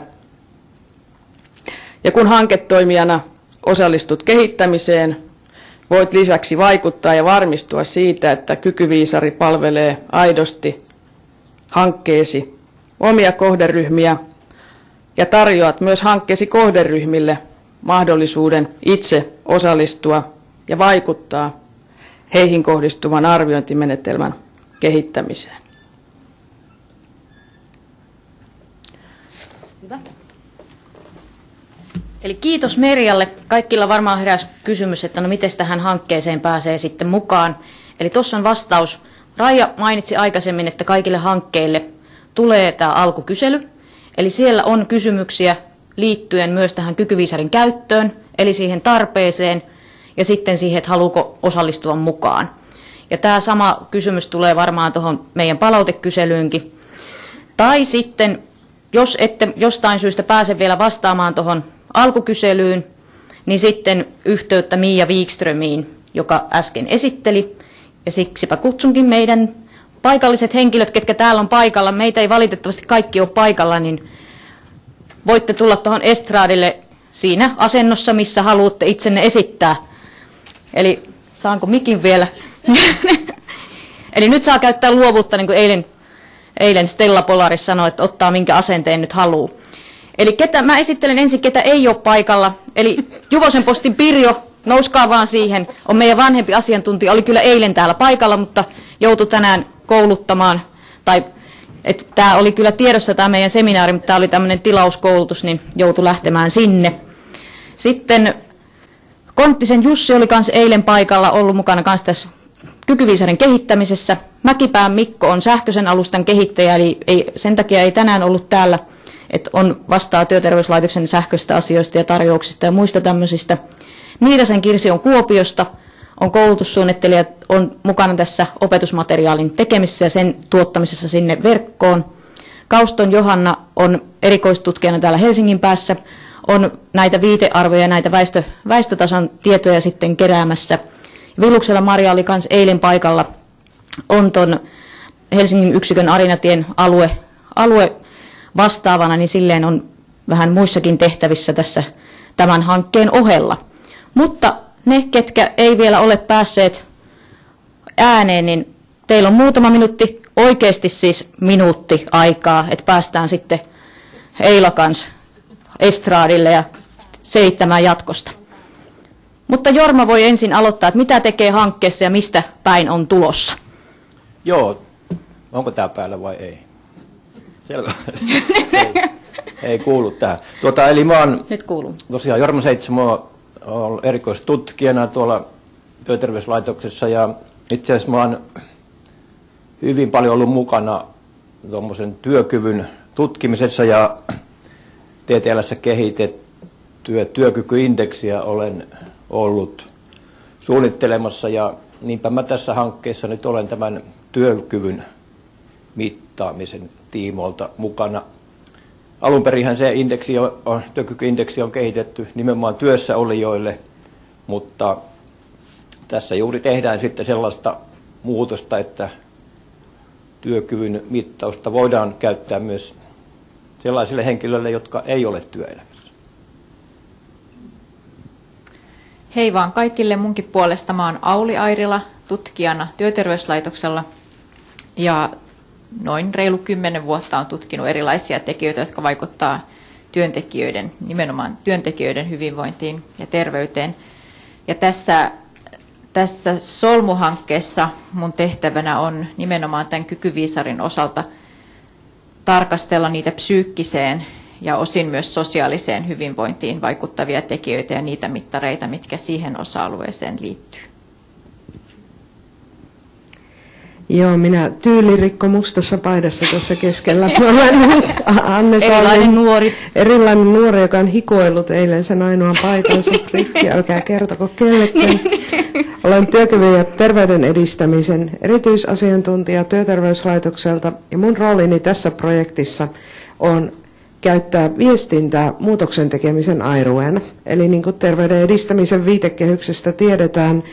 Ja kun hanketoimijana osallistut kehittämiseen, voit lisäksi vaikuttaa ja varmistua siitä, että kykyviisari palvelee aidosti hankkeesi omia kohderyhmiä ja tarjoat myös hankkeesi kohderyhmille mahdollisuuden itse osallistua ja vaikuttaa heihin kohdistuvan arviointimenetelmän kehittämiseen. Hyvä. Eli kiitos Merjalle. Kaikilla varmaan heräsi kysymys, että no miten tähän hankkeeseen pääsee sitten mukaan. Eli tuossa on vastaus. Raija mainitsi aikaisemmin, että kaikille hankkeille tulee tämä alkukysely. Eli siellä on kysymyksiä liittyen myös tähän kykyviisarin käyttöön, eli siihen tarpeeseen ja sitten siihen, että haluuko osallistua mukaan. Ja tämä sama kysymys tulee varmaan tuohon meidän palautekyselyynkin. Tai sitten, jos ette jostain syystä pääse vielä vastaamaan tuohon alkukyselyyn, niin sitten yhteyttä Mia Wikströmiin, joka äsken esitteli. Ja siksipä kutsunkin meidän paikalliset henkilöt, ketkä täällä on paikalla. Meitä ei valitettavasti kaikki ole paikalla, niin voitte tulla tuohon estradille siinä asennossa, missä haluatte itsenne esittää. Eli saanko mikin vielä? Eli nyt saa käyttää luovuutta, niin kuin eilen Stella Polaris sanoi, että ottaa minkä asenteen nyt haluaa. Eli mä esittelen ensin, ketä ei ole paikalla. Eli Juvosen postin Pirjo, nouskaa vaan siihen, on meidän vanhempi asiantuntija, oli kyllä eilen täällä paikalla, mutta joutui tänään kouluttamaan, tai tämä oli kyllä tiedossa tämä meidän seminaari, mutta tämä oli tämmöinen tilauskoulutus, niin joutui lähtemään sinne. Sitten Konttisen Jussi oli kanssa eilen paikalla, ollut mukana kanssa tässä kykyviisarin kehittämisessä. Mäkipään Mikko on sähköisen alustan kehittäjä, eli sen takia ei tänään ollut täällä, että vastaa Työterveyslaitoksen sähköistä asioista ja tarjouksista ja muista tämmöisistä. Niirasen Kirsi on Kuopiosta, on koulutussuunnittelija, on mukana tässä opetusmateriaalin tekemisessä ja sen tuottamisessa sinne verkkoon. Kauston Johanna on erikoistutkijana täällä Helsingin päässä, on näitä viitearvoja ja näitä väestötason tietoja sitten keräämässä. Viluksella Maria oli myös eilen paikalla, on tuon Helsingin yksikön Arinatien alue vastaavana, niin silleen on vähän muissakin tehtävissä tässä tämän hankkeen ohella. Mutta ne, ketkä ei vielä ole päässeet ääneen, niin teillä on muutama minuutti, oikeasti siis minuutti aikaa, että päästään sitten Eila kanssa estradille ja selittämään jatkosta. Mutta Jorma voi ensin aloittaa, että mitä tekee hankkeessa ja mistä päin on tulossa. Joo, onko tämä päällä vai ei? Selvä. ei kuulu tähän. Eli mä oon nyt kuuluu. Tosiaan Jorma Seitsemä, olen erikoistutkijana tuolla Työterveyslaitoksessa ja itse asiassa mä oon hyvin paljon ollut mukana tuommoisen työkyvyn tutkimisessa ja TTL:ssä kehitettyä työkykyindeksiä olen ollut suunnittelemassa ja niinpä mä tässä hankkeessa nyt olen tämän työkyvyn mittaamisen tiimoilta mukana. Alunperinhän se työkykyindeksi on kehitetty nimenomaan työssä olijoille, mutta tässä juuri tehdään sitten sellaista muutosta, että työkyvyn mittausta voidaan käyttää myös sellaisille henkilöille, jotka ei ole työelämässä. Hei vaan kaikille, munkin puolesta mä oon Auli Airila, tutkijana Työterveyslaitoksella ja noin reilu 10 vuotta on tutkinut erilaisia tekijöitä, jotka vaikuttaa nimenomaan työntekijöiden hyvinvointiin ja terveyteen. Ja tässä Solmu-hankkeessa mun tehtävänä on nimenomaan tämän kykyviisarin osalta tarkastella niitä psyykkiseen ja osin myös sosiaaliseen hyvinvointiin vaikuttavia tekijöitä ja niitä mittareita, mitkä siihen osa-alueeseen liittyy. Joo, minä tyylirikko mustassa paidassa tässä keskellä. Mä olen Anne erilainen nuori. Erilainen nuori, joka on hikoillut eilen sen ainoan paitansa rikki. Älkää kertoko kellekään. Olen työkyvyn ja terveyden edistämisen erityisasiantuntija Työterveyslaitokselta ja mun roolini tässä projektissa on käyttää viestintää muutoksen tekemisen airueena. Eli niin kuin terveyden edistämisen viitekehyksestä tiedetään,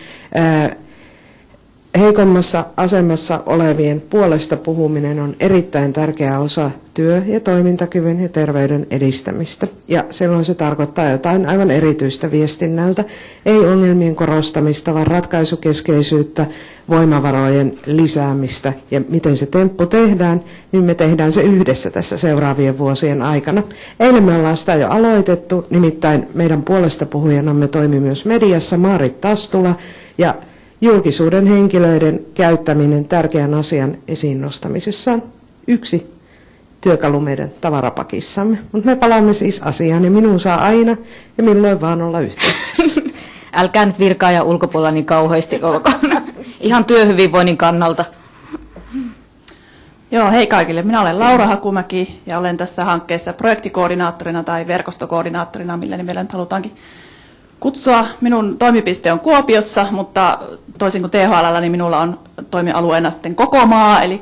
heikommassa asemassa olevien puolesta puhuminen on erittäin tärkeä osa työ- ja toimintakyvyn ja terveyden edistämistä. Ja silloin se tarkoittaa jotain aivan erityistä viestinnältä, ei ongelmien korostamista, vaan ratkaisukeskeisyyttä, voimavarojen lisäämistä. Ja miten se temppu tehdään, niin me tehdään se yhdessä tässä seuraavien vuosien aikana. Eilen me ollaan sitä jo aloitettu, nimittäin meidän puolesta puhujanamme toimi myös mediassa Maarit Tastula ja julkisuuden henkilöiden käyttäminen tärkeän asian esiin nostamisessa on yksi työkalu meidän tavarapakissamme. Mutta me palaamme siis asiaan ja minun saa aina ja milloin vaan olla yhteyksissä. Älkää nyt virkaa ja ulkopuolella niin kauheasti olkoon. Ihan työhyvinvoinnin kannalta. Joo, hei kaikille. Minä olen Laura Hakumäki ja olen tässä hankkeessa projektikoordinaattorina tai verkostokoordinaattorina, millä nimellä nyt halutaankin kutsua. Minun toimipiste on Kuopiossa, mutta toisin kuin THL:llä, niin minulla on toimialueena sitten koko maa, eli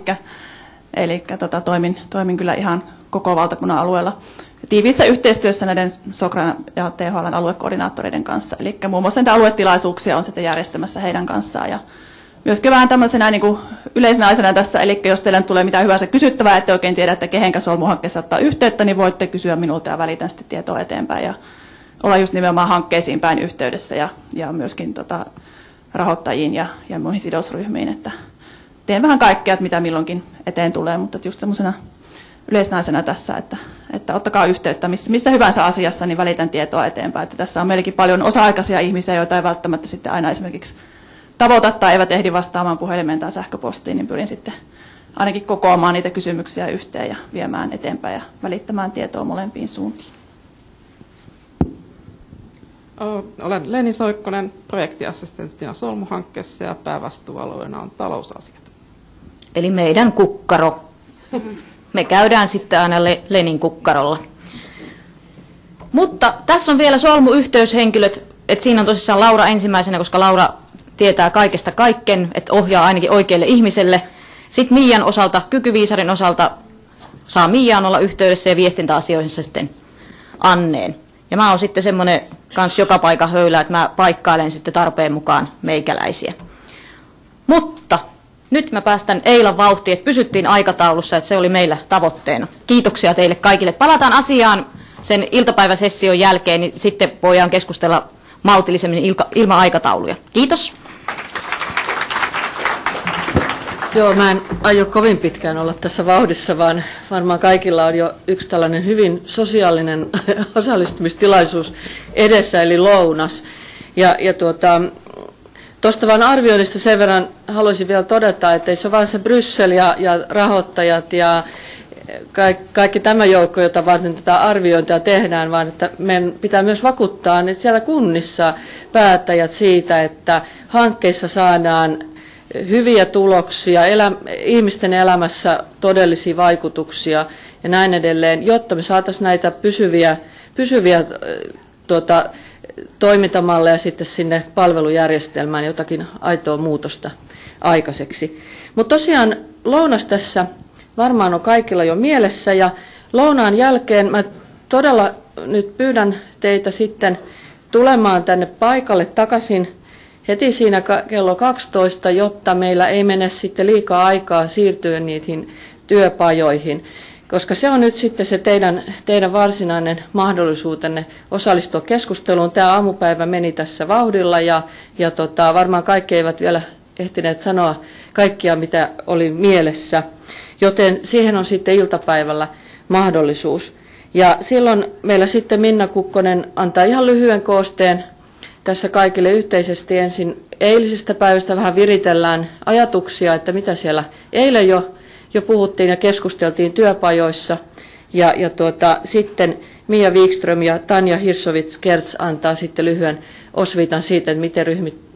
toimin kyllä ihan koko valtakunnan alueella tiiviissä yhteistyössä näiden Sokran ja THL:n aluekoordinaattoreiden kanssa. Eli muun muassa näitä aluetilaisuuksia on sitten järjestämässä heidän kanssaan. Ja myöskin vähän tämmöisenä niin kuin yleisnaisena tässä, eli jos teille tulee mitään hyvänsä kysyttävää, ette oikein tiedä, että kehenkä Solmu-hankkeessa ottaa yhteyttä, niin voitte kysyä minulta ja välitän sitten tietoa eteenpäin ja olla just nimenomaan hankkeisiin päin yhteydessä ja myöskin rahoittajiin ja muihin sidosryhmiin, että teen vähän kaikkea, että mitä milloinkin eteen tulee, mutta just semmoisena yleisnaisena tässä, että ottakaa yhteyttä missä hyvänsä asiassa, niin välitän tietoa eteenpäin, että tässä on meilläkin paljon osa-aikaisia ihmisiä, joita ei välttämättä sitten aina esimerkiksi tavoita tai eivät ehdi vastaamaan puhelimeen tai sähköpostiin, niin pyrin sitten ainakin kokoamaan niitä kysymyksiä yhteen ja viemään eteenpäin ja välittämään tietoa molempiin suuntiin. Olen Leni Soikkonen, projektiassistenttina Solmu-hankkeessa ja päävastuualueena on talousasiat. Eli meidän kukkaro. Me käydään sitten aina Lenin kukkarolla. Mutta tässä on vielä Solmu-yhteyshenkilöt, että siinä on tosissaan Laura ensimmäisenä, koska Laura tietää kaikesta kaiken, että ohjaa ainakin oikealle ihmiselle. Sitten Miian osalta, Kykyviisarin osalta, saa Miiaan olla yhteydessä ja viestintäasioihinsa sitten Anneen. Ja mä oon sitten semmoinen kans joka paikan höylä, että mä paikkailen sitten tarpeen mukaan meikäläisiä. Mutta nyt mä päästän Eilan vauhtiin, että pysyttiin aikataulussa, että se oli meillä tavoitteena. Kiitoksia teille kaikille. Palataan asiaan sen iltapäiväsession jälkeen, niin sitten voidaan keskustella maltillisemmin ilman aikatauluja. Kiitos. Joo, mä en aio kovin pitkään olla tässä vauhdissa, vaan varmaan kaikilla on jo yksi tällainen hyvin sosiaalinen osallistumistilaisuus edessä, eli lounas. Tuosta vaan arvioinnista sen verran haluaisin vielä todeta, että ei se ole vain se Bryssel ja rahoittajat ja kaikki tämä joukko, jota varten tätä arviointia tehdään, vaan että meidän pitää myös vakuuttaa että siellä kunnissa päättäjät siitä, että hankkeissa saadaan hyviä tuloksia, ihmisten elämässä todellisia vaikutuksia ja näin edelleen, jotta me saataisiin näitä pysyviä toimintamalleja sitten sinne palvelujärjestelmään jotakin aitoa muutosta aikaiseksi. Mutta tosiaan lounas tässä varmaan on kaikilla jo mielessä ja lounaan jälkeen mä todella nyt pyydän teitä sitten tulemaan tänne paikalle takaisin heti siinä kello 12, jotta meillä ei mene sitten liikaa aikaa siirtyä niihin työpajoihin, koska se on nyt sitten se teidän varsinainen mahdollisuutenne osallistua keskusteluun. Tämä aamupäivä meni tässä vauhdilla ja varmaan kaikki eivät vielä ehtineet sanoa kaikkia, mitä oli mielessä, joten siihen on sitten iltapäivällä mahdollisuus. Ja silloin meillä sitten Minna Kukkonen antaa ihan lyhyen koosteen tässä kaikille yhteisesti ensin eilisestä päivästä vähän viritellään ajatuksia, että mitä siellä eilen jo puhuttiin ja keskusteltiin työpajoissa. Ja sitten Mia Wikström ja Tanja Hirsovits-Kertz antaa sitten lyhyen osviitan siitä, että miten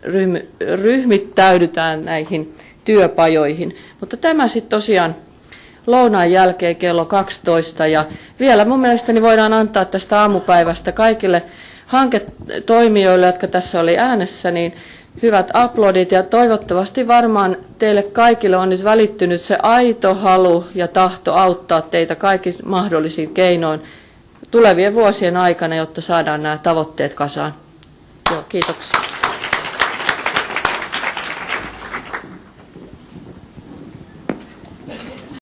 ryhmittäydytään näihin työpajoihin. Mutta tämä sitten tosiaan lounaan jälkeen kello 12 ja vielä mun mielestäni voidaan antaa tästä aamupäivästä kaikille hanketoimijoille, jotka tässä oli äänessä, niin hyvät aplodit ja toivottavasti varmaan teille kaikille on nyt välittynyt se aito halu ja tahto auttaa teitä kaikin mahdollisin keinoin tulevien vuosien aikana, jotta saadaan nämä tavoitteet kasaan. Joo, kiitoksia.